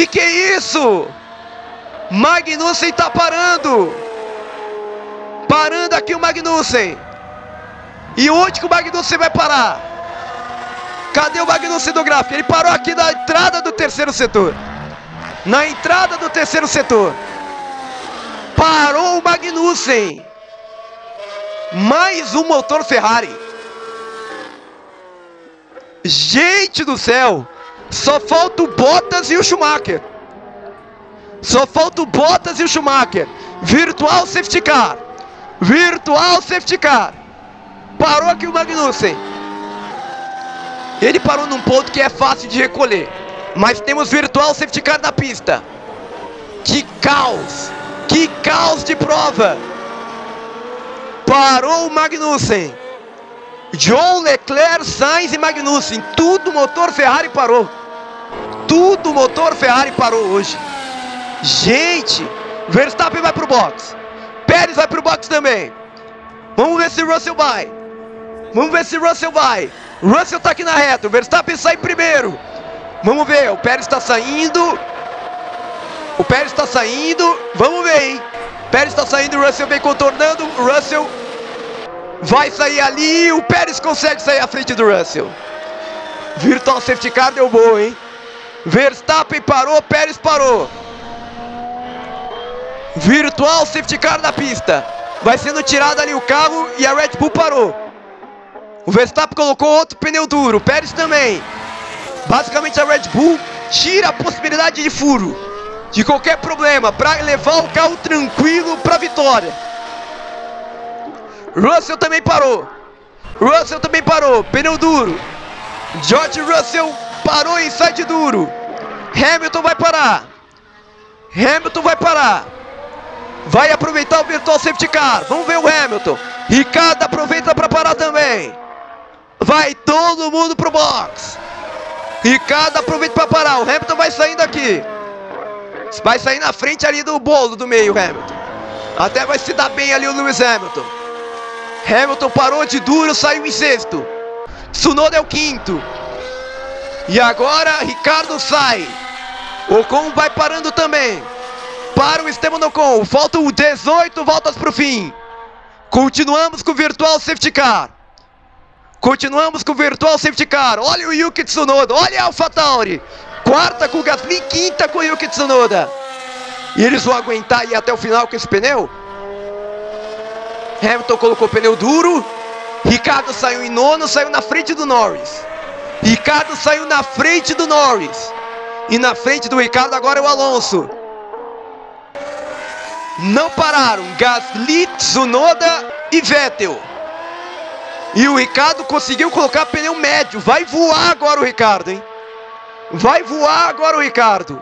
Que é isso? Magnussen tá parando. Parando aqui o Magnussen. E onde que o Magnussen vai parar? Cadê o Magnussen do gráfico? Ele parou aqui na entrada do terceiro setor. Na entrada do terceiro setor. Parou o Magnussen. Mais um motor Ferrari. Gente do céu. Só falta o Bottas e o Schumacher. Só falta o Bottas e o Schumacher. Virtual safety car. Virtual safety car. Parou aqui o Magnussen. Ele parou num ponto que é fácil de recolher. Mas temos virtual safety car na pista. Que caos. Que caos de prova. Parou o Magnussen. John Leclerc, Sainz e Magnussen. Tudo motor Ferrari parou. Tudo motor Ferrari parou hoje. Gente, Verstappen vai pro box. Pérez vai pro box também. Vamos ver se Russell vai. Vamos ver se Russell vai. Russell tá aqui na reta. O Verstappen sai primeiro. Vamos ver. O Pérez tá saindo. O Pérez tá saindo. Vamos ver, hein. Pérez tá saindo. O Russell vem contornando. O Russell vai sair ali. O Pérez consegue sair à frente do Russell. Virtual safety car deu boa, hein. Verstappen parou. Pérez parou. Virtual safety car na pista. Vai sendo tirado ali o carro e a Red Bull parou. O Verstappen colocou outro pneu duro. O Pérez também. Basicamente a Red Bull tira a possibilidade de furo, de qualquer problema, para levar o carro tranquilo para a vitória. Russell também parou. Russell também parou. Pneu duro. George Russell parou em side duro. Hamilton vai parar. Hamilton vai parar. Vai aproveitar o virtual safety car. Vamos ver o Hamilton. Ricardo aproveita para parar também. Vai todo mundo pro box. Ricardo aproveita para parar. O Hamilton vai saindo aqui. Vai sair na frente ali do bolo do meio, Hamilton. Até vai se dar bem ali o Lewis Hamilton. Hamilton parou de duro, saiu em sexto. Tsunoda é o quinto. E agora Ricardo sai. Ocon vai parando também. Para o Esteban Ocon. Faltam 18 voltas para o fim. Continuamos com o virtual safety car. Continuamos com o virtual safety car. Olha o Yuki Tsunoda. Olha a AlphaTauri. Quarta com o Gasly, quinta com o Yuki Tsunoda. E eles vão aguentar ir até o final com esse pneu? Hamilton colocou pneu duro. Ricardo saiu em nono, saiu na frente do Norris. Ricardo saiu na frente do Norris. E na frente do Ricardo agora é o Alonso. Não pararam. Gasly, Tsunoda e Vettel. E o Ricardo conseguiu colocar pneu médio. Vai voar agora o Ricardo, hein? Vai voar agora o Ricardo.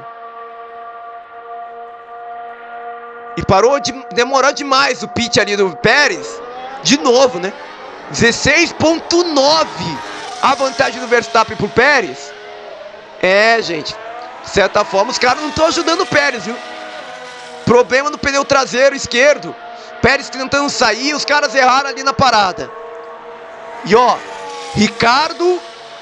E parou de demorar demais o pit ali do Pérez. De novo, né? 16.9 a vantagem do Verstappen pro Pérez. É, gente. De certa forma, os caras não estão ajudando o Pérez, viu? Problema no pneu traseiro esquerdo. Pérez tentando sair, os caras erraram ali na parada. E ó, Ricardo.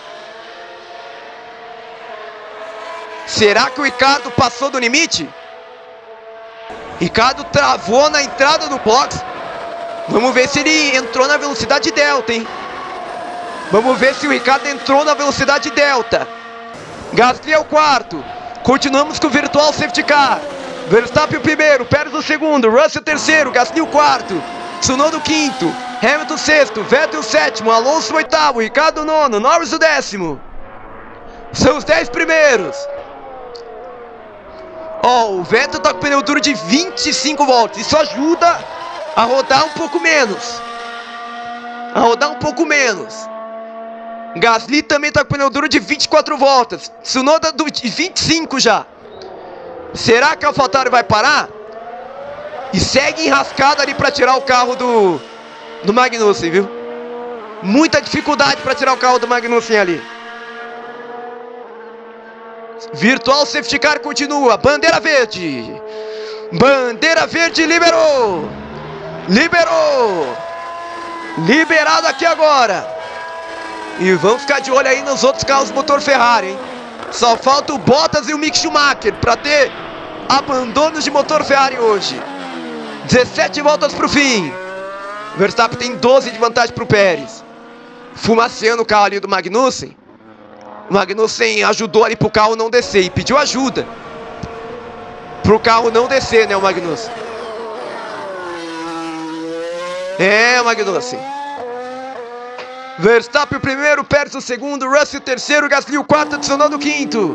Será que o Ricardo passou do limite? Ricardo travou na entrada do box. Vamos ver se ele entrou na velocidade delta, hein? Vamos ver se o Ricardo entrou na velocidade delta. Gasly é o quarto. Continuamos com o virtual safety car. Verstappen o primeiro, Pérez o segundo, Russell o terceiro, Gasly o quarto, Tsunoda o quinto, Hamilton o sexto, Vettel o sétimo, Alonso o oitavo, Ricardo o nono, Norris o décimo. São os 10 primeiros. Ó, o Vettel tá com pneu duro de 25 voltas. Isso ajuda a rodar um pouco menos. Gasly também tá com pneu duro de 24 voltas. Tsunoda de 25 já. Será que a AlphaTauri vai parar? E segue enrascado ali para tirar o carro do Magnussen, viu? Muita dificuldade para tirar o carro do Magnussen ali. Virtual safety car continua. Bandeira verde. Bandeira verde liberou. Liberado aqui agora. E vamos ficar de olho aí nos outros carros motor Ferrari, hein? Só falta o Bottas e o Mick Schumacher para ter abandonos de motor Ferrari hoje. 17 voltas para o fim. Verstappen tem 12 de vantagem para o Pérez. Fumaciando o carro ali do Magnussen. O Magnussen ajudou ali para o carro não descer e pediu ajuda para o carro não descer, né, o Magnussen. O Magnussen. Verstappen o primeiro, Pérez o segundo, Russell o terceiro, Gasly o quarto, Tsunoda o quinto.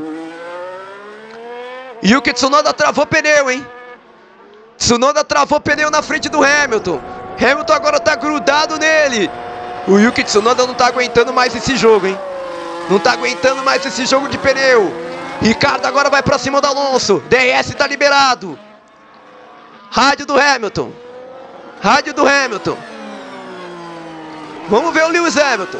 Yuki Tsunoda travou pneu, hein? Tsunoda travou pneu na frente do Hamilton. Hamilton agora tá grudado nele. O Yuki Tsunoda não tá aguentando mais esse jogo, hein? Não tá aguentando mais esse jogo de pneu. Ricardo agora vai pra cima do Alonso. DRS tá liberado. Rádio do Hamilton. Rádio do Hamilton. Vamos ver o Lewis Hamilton.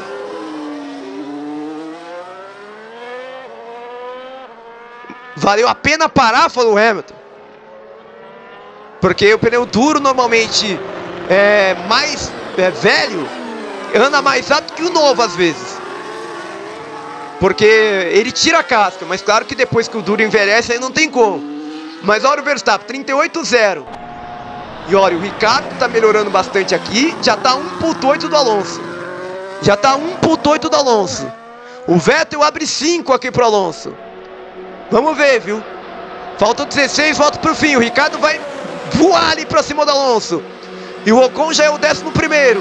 Valeu a pena parar, falou o Hamilton. Porque o pneu duro normalmente é mais velho, anda mais rápido que o novo às vezes. Porque ele tira a casca, mas claro que depois que o duro envelhece aí não tem como. Mas olha o Verstappen, 38-0. E olha, o Ricardo está melhorando bastante aqui. Já está 1.8 do Alonso. Já está 1.8 do Alonso. O Vettel abre 5 aqui pro Alonso. Vamos ver, viu? Faltam 16 voltas pro fim. O Ricardo vai voar ali pra cima do Alonso. E o Ocon já é o 11º.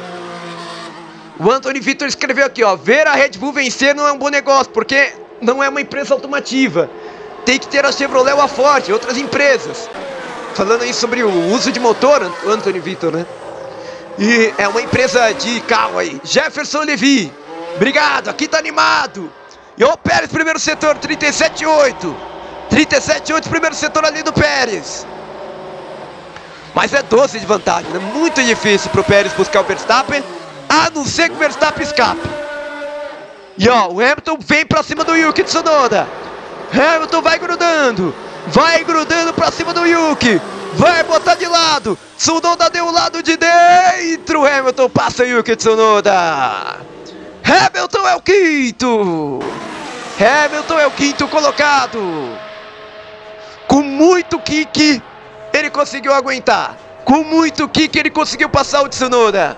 O Anthony Victor escreveu aqui, ó. Ver a Red Bull vencer não é um bom negócio, porque não é uma empresa automotiva. Tem que ter a Chevrolet ou a Ford, outras empresas. Falando aí sobre o uso de motor, Anthony Victor, né? E é uma empresa de carro aí. Jefferson Levi, obrigado, aqui tá animado. E o Pérez, primeiro setor, 37,8. 37,8, primeiro setor ali do Pérez. Mas é 12 de vantagem, né? Muito difícil pro Pérez buscar o Verstappen, a não ser que o Verstappen escape. E ó, o Hamilton vem pra cima do Yuki Tsunoda. Hamilton vai grudando pra cima do Yuki. Vai botar de lado. Tsunoda deu o lado de dentro. Hamilton passa o Yuki Tsunoda. Hamilton é o quinto. Hamilton é o quinto colocado. Com muito kick, ele conseguiu aguentar. Com muito kick, ele conseguiu passar o Tsunoda.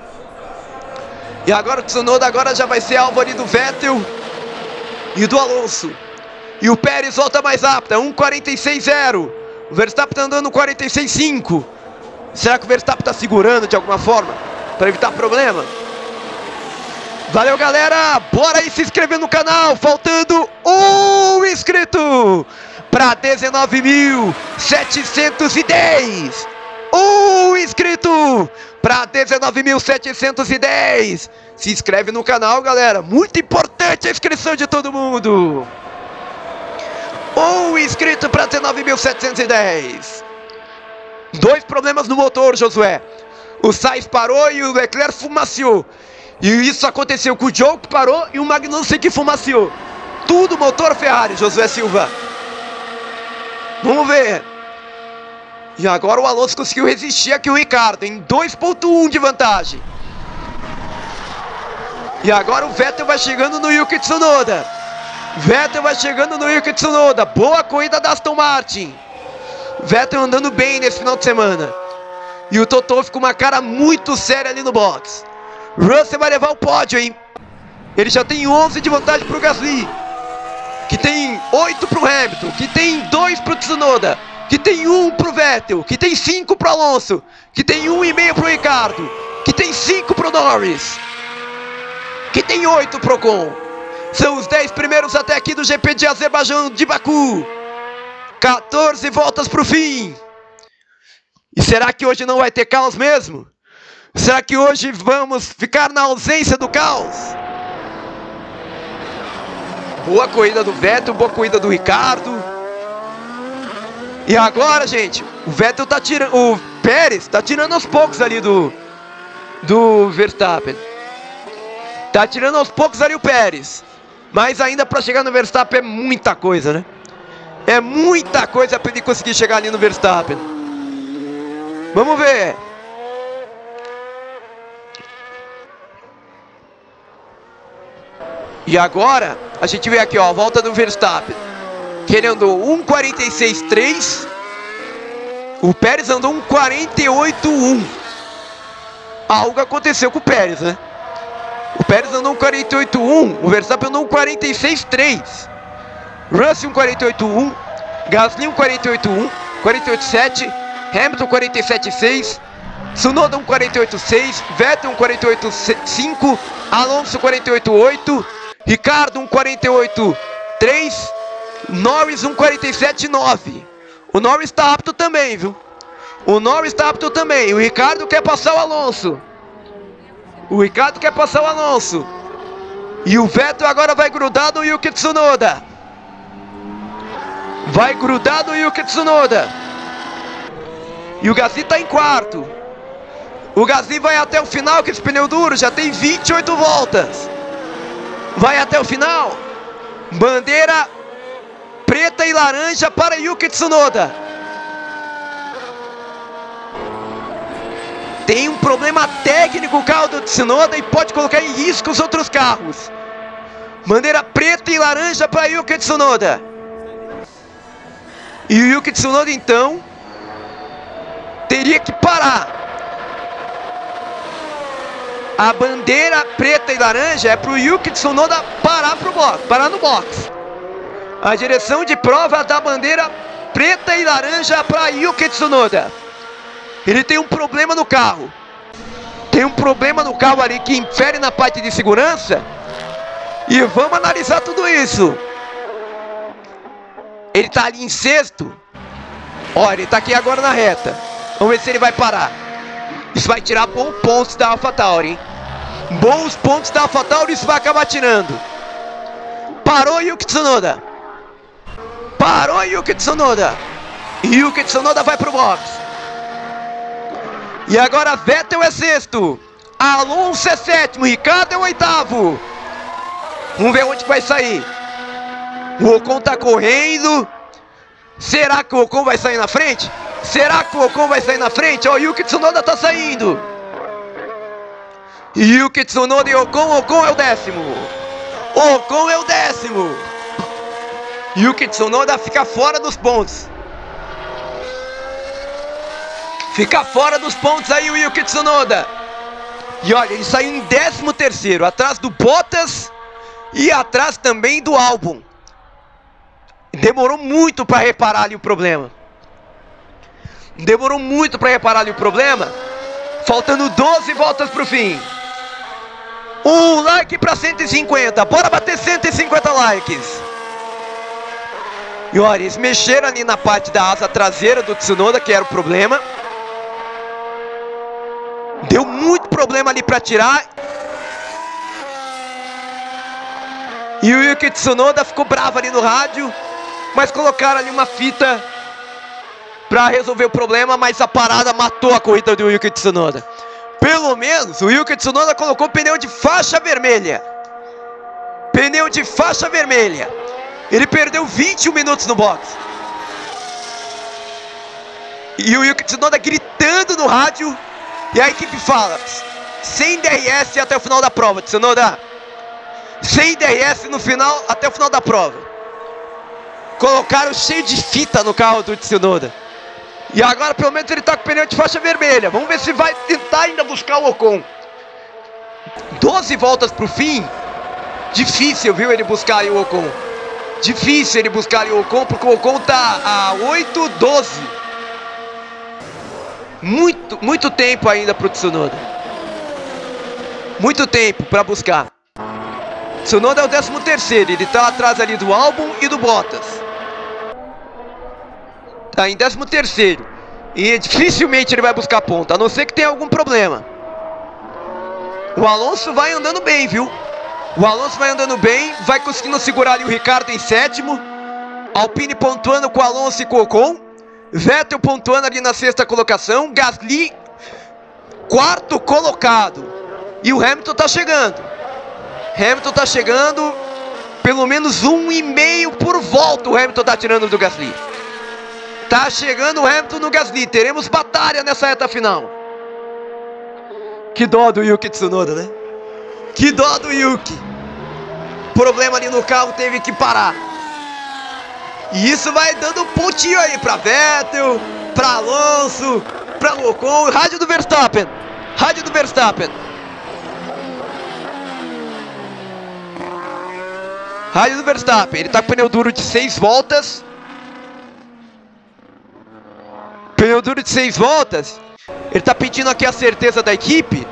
E agora o Tsunoda já vai ser alvo ali do Vettel e do Alonso. E o Pérez volta mais rápido, 1,46,0. O Verstappen está andando 46,5. Será que o Verstappen está segurando de alguma forma para evitar problema? Valeu, galera. Bora aí se inscrever no canal. Faltando um inscrito para 19.710. Um inscrito para 19.710. Se inscreve no canal, galera. Muito importante a inscrição de todo mundo. Um inscrito para 19.710. Dois problemas no motor, Josué. O Sainz parou e o Leclerc fumaciou. E isso aconteceu com o Zhou que parou e o Magnussen que fumaciou. Tudo motor Ferrari, Josué Silva. Vamos ver. E agora o Alonso conseguiu resistir aqui o Ricardo em 2,1 de vantagem. E agora o Vettel vai chegando no Yuki Tsunoda. Vettel vai chegando no Yuki Tsunoda. Boa corrida da Aston Martin. Vettel andando bem nesse final de semana. E o Totó ficou com uma cara muito séria ali no box. Russell vai levar o pódio, hein? Ele já tem 11 de vantagem pro Gasly, que tem 8 pro Hamilton, que tem 2 pro Tsunoda, que tem 1 pro Vettel, que tem 5 pro Alonso, que tem 1,5 pro Ricardo, que tem 5 pro Norris, que tem 8 pro Ocon. São os 10 primeiros até aqui do GP de Azerbaijão de Baku. 14 voltas pro fim. E será que hoje não vai ter caos mesmo? Será que hoje vamos ficar na ausência do caos? Boa corrida do Vettel, boa corrida do Ricardo. E agora, gente, o Vettel tá tirando, o Pérez tá tirando aos poucos ali do Verstappen. Tá tirando aos poucos ali o Pérez. Mas ainda para chegar no Verstappen é muita coisa, né? É muita coisa para ele conseguir chegar ali no Verstappen. Vamos ver. E agora, a gente vê aqui, ó, a volta do Verstappen. Que ele andou 1:46.3. O Pérez andou 1:48.1. Algo aconteceu com o Pérez, né? O Pérez andou 1:48.1. O Verstappen andou 1:46.3. Russell 1:48.1. Gasly 1:48.1. 48.7. Hamilton 47.6. Tsunoda 1:48.6. Vettel 1:48.5. Alonso 48.8. Ricardo 1:48.3. Norris 1:47.9. O Norris está apto também, viu? O Norris está apto também. O Ricardo quer passar o Alonso. O Ricardo quer passar o Alonso. E o Vettel agora vai grudar no Yuki Tsunoda. Vai grudar no Yuki Tsunoda. E o Gasly está em quarto. O Gasly vai até o final com esse pneu duro. Já tem 28 voltas. Vai até o final. Bandeira preta e laranja para Yuki Tsunoda. Tem um problema técnico o carro do Tsunoda e pode colocar em risco os outros carros. Bandeira preta e laranja para Yuki Tsunoda. E o Yuki Tsunoda então teria que parar. A bandeira preta e laranja é para o Yuki Tsunoda parar no box. A direção de prova da bandeira preta e laranja para Yuki Tsunoda. Ele tem um problema no carro. Tem um problema no carro ali que infere na parte de segurança. E vamos analisar tudo isso. Ele está ali em sexto. Olha, ele está aqui agora na reta. Vamos ver se ele vai parar. Isso vai tirar bons pontos da AlphaTauri, hein? Bons pontos da AlphaTauri, isso vai acabar tirando. Parou Yuki Tsunoda. Parou Yuki Tsunoda. Yuki Tsunoda vai pro box. E agora Vettel é sexto. Alonso é sétimo. Ricardo é o oitavo. Vamos ver onde vai sair. O Ocon tá correndo. Será que o Ocon vai sair na frente? Será que o Ocon vai sair na frente? Ó, o Yuki Tsunoda tá saindo. Yuki Tsunoda e Ocon. Ocon é o décimo. Ocon é o décimo. Yuki Tsunoda fica fora dos pontos. Fica fora dos pontos aí o Yuki Tsunoda. E olha, ele saiu em 13º, atrás do Bottas e atrás também do Albon. Demorou muito para reparar ali o problema. Demorou muito para reparar ali o problema. Faltando 12 voltas para o fim. Um like para 150. Bora bater 150 likes. E olha, eles mexeram ali na parte da asa traseira do Tsunoda, que era o problema. Deu muito problema ali para tirar. E o Yuki Tsunoda ficou bravo ali no rádio. Mas colocaram ali uma fita para resolver o problema. Mas a parada matou a corrida do Yuki Tsunoda. Pelo menos o Yuki Tsunoda colocou pneu de faixa vermelha. Pneu de faixa vermelha. Ele perdeu 21 minutos no box. E o Yuki Tsunoda gritando no rádio. E a equipe fala: sem DRS até o final da prova, Tsunoda. Sem DRS no final até o final da prova. Colocaram cheio de fita no carro do Tsunoda. E agora pelo menos ele está com pneu de faixa vermelha. Vamos ver se vai tentar ainda buscar o Ocon. 12 voltas para o fim. Difícil, viu, ele buscar aí o Ocon. Difícil ele buscar ali o Ocon, porque o Ocon tá a 8:12. Muito tempo ainda pro Tsunoda. Muito tempo para buscar. Tsunoda é o 13º, ele tá atrás ali do Albon e do Bottas. Tá em 13º. E dificilmente ele vai buscar ponta, a não ser que tenha algum problema. O Alonso vai andando bem, viu? O Alonso vai andando bem, vai conseguindo segurar ali o Ricardo em sétimo. Alpine pontuando com o Alonso e com o Ocon. Vettel pontuando ali na 6ª colocação. Gasly, 4º colocado. E o Hamilton tá chegando. Hamilton tá chegando. Pelo menos 1,5 por volta o Hamilton tá tirando do Gasly. Tá chegando o Hamilton no Gasly. Teremos batalha nessa reta final. Que dó do Yuki Tsunoda, né? Que dó do Yuki. problema ali no carro, teve que parar. E isso vai dando um pontinho aí pra Vettel, pra Alonso, pra Ocon. Rádio do Verstappen. Rádio do Verstappen. Rádio do Verstappen. Ele tá com pneu duro de 6 voltas. Pneu duro de 6 voltas. Ele tá pedindo aqui a certeza da equipe.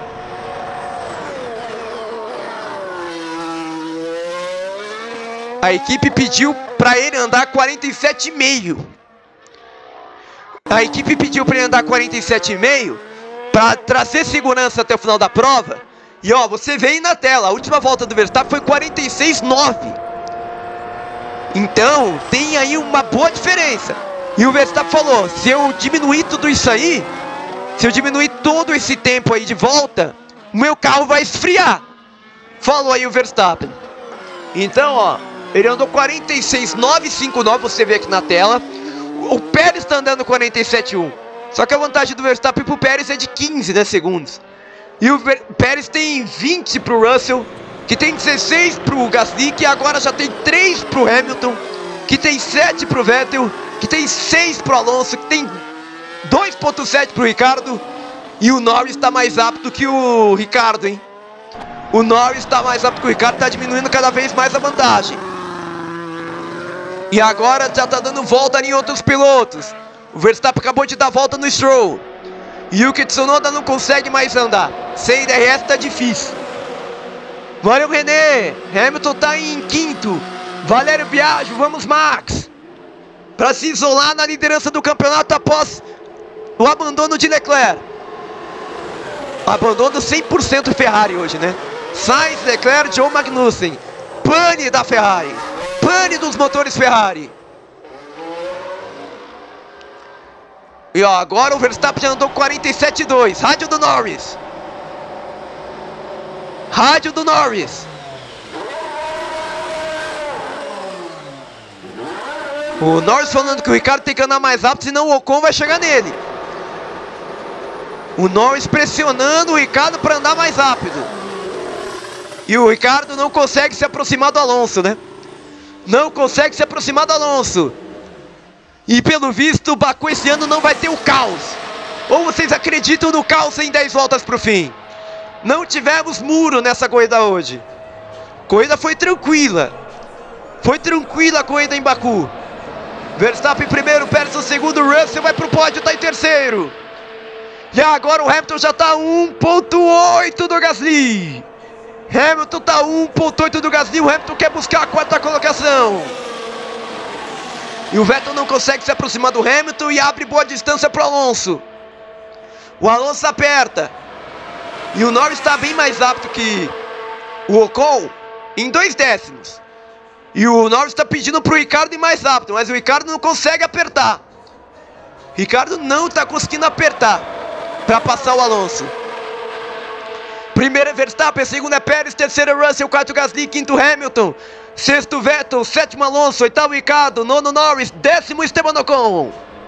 A equipe pediu para ele andar 47,5. A equipe pediu para ele andar 47,5 para trazer segurança até o final da prova. E ó, você vê aí na tela, a última volta do Verstappen foi 46,9. Então, tem aí uma boa diferença. E o Verstappen falou, se eu diminuir tudo isso aí, se eu diminuir todo esse tempo aí de volta, o meu carro vai esfriar. Falou aí o Verstappen. Então, ó, ele andou 46,959, você vê aqui na tela. O Pérez está andando 47,1. Só que a vantagem do Verstappen pro Pérez é de 15, né, segundos. E o Pérez tem 20 pro Russell, que tem 16 pro Gasly, que agora já tem 3 pro Hamilton, que tem 7 pro Vettel, que tem 6 pro Alonso, que tem 2,7 pro Ricardo. E o Norris está mais apto que o Ricardo, hein? O Norris está mais apto que o Ricardo, está diminuindo cada vez mais a vantagem. E agora já está dando volta em outros pilotos. O Verstappen acabou de dar volta no Stroll. E o Tsunoda não consegue mais andar. Sem DRS está difícil. Valeu, René. Hamilton está em quinto. Valério Biagio, vamos Max. Para se isolar na liderança do campeonato após o abandono de Leclerc. Abandono 100% Ferrari hoje, né? Sainz, Leclerc, Joe Magnussen. Pane da Ferrari. Pane dos motores Ferrari. E ó, agora o Verstappen já andou 47,2. Rádio do Norris. Rádio do Norris. O Norris falando que o Ricardo tem que andar mais rápido, senão o Ocon vai chegar nele. O Norris pressionando o Ricardo para andar mais rápido. E o Ricardo não consegue se aproximar do Alonso, né? Não consegue se aproximar do Alonso. E pelo visto o Baku esse ano não vai ter o caos. Ou vocês acreditam no caos em 10 voltas para o fim? Não tivemos muro nessa corrida hoje. A corrida foi tranquila. Foi tranquila a corrida em Baku. Verstappen em primeiro, Pérez em segundo, Russell vai para o pódio, está em terceiro. E agora o Hamilton já está 1,8 do Gasly. Hamilton está 1,8 do Gasly. O Hamilton quer buscar a quarta colocação. E o Vettel não consegue se aproximar do Hamilton e abre boa distância para o Alonso. O Alonso aperta. E o Norris está bem mais rápido que o Ocon em 2 décimos. E o Norris está pedindo para o Ricardo ir mais rápido, mas o Ricardo não consegue apertar. Ricardo não está conseguindo apertar para passar o Alonso. Primeiro é Verstappen, segundo é Pérez, terceiro é Russell, quarto Gasly, quinto Hamilton, sexto Vettel, sétimo Alonso, oitavo Ricardo, nono Norris, décimo Esteban Ocon.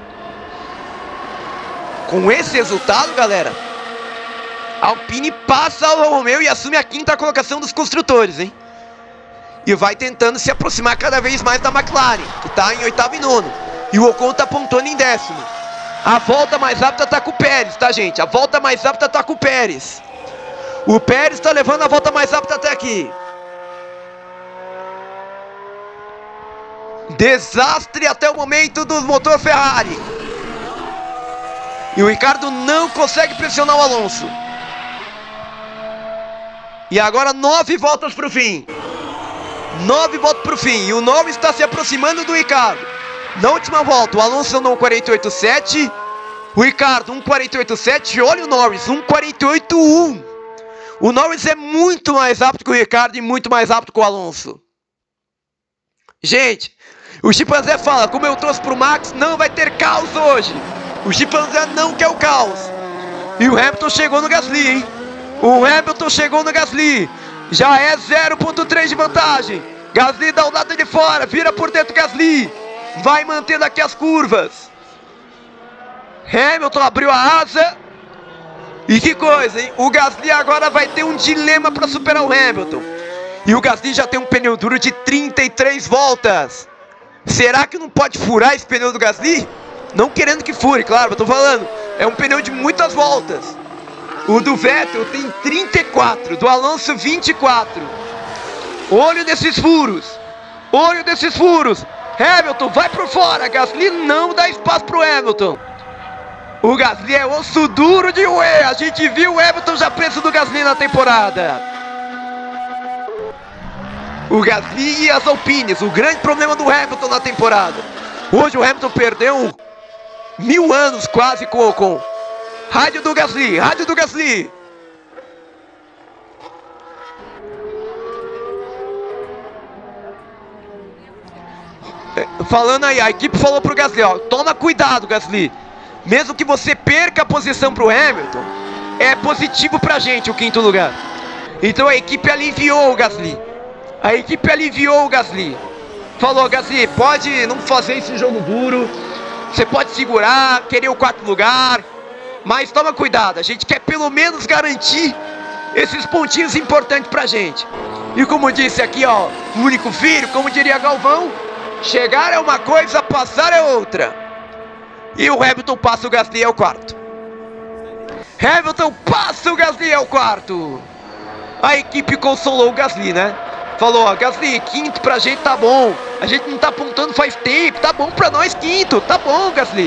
Com esse resultado, galera, a Alpine passa ao Romeo e assume a quinta colocação dos construtores, hein? E vai tentando se aproximar cada vez mais da McLaren, que está em oitavo e nono. E o Ocon está apontando em décimo. A volta mais rápida está com o Pérez, tá, gente? A volta mais rápida está com o Pérez. O Pérez está levando a volta mais rápida até aqui. Desastre até o momento do motor Ferrari. E o Ricardo não consegue pressionar o Alonso. E agora 9 voltas para o fim. 9 voltas para o fim. E o Norris está se aproximando do Ricardo. Na última volta, o Alonso andou 1,48,7. O Ricardo 1,48,7. Olha o Norris, 1,48,1. O Norris é muito mais rápido que o Ricardo e muito mais rápido que o Alonso. Gente, o Chimpanzé fala, como eu trouxe pro Max, não vai ter caos hoje. O Chimpanzé não quer o caos. E o Hamilton chegou no Gasly, hein? O Hamilton chegou no Gasly. Já é 0,3 de vantagem. Gasly dá o lado de fora, vira por dentro Gasly. Vai mantendo aqui as curvas. Hamilton abriu a asa. E que coisa, hein? O Gasly agora vai ter um dilema para superar o Hamilton. E o Gasly já tem um pneu duro de 33 voltas. Será que não pode furar esse pneu do Gasly? Não querendo que fure, claro, eu tô falando. É um pneu de muitas voltas. O do Vettel tem 34, do Alonso 24. Olho desses furos. Olho desses furos. Hamilton vai por fora. Gasly não dá espaço pro Hamilton. O Gasly é osso duro de roer. A gente viu o Hamilton já preso do Gasly na temporada. O Gasly e as Alpines, o grande problema do Hamilton na temporada. Hoje o Hamilton perdeu 1000 anos quase com o Ocon. Rádio do Gasly, rádio do Gasly. Falando aí, a equipe falou pro Gasly, ó, toma cuidado, Gasly. Mesmo que você perca a posição pro Hamilton, é positivo pra gente o 5º lugar. Então a equipe aliviou o Gasly. A equipe aliviou o Gasly. Falou, Gasly, pode não fazer esse jogo duro. Você pode segurar, querer o 4º lugar. Mas toma cuidado, a gente quer pelo menos garantir esses pontinhos importantes pra gente. E como disse aqui, ó, o único filho, como diria Galvão, chegar é uma coisa, passar é outra. E o Hamilton passa o Gasly, é o 4º. Hamilton passa o Gasly, é o 4º. A equipe consolou o Gasly, né? Falou, ó, Gasly, 5º pra gente tá bom. A gente não tá apontando faz tempo, tá bom pra nós 5º, tá bom, Gasly.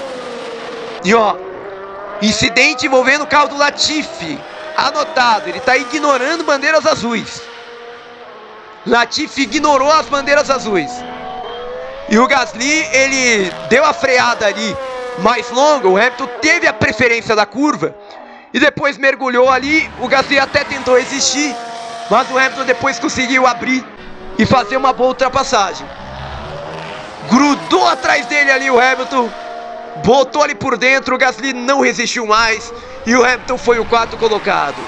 E ó, incidente envolvendo o carro do Latifi. Anotado, ele tá ignorando bandeiras azuis. Latifi ignorou as bandeiras azuis. E o Gasly, ele deu a freada ali mais longa. O Hamilton teve a preferência da curva e depois mergulhou ali. O Gasly até tentou resistir, mas o Hamilton depois conseguiu abrir e fazer uma boa ultrapassagem. Grudou atrás dele ali o Hamilton, botou ali por dentro, o Gasly não resistiu mais e o Hamilton foi o 4º colocado.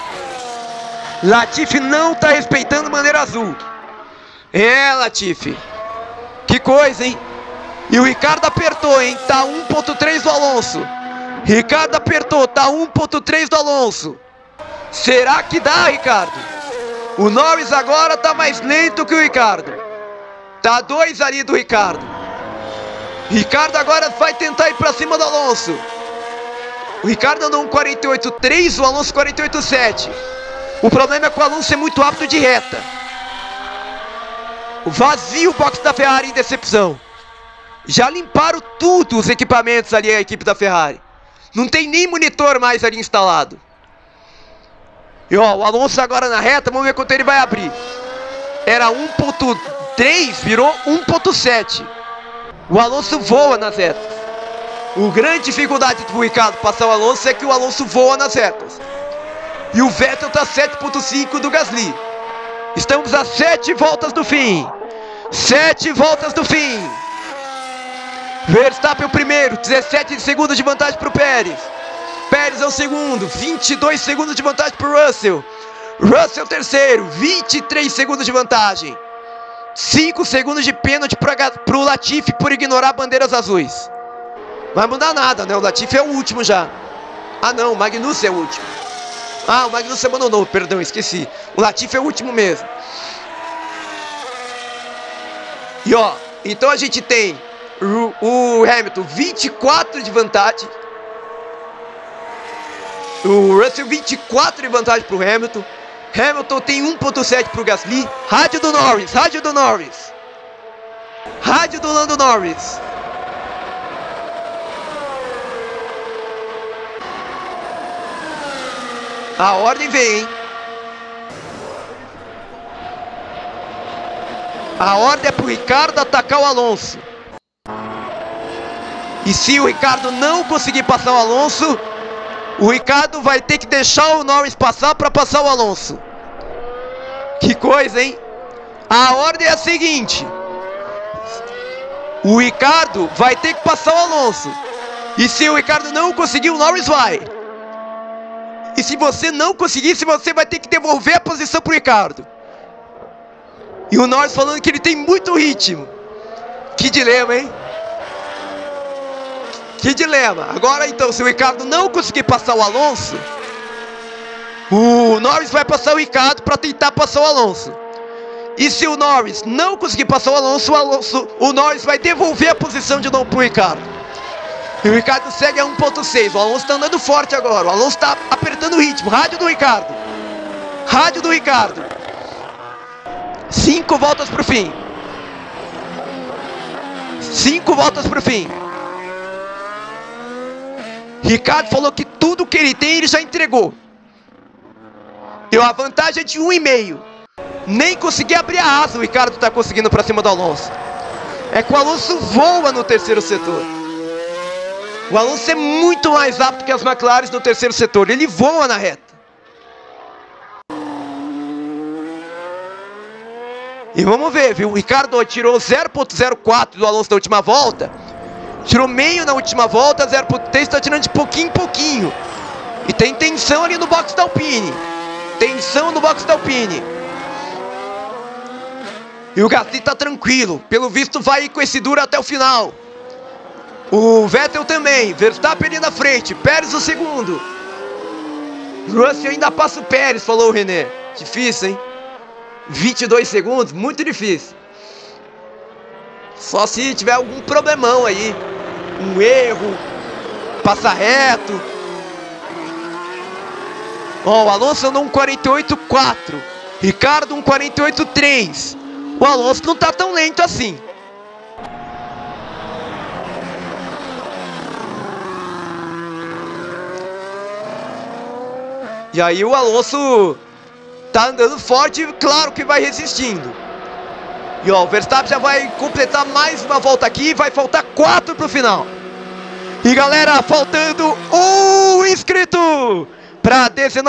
Latifi não tá respeitando bandeira azul. É, Latifi, que coisa, hein? E o Ricardo apertou, hein? Tá 1.3 do Alonso. Ricardo apertou, tá 1.3 do Alonso. Será que dá, Ricardo? O Norris agora tá mais lento que o Ricardo. Tá 2 ali do Ricardo. Ricardo agora vai tentar ir pra cima do Alonso. O Ricardo andou um 48.3, o Alonso 48.7. O problema é que o Alonso é muito rápido de reta. Vazio o box da Ferrari em decepção. Já limparam tudo os equipamentos ali, a equipe da Ferrari. Não tem nem monitor mais ali instalado. E ó, o Alonso agora na reta, vamos ver quanto ele vai abrir. Era 1.3, virou 1.7. O Alonso voa nas retas. A grande dificuldade do Ricardo passar o Alonso é que o Alonso voa nas retas. E o Vettel tá 7.5 do Gasly. Estamos a 7 voltas do fim. 7 voltas do fim. Verstappen o primeiro, 17 segundos de vantagem para o Pérez. Pérez é o segundo, 22 segundos de vantagem para o Russell. Russell terceiro, 23 segundos de vantagem. 5 segundos de pênalti para o Latifi por ignorar bandeiras azuis. Não vai mudar nada, né? O Latifi é o último já. Ah não, o Magnussen é o último. Ah, o Magnussen abandonou, perdão, esqueci. O Latifi é o último mesmo. E ó, então a gente tem o Hamilton 24 de vantagem. O Russell 24 de vantagem para o Hamilton. Hamilton tem 1.7 para o Gasly. Rádio do Norris, rádio do Norris. Rádio do Lando Norris. A ordem vem, hein? A ordem é pro Ricardo atacar o Alonso. E se o Ricardo não conseguir passar o Alonso, o Ricardo vai ter que deixar o Norris passar para passar o Alonso. Que coisa, hein? A ordem é a seguinte: o Ricardo vai ter que passar o Alonso. E se o Ricardo não conseguir, o Norris vai. E se você não conseguir, você vai ter que devolver a posição pro Ricardo. E o Norris falando que ele tem muito ritmo. Que dilema, hein? Que dilema. Agora então, se o Ricardo não conseguir passar o Alonso, o Norris vai passar o Ricardo para tentar passar o Alonso. E se o Norris não conseguir passar o Norris vai devolver a posição de novo pro Ricardo. E o Ricardo segue a 1.6. O Alonso tá andando forte agora. O Alonso tá apertando o ritmo. Rádio do Ricardo. Rádio do Ricardo. 5 voltas pro fim. 5 voltas pro fim. Ricardo falou que tudo que ele tem, ele já entregou. E a vantagem é de 1,5. Nem conseguir abrir a asa o Ricardo tá conseguindo pra cima do Alonso. É que o Alonso voa no terceiro setor. O Alonso é muito mais rápido que as McLaren no terceiro setor. Ele voa na reta. E vamos ver, viu? O Ricardo tirou 0.04 do Alonso na última volta. Tirou meio na última volta, 0.3, está tirando de pouquinho em pouquinho. E tem tensão ali no box da Alpine. Tensão no box da Alpine. E o Gasly tá tranquilo. Pelo visto vai com esse duro até o final. O Vettel também. Verstappen ali na frente. Pérez o segundo. Russell ainda passa o Pérez, falou o René. Difícil, hein? 22 segundos, muito difícil. Só se tiver algum problemão aí. Um erro. Passa reto. Ó, o Alonso andou um 48.4. Ricardo um 48.3. O Alonso não tá tão lento assim. E aí o Alonso tá andando forte, claro que vai resistindo. E ó, o Verstappen já vai completar mais uma volta aqui, vai faltar 4 pro final. E galera, faltando um inscrito para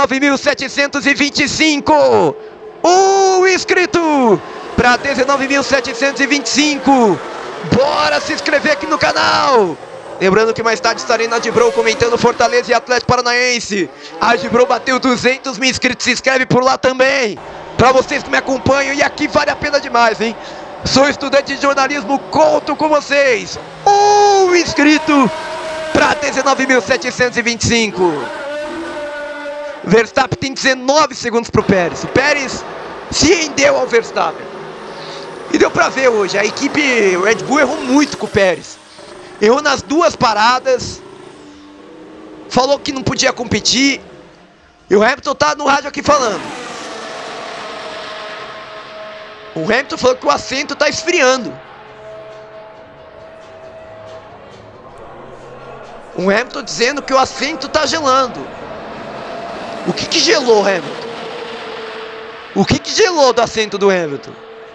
19.725. Um inscrito para 19.725. Bora se inscrever aqui no canal. Lembrando que mais tarde estarei na Adbro comentando Fortaleza e Atlético Paranaense. A Adbro bateu 200 mil inscritos, se inscreve por lá também. Pra vocês que me acompanham, e aqui vale a pena demais, hein? Sou estudante de jornalismo, conto com vocês. Um inscrito para 19.725. Verstappen tem 19 segundos pro Pérez. O Pérez se rendeu ao Verstappen. E deu pra ver hoje, a equipe Red Bull errou muito com o Pérez. Errou nas duas paradas. Falou que não podia competir. E o Hamilton tá no rádio aqui falando. O Hamilton falou que o assento tá esfriando. O Hamilton dizendo que o assento tá gelando. O que gelou, Hamilton? O que gelou do assento do Hamilton?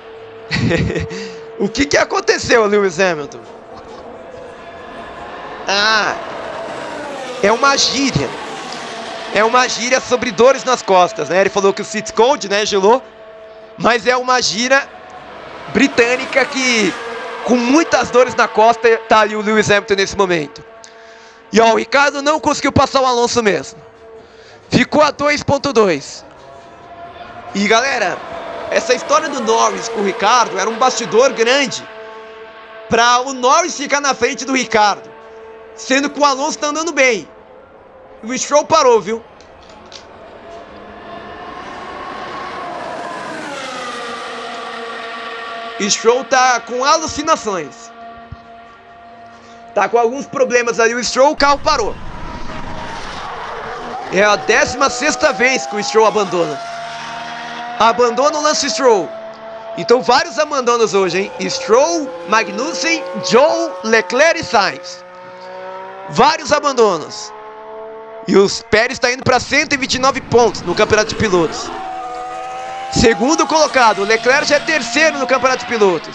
O que aconteceu, Lewis Hamilton? Ah, é uma gíria. É uma gíria sobre dores nas costas, né? Ele falou que o seat cold, né, gelou. Mas é uma gíria britânica que, com muitas dores na costa, tá ali o Lewis Hamilton nesse momento. E ó, o Ricardo não conseguiu passar o Alonso mesmo. Ficou a 2.2. E galera, essa história do Norris com o Ricardo era um bastidor grande para o Norris ficar na frente do Ricardo, sendo que o Alonso tá andando bem. O Stroll parou, viu? Stroll tá com alucinações. Tá com alguns problemas ali o Stroll, o carro parou. É a 16ª vez que o Stroll abandona. Abandona o Lance Stroll. Então vários abandonos hoje, hein? Stroll, Magnussen, Zhou, Leclerc e Sainz. Vários abandonos. E os Pérez está indo para 129 pontos no Campeonato de Pilotos. Segundo colocado, o Leclerc já é terceiro no Campeonato de Pilotos.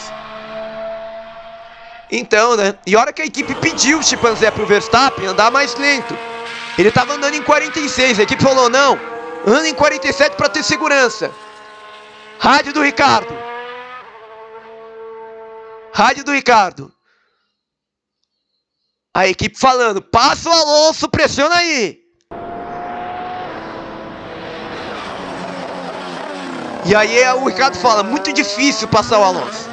Então, né? E a hora que a equipe pediu o chimpanzé pro Verstappen andar mais lento. Ele estava andando em 46, a equipe falou, não, anda em 47 para ter segurança. Rádio do Ricardo. Rádio do Ricardo. A equipe falando, passa o Alonso, pressiona aí. E aí o Ricardo fala, muito difícil passar o Alonso.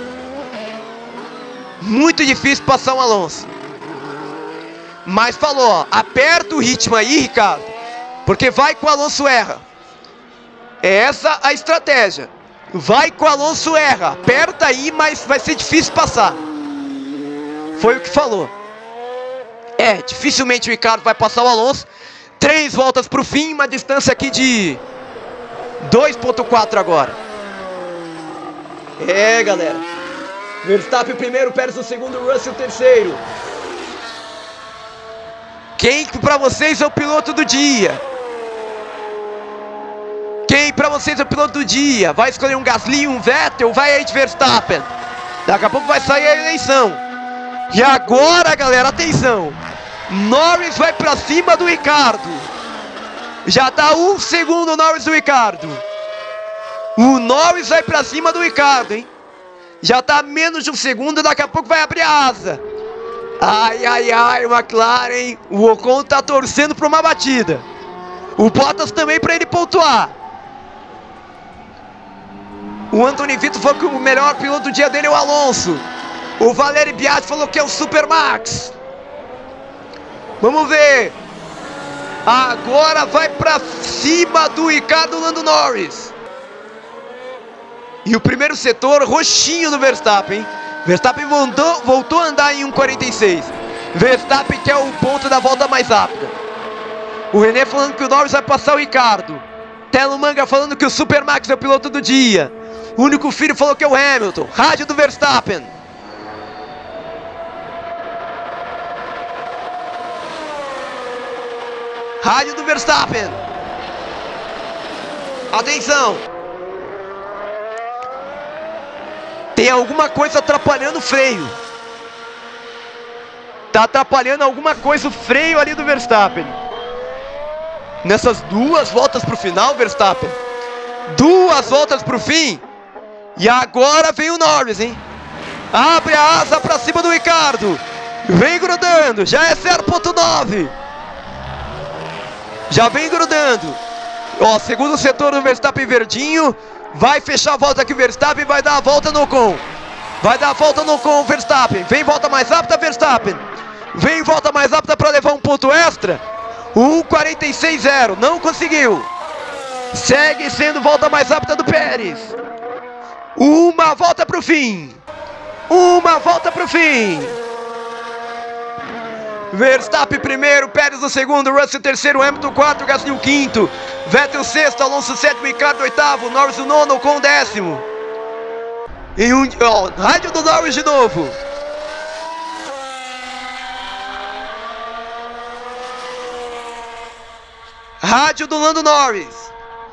Muito difícil passar o Alonso. Mas falou, ó, aperta o ritmo aí, Ricardo, porque vai que o Alonso erra. É essa a estratégia. Vai que o Alonso erra. Aperta aí, mas vai ser difícil passar. Foi o que falou. Dificilmente o Ricciardo vai passar o Alonso. 3 voltas para o fim, uma distância aqui de 2.4 agora. Galera. Verstappen primeiro, Pérez o segundo, Russell o terceiro. Quem para vocês é o piloto do dia? Quem para vocês é o piloto do dia? Vai escolher um Gasly, um Vettel ou vai aí de Verstappen? Daqui a pouco vai sair a eleição. E agora, galera, atenção. Norris vai para cima do Ricciardo. Já dá 1 segundo o Norris do Ricciardo. O Norris vai para cima do Ricciardo, hein? Já tá menos de 1 segundo, daqui a pouco vai abrir a asa. Ai, ai, ai, McLaren. O Ocon tá torcendo para uma batida. O Bottas também para ele pontuar. O Anthony Vito falou que o melhor piloto do dia dele é o Alonso. O Valerio Biaggi falou que é o Super Max. Vamos ver. Agora vai para cima do Ricciardo Lando Norris. E o primeiro setor roxinho do Verstappen, hein? Verstappen voltou a andar em 1,46. Verstappen que é o ponto da volta mais rápida. O René falando que o Norris vai passar o Ricciardo. Telo Manga falando que o Super Max é o piloto do dia. O único filho falou que é o Hamilton. Rádio do Verstappen. Rádio do Verstappen. Atenção. Tem alguma coisa atrapalhando o freio. Tá atrapalhando alguma coisa o freio ali do Verstappen. Nessas 2 voltas pro final, Verstappen. 2 voltas pro fim. E agora vem o Norris, hein? Abre a asa pra cima do Ricciardo. Vem grudando. Já é 0.9. Já vem grudando. Ó, segundo setor do Verstappen verdinho. Vai fechar a volta aqui o Verstappen, vai dar a volta no Ocon. Vai dar a volta no Ocon o Verstappen. Vem volta mais rápida, Verstappen. Vem volta mais rápida para levar um ponto extra. 1,46,0. Não conseguiu. Segue sendo volta mais rápida do Pérez. Uma volta para o fim. Uma volta para o fim. Verstappen primeiro, Pérez no segundo, Russell terceiro, Hamilton 4, Gasly o quinto, Vettel sexto, Alonso sétimo, Ricciardo oitavo, Norris o nono, com o 10º. Rádio do Norris de novo. Rádio do Lando Norris.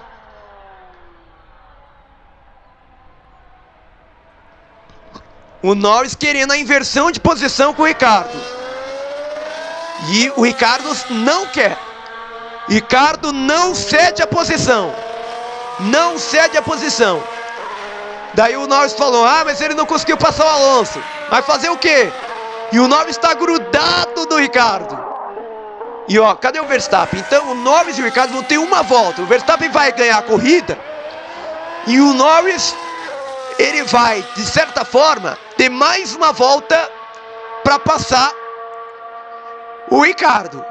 O Norris querendo a inversão de posição com o Ricciardo. E o Ricciardo não quer. Ricciardo não cede a posição. Não cede a posição. Daí o Norris falou: mas ele não conseguiu passar o Alonso. Vai fazer o quê? E o Norris está grudado do Ricciardo. E ó, cadê o Verstappen? Então o Norris e o Ricciardo vão ter uma volta. O Verstappen vai ganhar a corrida. E o Norris, ele vai, de certa forma, ter mais uma volta para passar o Ricciardo.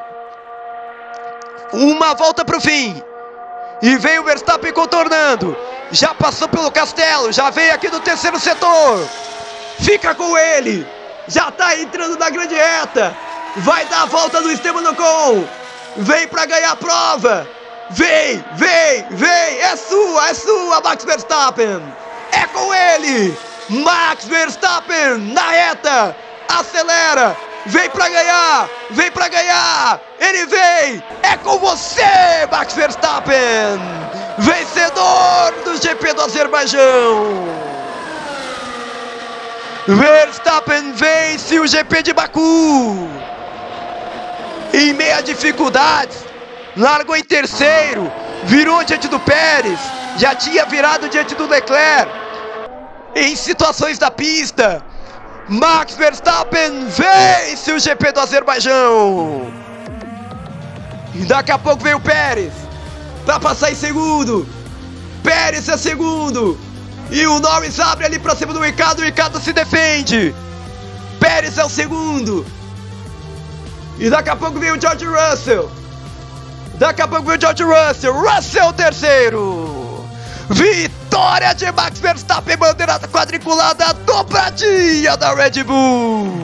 Uma volta para o fim. E vem o Verstappen contornando. Já passou pelo Castelo. Já veio aqui no terceiro setor. Fica com ele. Já está entrando na grande reta. Vai dar a volta do Esteban Ocon. Vem para ganhar a prova. Vem, vem, vem. É sua, Max Verstappen. É com ele. Max Verstappen na reta. Acelera. Vem pra ganhar! Vem pra ganhar! Ele vem! É com você, Max Verstappen! Vencedor do GP do Azerbaijão! Verstappen vence o GP de Baku! Em meio a dificuldades, largou em terceiro, virou diante do Pérez, já tinha virado diante do Leclerc. Em situações da pista, Max Verstappen vence o GP do Azerbaijão. E daqui a pouco vem o Pérez para passar em segundo. Pérez é segundo. E o Norris abre ali para cima do Ricciardo. O Ricciardo se defende. Pérez é o segundo. E daqui a pouco vem o George Russell. Daqui a pouco vem o George Russell. Russell terceiro. Vitória vitória de Max Verstappen, bandeira quadriculada, dobradinha da Red Bull.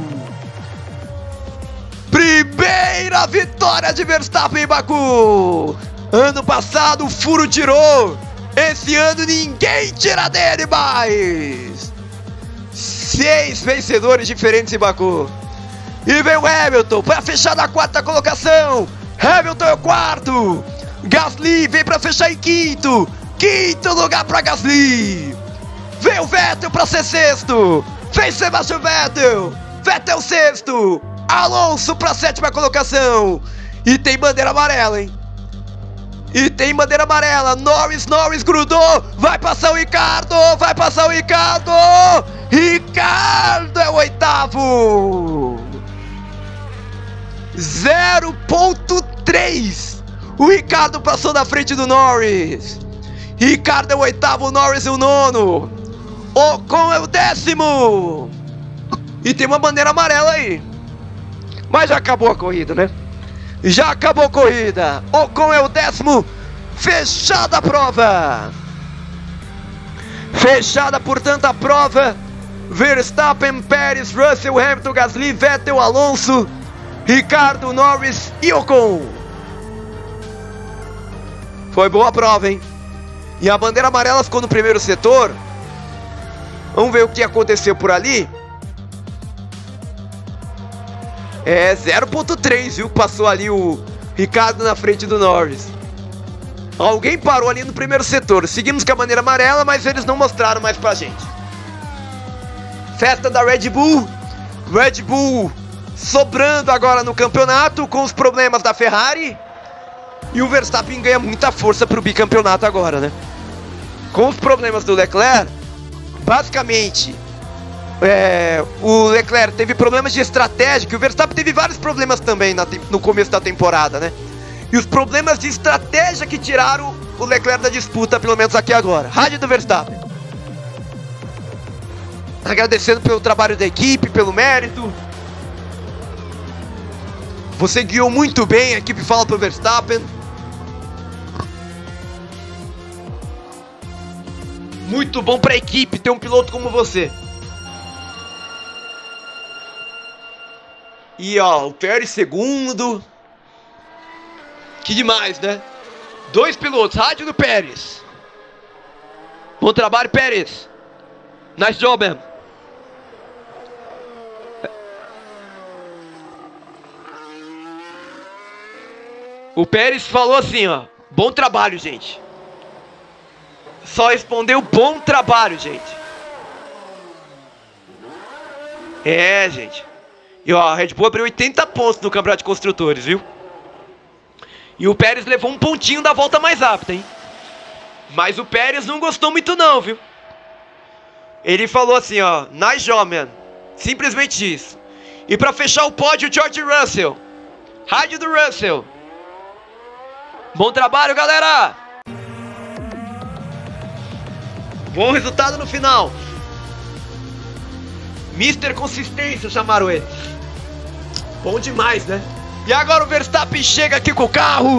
Primeira vitória de Verstappen em Baku. Ano passado o furo tirou, esse ano ninguém tira dele mais. 6 vencedores diferentes em Baku. E vem o Hamilton para fechar na 4ª colocação. Hamilton é o 4º. Gasly vem para fechar em 5º. 5º lugar para Gasly. Vem o Vettel para ser 6º. Vem Sebastian Vettel. Vettel 6º. Alonso para 7ª colocação. E tem bandeira amarela, hein? E tem bandeira amarela. Norris grudou. Vai passar o Ricardo. Ricardo é o 8º. 0.3. O Ricardo passou na frente do Norris. Ricardo é o 8º, Norris é o 9º. Ocon é o 10º. E tem uma bandeira amarela aí. Mas já acabou a corrida, né? Já acabou a corrida. Ocon é o 10º. Fechada a prova. Fechada, portanto, a prova. Verstappen, Pérez, Russell, Hamilton, Gasly, Vettel, Alonso, Ricardo, Norris e Ocon. Foi boa a prova, hein? E a bandeira amarela ficou no primeiro setor. Vamos ver o que aconteceu por ali. É 0.3, viu? Passou ali o Ricardo na frente do Norris. Alguém parou ali no primeiro setor. Seguimos com a bandeira amarela, mas eles não mostraram mais pra gente. Festa da Red Bull. Red Bull sobrando agora no campeonato com os problemas da Ferrari. E o Verstappen ganha muita força pro bicampeonato agora, né? Com os problemas do Leclerc, basicamente, o Leclerc teve problemas de estratégia, que o Verstappen teve vários problemas também no começo da temporada, né? E os problemas de estratégia que tiraram o Leclerc da disputa, pelo menos aqui agora. Rádio do Verstappen. Agradecendo pelo trabalho da equipe, pelo mérito. Você guiou muito bem, a equipe fala pro Verstappen. Muito bom pra equipe ter um piloto como você. E ó, o Pérez segundo. Que demais, né? 2 pilotos, rádio do Pérez. Bom trabalho, Pérez. Nice job, man. O Pérez falou assim, ó. Bom trabalho, gente. Só respondeu bom trabalho, gente. É, gente. E ó, a Red Bull abriu 80 pontos no Campeonato de Construtores, viu? E o Pérez levou um pontinho da volta mais rápida, hein? Mas o Pérez não gostou muito não, viu? Ele falou assim, ó. Nice job, man. Simplesmente isso. E pra fechar o pódio, George Russell. Rádio do Russell. Bom trabalho, galera! Bom resultado no final. Mr. Consistência chamaram ele. Bom demais, né? E agora o Verstappen chega aqui com o carro.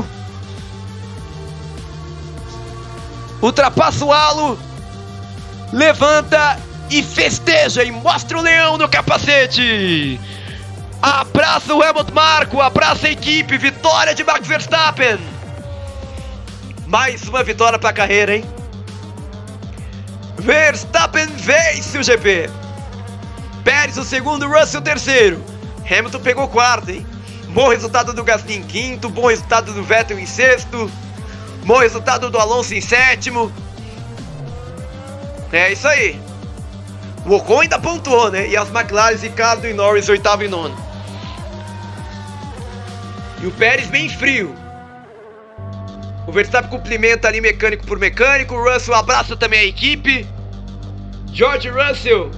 Ultrapassa o halo. Levanta e festeja e mostra o leão no capacete. Abraça o Helmut Marko, abraça a equipe. Vitória de Max Verstappen. Mais uma vitória para a carreira, hein? Verstappen vence o GP. Pérez o segundo, Russell o terceiro. Hamilton pegou o quarto, hein? Bom resultado do Gasly em quinto. Bom resultado do Vettel em sexto. Bom resultado do Alonso em sétimo. É isso aí. O Ocon ainda pontuou, né? E as McLaren, Ricardo e Norris, oitavo e nono. E o Pérez bem frio. O Verstappen cumprimenta ali mecânico por mecânico. O Russell abraça também a equipe. George Russell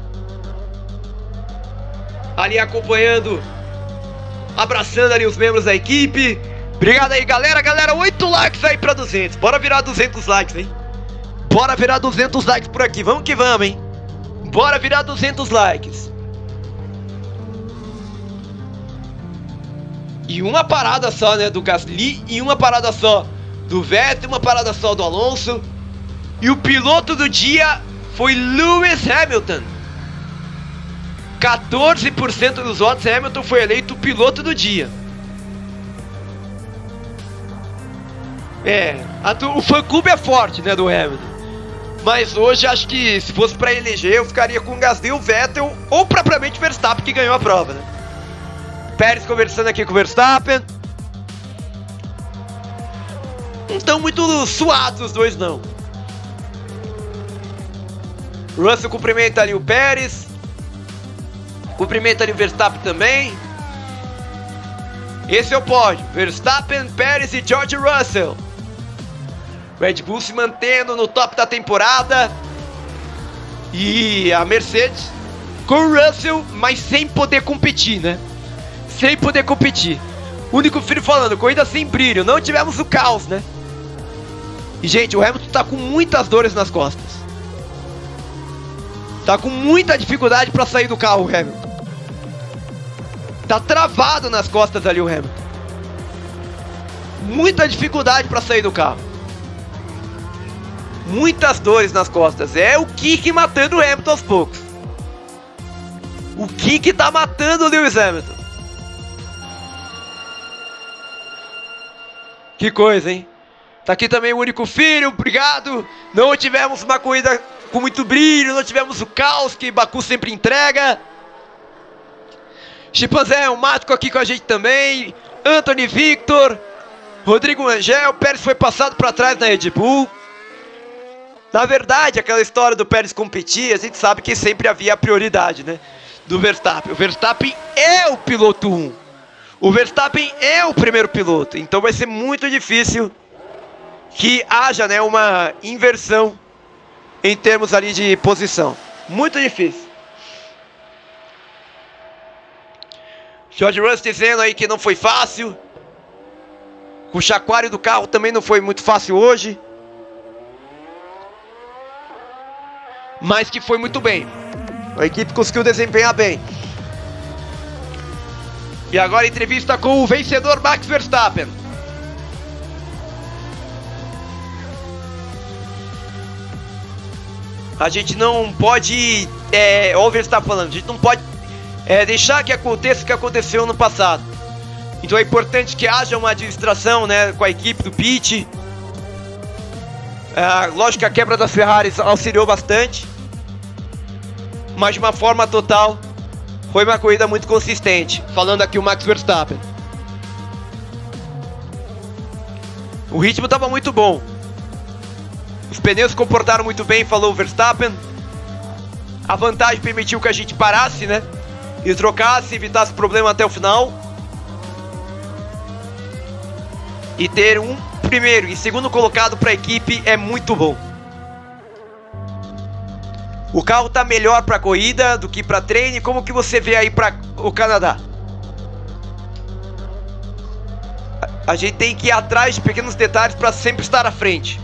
ali acompanhando, abraçando ali os membros da equipe. Obrigado aí, galera. Galera, 8 likes aí pra 200. Bora virar 200 likes, hein? Bora virar 200 likes por aqui. Vamos que vamos, hein? Bora virar 200 likes. E uma parada só, né, do Gasly. E uma parada só do Vettel. Uma parada só do Alonso. E o piloto do dia foi Lewis Hamilton. 14% dos votos, Hamilton foi eleito o piloto do dia. O fã-clube é forte, né, do Hamilton. Mas hoje acho que se fosse pra eleger, eu ficaria com o Gasly, o Vettel ou propriamente o Verstappen, que ganhou a prova, né? Pérez conversando aqui com o Verstappen. Não estão muito suados os dois, não. Russell cumprimenta ali o Pérez. Cumprimenta ali o Verstappen também. Esse é o pódio. Verstappen, Pérez e George Russell. Red Bull se mantendo no top da temporada. E a Mercedes com o Russell, mas sem poder competir, né? Sem poder competir. O único filho falando, corrida sem brilho. Não tivemos o caos, né? E, gente, o Hamilton tá com muitas dores nas costas. Tá com muita dificuldade pra sair do carro, o Hamilton. Tá travado nas costas ali o Hamilton. Muita dificuldade pra sair do carro. Muitas dores nas costas. É o Kiki matando o Hamilton aos poucos. O Kiki tá matando o Lewis Hamilton. Que coisa, hein? Tá aqui também o único filho, obrigado. Não tivemos uma corrida com muito brilho, não tivemos o caos que Baku sempre entrega. Chimpanzé, o Mático aqui com a gente também. Anthony Victor, Rodrigo Angel, Pérez foi passado para trás na Red Bull. Na verdade, aquela história do Pérez competir, a gente sabe que sempre havia a prioridade, né? Do Verstappen. O Verstappen é o piloto 1. O Verstappen é o primeiro piloto. Então vai ser muito difícil que haja, né, uma inversão em termos ali de posição. Muito difícil. George Russell dizendo aí que não foi fácil. O chacoalho do carro também não foi muito fácil hoje. Mas que foi muito bem. A equipe conseguiu desempenhar bem. E agora entrevista com o vencedor Max Verstappen. A gente não pode, olha o Verstappen falando, a gente não pode deixar que aconteça o que aconteceu no passado. Então é importante que haja uma administração, né, com a equipe do pit. Lógico que a quebra das Ferraris auxiliou bastante, mas de uma forma total foi uma corrida muito consistente. Falando aqui o Max Verstappen, o ritmo estava muito bom, os pneus se comportaram muito bem, falou o Verstappen. A vantagem permitiu que a gente parasse, né, e trocasse, evitasse problema até o final. E ter um primeiro e segundo colocado para a equipe é muito bom. O carro está melhor para a corrida do que para treino. Como que você vê aí para o Canadá? A gente tem que ir atrás de pequenos detalhes para sempre estar à frente.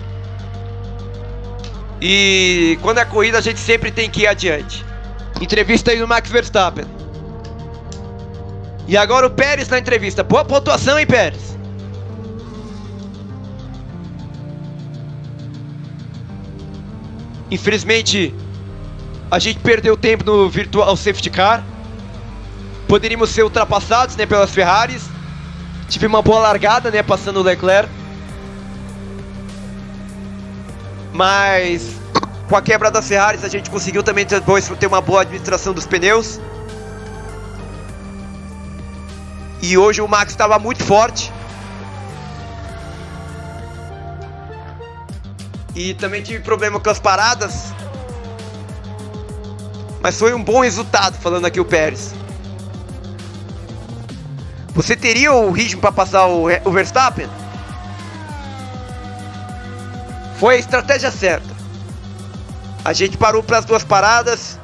E quando é corrida a gente sempre tem que ir adiante. Entrevista aí do Max Verstappen. E agora o Pérez na entrevista. Boa pontuação, hein, Pérez? Infelizmente, a gente perdeu tempo no virtual safety car. Poderíamos ser ultrapassados, né, pelas Ferraris. Tive uma boa largada, né, passando o Leclerc. Mas com a quebra das Ferraris a gente conseguiu também depois ter uma boa administração dos pneus. E hoje o Max estava muito forte. E também tive problema com as paradas. Mas foi um bom resultado, falando aqui o Pérez. Você teria o ritmo para passar o Verstappen? Foi a estratégia certa. A gente parou para as duas paradas.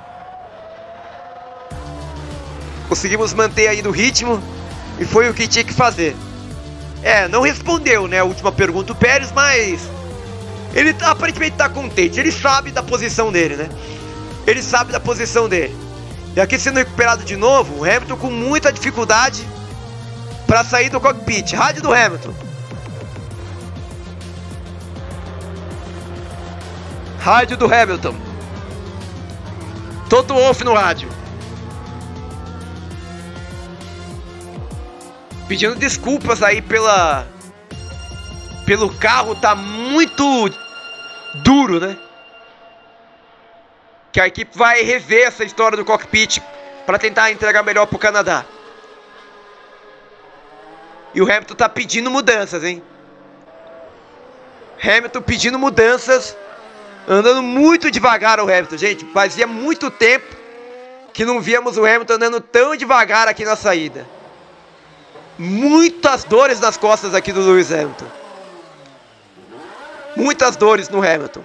Conseguimos manter aí no ritmo. E foi o que tinha que fazer. Não respondeu, né, a última pergunta o Pérez, mas ele aparentemente tá contente. Ele sabe da posição dele, né? Ele sabe da posição dele. E aqui sendo recuperado de novo, o Hamilton com muita dificuldade para sair do cockpit. Rádio do Hamilton. Rádio do Hamilton. Toto Wolff no rádio. Pedindo desculpas aí pelo carro tá muito duro, né? Que a equipe vai rever essa história do cockpit para tentar entregar melhor pro Canadá. E o Hamilton tá pedindo mudanças, hein? Hamilton pedindo mudanças. Andando muito devagar o Hamilton, gente. Fazia muito tempo que não víamos o Hamilton andando tão devagar aqui na saída. Muitas dores nas costas aqui do Lewis Hamilton. Muitas dores no Hamilton.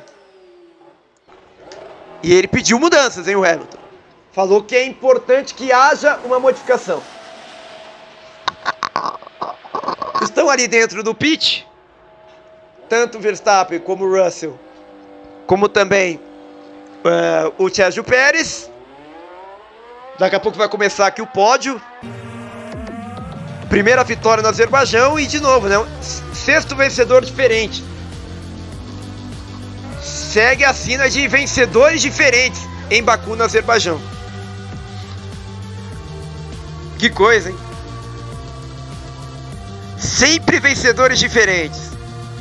E ele pediu mudanças, hein, o Hamilton. Falou que é importante que haja uma modificação. Estão ali dentro do pit. Tanto o Verstappen como o Russell. Como também o Sérgio Pérez. Daqui a pouco vai começar aqui o pódio. Primeira vitória no Azerbaijão e de novo, né? Sexto vencedor diferente. Segue a sina de vencedores diferentes em Baku, no Azerbaijão. Que coisa, hein? Sempre vencedores diferentes.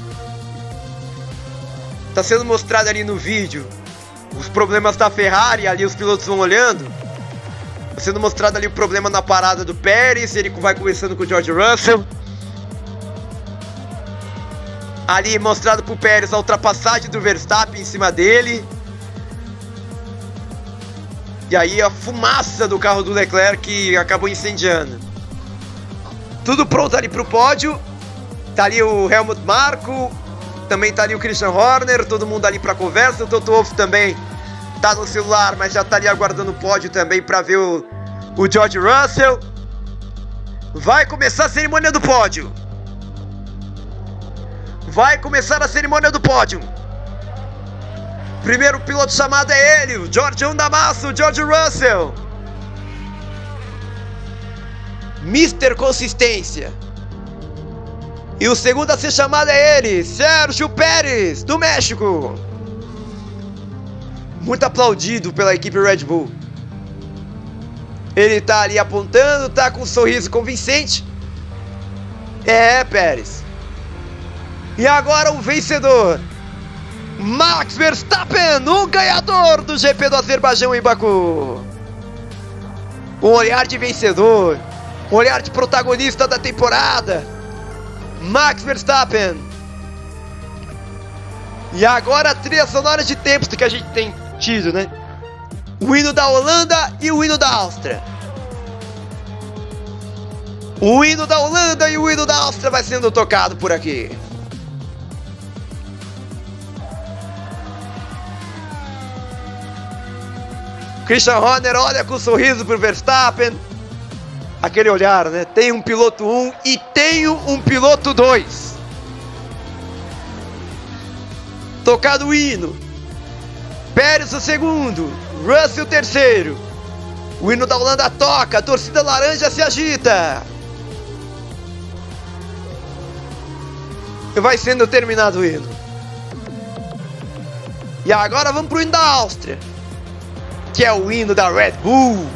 Tá sendo mostrado ali no vídeo os problemas da Ferrari, ali os pilotos vão olhando. Tá sendo mostrado ali o problema na parada do Pérez, ele vai conversando com o George Russell. Ali mostrado pro Pérez a ultrapassagem do Verstappen em cima dele. E aí a fumaça do carro do Leclerc que acabou incendiando. Tudo pronto ali pro pódio. Tá ali o Helmut Marko. Também tá ali o Christian Horner. Todo mundo ali pra conversa. O Toto Wolff também tá no celular, mas já tá ali aguardando o pódio também pra ver o George Russell. Vai começar a cerimônia do pódio. Vai começar a cerimônia do pódio. Primeiro piloto chamado é ele, o Georgião da Massa, o George Russell. Mr. Consistência. E o segundo a ser chamado é ele, Sérgio Pérez, do México. Muito aplaudido pela equipe Red Bull. Ele tá ali apontando, tá com um sorriso convincente. É, Pérez. E agora o vencedor, Max Verstappen, o ganhador do GP do Azerbaijão em Baku. Um olhar de vencedor, um olhar de protagonista da temporada. Max Verstappen. E agora a trilha sonora de tempos que a gente tem tido, né? O hino da Holanda e o hino da Áustria. O hino da Holanda e o hino da Áustria vai sendo tocado por aqui. Christian Horner olha com um sorriso pro Verstappen. Aquele olhar, né? Tem um piloto 1 e tenho um piloto 2. Tocado o hino. Pérez o segundo. Russell o terceiro. O hino da Holanda toca. A torcida laranja se agita. E vai sendo terminado o hino. E agora vamos pro hino da Áustria, que é o hino da Red Bull.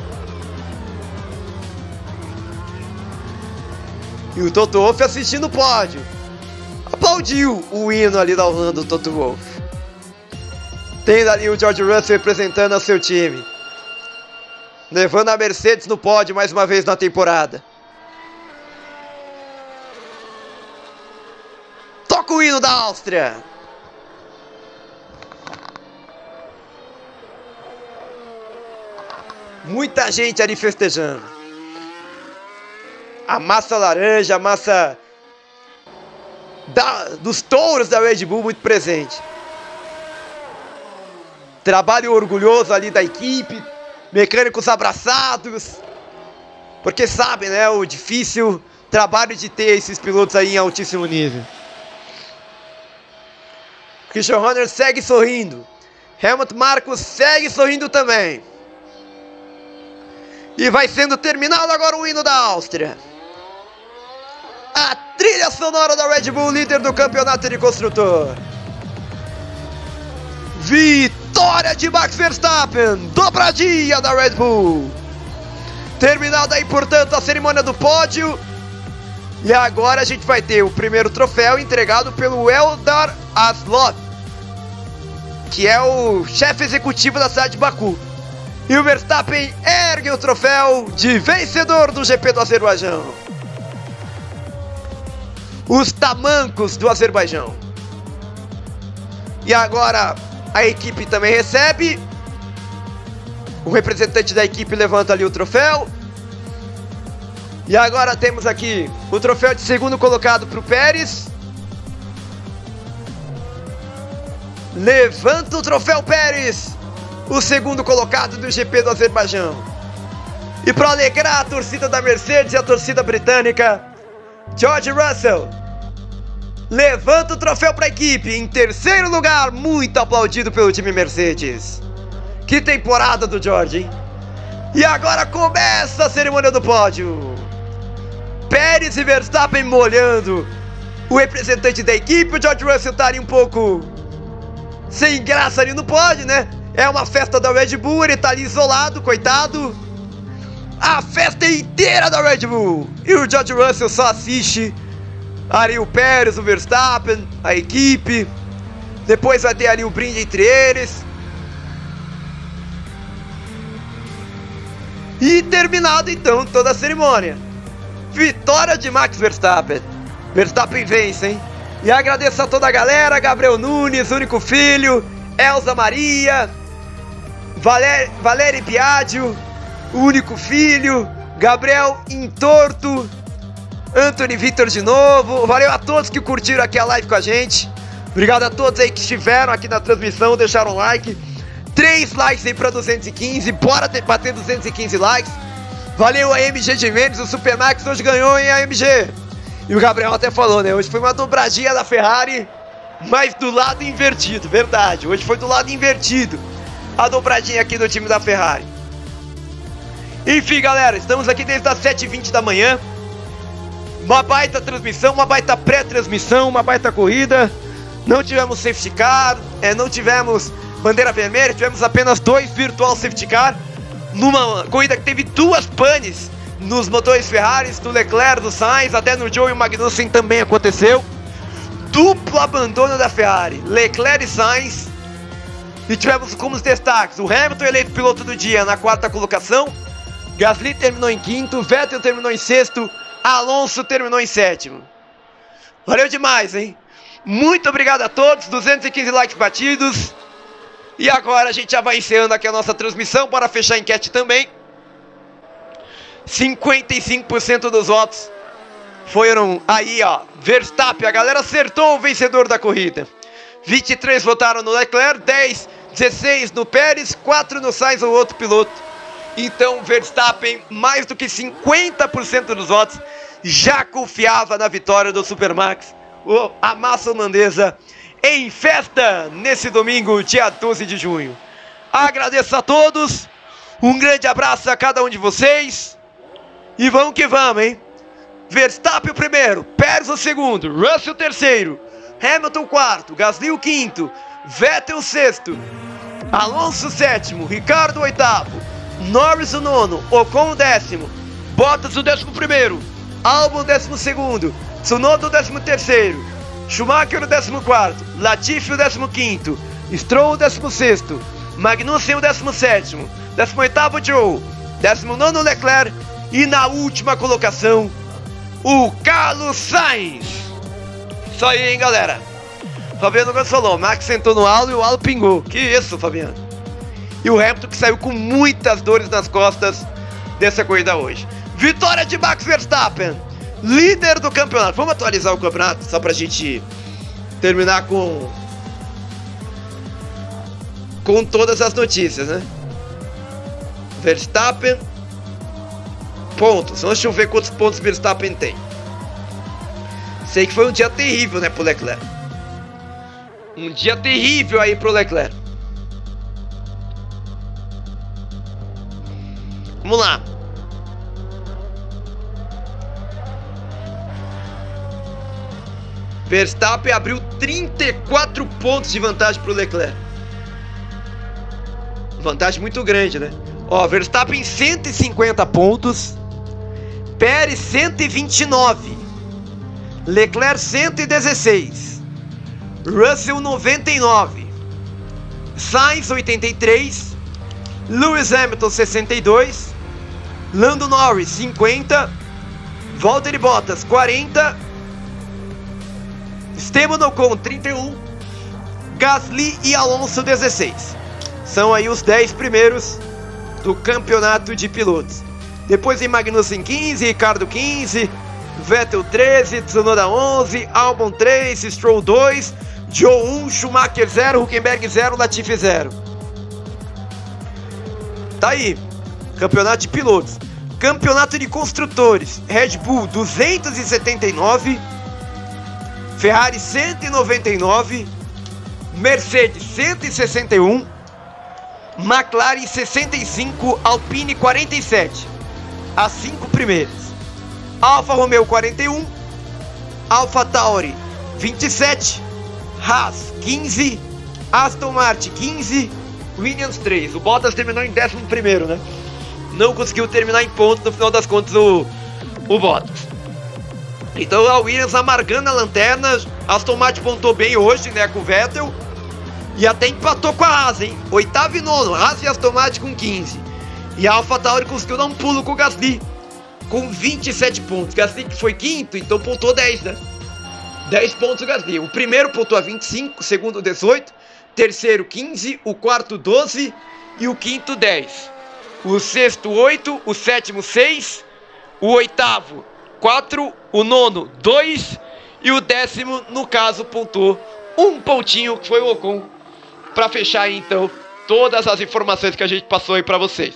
E o Toto Wolff assistindo o pódio. Aplaudiu o hino ali da Holanda, o Toto Wolff. Tendo ali o George Russell representando o seu time. Levando a Mercedes no pódio mais uma vez na temporada. Toca o hino da Áustria. Muita gente ali festejando. A massa laranja, a massa dos touros da Red Bull muito presente. Trabalho orgulhoso ali da equipe. Mecânicos abraçados. Porque sabem, né, o difícil trabalho de ter esses pilotos aí em altíssimo nível. Christian Horner segue sorrindo. Helmut Marko segue sorrindo também. E vai sendo terminado agora o hino da Áustria. A trilha sonora da Red Bull, líder do campeonato de construtor. Vitória de Max Verstappen, dobradinha da Red Bull. Terminada aí, portanto, a cerimônia do pódio. E agora a gente vai ter o primeiro troféu entregado pelo Eldar Aslov, que é o chefe executivo da cidade de Baku. E o Verstappen ergue o troféu de vencedor do GP do Azerbaijão. Os tamancos do Azerbaijão. E agora a equipe também recebe. O representante da equipe levanta ali o troféu. E agora temos aqui o troféu de segundo colocado para o Pérez. Levanta o troféu Pérez, o segundo colocado do GP do Azerbaijão. E para alegrar a torcida da Mercedes e a torcida britânica, George Russell levanta o troféu para a equipe em terceiro lugar, muito aplaudido pelo time Mercedes. Que temporada do George, hein? E agora começa a cerimônia do pódio. Pérez e Verstappen molhando o representante da equipe. O George Russell tá ali um pouco sem graça ali no pódio, né? É uma festa da Red Bull, ele tá ali isolado, coitado. A festa inteira da Red Bull. E o George Russell só assiste. Ali o Pérez, o Verstappen, a equipe. Depois vai ter ali o brinde entre eles. E terminado então toda a cerimônia. Vitória de Max Verstappen. Verstappen vence, hein? E agradeço a toda a galera. Gabriel Nunes, único filho. Elza Maria. Valério Biagio, único filho. Gabriel Intorto. Anthony Vitor de novo. Valeu a todos que curtiram aqui a live com a gente. Obrigado a todos aí que estiveram aqui na transmissão, deixaram like. 3 likes aí pra 215. Bora bater 215 likes. Valeu a MG de Mendes, o Supermax hoje ganhou em AMG. E o Gabriel até falou, né? Hoje foi uma dobradinha da Ferrari, mas do lado invertido, verdade. Hoje foi do lado invertido a dobradinha aqui do time da Ferrari. Enfim, galera, estamos aqui desde as 7h20 da manhã. Uma baita transmissão, uma baita pré-transmissão, uma baita corrida. Não tivemos safety car, não tivemos bandeira vermelha, tivemos apenas 2 virtual safety car. Numa corrida que teve 2 panes nos motores Ferraris, do Leclerc, do Sainz, até no Joe e o Magnussen também aconteceu. Duplo abandono da Ferrari, Leclerc e Sainz. E tivemos como os destaques o Hamilton eleito piloto do dia na 4ª colocação, Gasly terminou em 5º, Vettel terminou em 6º, Alonso terminou em 7º. Valeu demais, hein? Muito obrigado a todos, 215 likes batidos. E agora a gente já vai encerrando aqui a nossa transmissão para fechar a enquete também. 55% dos votos foram aí, ó, Verstappen. A galera acertou o vencedor da corrida. 23 votaram no Leclerc, 16 no Pérez, 4 no Sainz, o outro piloto. Então Verstappen, mais do que 50% dos votos, já confiava na vitória do Supermax, a massa holandesa, em festa nesse domingo, dia 12 de junho. Agradeço a todos, um grande abraço a cada um de vocês. E vamos que vamos, hein? Verstappen o primeiro, Pérez o segundo, Russell o terceiro, Hamilton o quarto, Gasly o quinto, Vettel o sexto, Alonso o sétimo, Ricardo o oitavo, Norris o nono, Ocon o décimo, Bottas o 11º, Albon o 12º, Tsunoda o 13º, Schumacher o 14º, Latifi o 15º, Stroll o 16º, Magnussen o 17º, 18º Joe, 19º Leclerc e na última colocação o Carlos Sainz. Isso aí, hein, galera. Fabiano Gomes falou, Max sentou no halo e o halo pingou. Que isso, Fabiano. E o Hamilton que saiu com muitas dores nas costas dessa corrida hoje. Vitória de Max Verstappen, líder do campeonato. Vamos atualizar o campeonato só pra gente terminar com todas as notícias, né? Verstappen, pontos. Deixa eu ver quantos pontos Verstappen tem. Sei que foi um dia terrível, né, pro Leclerc. Um dia terrível aí pro Leclerc. Vamos lá. Verstappen abriu 34 pontos de vantagem pro Leclerc. Vantagem muito grande, né? Ó, Verstappen 150 pontos, Pérez 129, Leclerc 116, Russell 99, Sainz 83, Lewis Hamilton 62, Lando Norris 50, Valtteri Bottas 40, Esteban Ocon 31, Gasly e Alonso 16. São aí os 10 primeiros do campeonato de pilotos. Depois vem Magnussen 15, Ricardo 15, Vettel 13, Tsunoda 11, Albon 3, Stroll 2, Joe 1, Schumacher 0, Hülkenberg 0, Latifi 0. Tá aí, campeonato de pilotos. Campeonato de construtores, Red Bull 279, Ferrari 199, Mercedes 161, McLaren 65, Alpine 47, as 5 primeiras. Alfa Romeo 41, Alfa Tauri 27, Haas 15, Aston Martin 15, Williams 3. O Bottas terminou em 11º, né? Não conseguiu terminar em ponto, no final das contas, o Bottas. Então a Williams amargando a lanterna. Aston Martin pontou bem hoje, né, com o Vettel. E até empatou com a Haas, hein? 8º e 9º, Haas e Aston Martin com 15. E a Alfa Tauri conseguiu dar um pulo com o Gasly, com 27 pontos. Gasly que foi 5º, então pontou 10, né? 10 pontos o Gasly. O primeiro pontou a 25, o segundo 18, terceiro 15, o quarto 12 e o quinto 10. O sexto 8, o sétimo 6, o oitavo 4, o nono 2 e o 10º, no caso, pontuou um pontinho, que foi o Ocon, para fechar aí, então, todas as informações que a gente passou aí para vocês.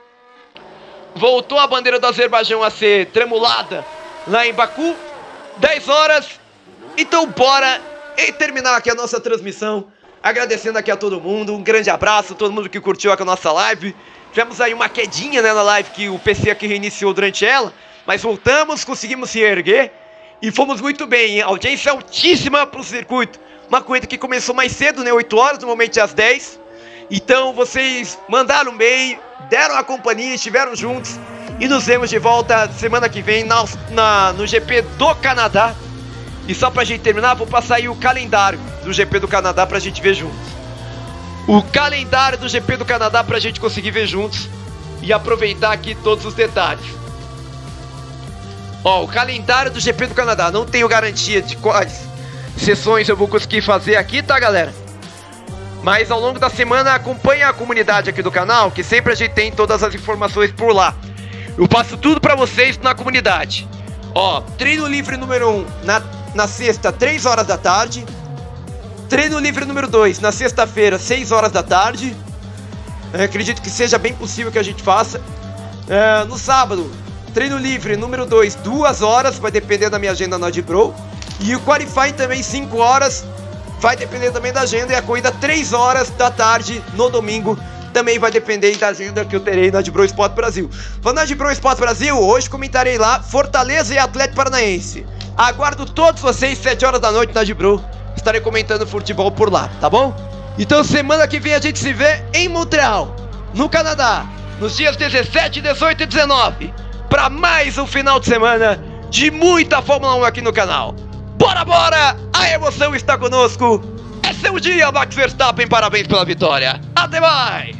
Voltou a bandeira do Azerbaijão a ser tremulada lá em Baku, 10 horas. Então bora terminar aqui a nossa transmissão, agradecendo aqui a todo mundo, um grande abraço, todo mundo que curtiu aqui a nossa live. Tivemos aí uma quedinha, né, na live, que o PC aqui reiniciou durante ela, mas voltamos, conseguimos se erguer e fomos muito bem, hein? Audiência altíssima pro circuito. Uma corrida que começou mais cedo, né, 8 horas, normalmente às 10. Então vocês mandaram bem, deram a companhia, estiveram juntos. E nos vemos de volta semana que vem no GP do Canadá. E só pra gente terminar, vou passar aí o calendário do GP do Canadá pra gente ver juntos. O calendário do GP do Canadá pra gente conseguir ver juntos e aproveitar aqui todos os detalhes. Ó, o calendário do GP do Canadá, não tenho garantia de quais sessões eu vou conseguir fazer aqui, tá, galera? Mas ao longo da semana acompanha a comunidade aqui do canal, que sempre a gente tem todas as informações por lá. Eu passo tudo pra vocês na comunidade. Ó, treino livre número 1 na sexta, 3 horas da tarde. Treino livre número 2 na sexta-feira, 6 horas da tarde. Acredito que seja bem possível que a gente faça. No sábado, treino livre número 2, 2 horas, vai depender da minha agenda na Adbro. E o Qualify também 5 horas, vai depender também da agenda. E a corrida 3 horas da tarde no domingo, também vai depender da agenda que eu terei na Adbro Sport Brasil. Falando na Adbro Sport Brasil, hoje comentarei lá Fortaleza e Atlético Paranaense. Aguardo todos vocês 7 horas da noite na Adbro. Estarei comentando futebol por lá, tá bom? Então semana que vem a gente se vê em Montreal, no Canadá, nos dias 17, 18 e 19, para mais um final de semana de muita Fórmula 1 aqui no canal. Bora, bora! A emoção está conosco. É seu dia, Max Verstappen. Parabéns pela vitória. Até mais!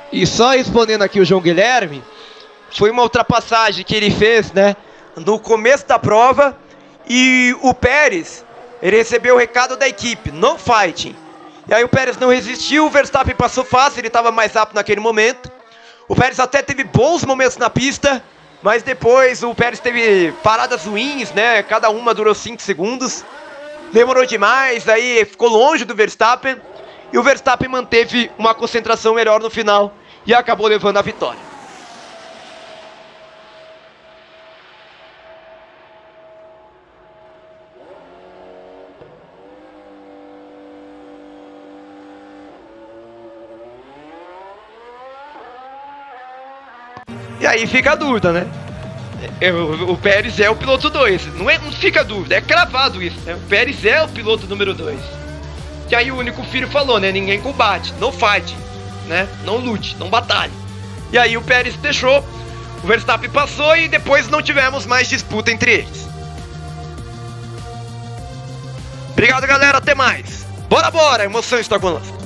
E só respondendo aqui o João Guilherme, foi uma ultrapassagem que ele fez, né, no começo da prova, e o Pérez, ele recebeu o recado da equipe, no fighting. E aí o Pérez não resistiu, o Verstappen passou fácil, ele estava mais rápido naquele momento. O Pérez até teve bons momentos na pista, mas depois o Pérez teve paradas ruins, né, cada uma durou 5 segundos. Demorou demais, aí ficou longe do Verstappen, e o Verstappen manteve uma concentração melhor no final e acabou levando a vitória. E aí fica a dúvida, né? O Pérez é o piloto 2. Não fica dúvida, é cravado isso, né? O Pérez é o piloto número 2. Que aí o único filho falou, né? Ninguém combate, no fight, né? Não lute, não batalhe. E aí o Pérez deixou, o Verstappen passou e depois não tivemos mais disputa entre eles. Obrigado, galera, até mais. Bora, bora, a emoção está conosco.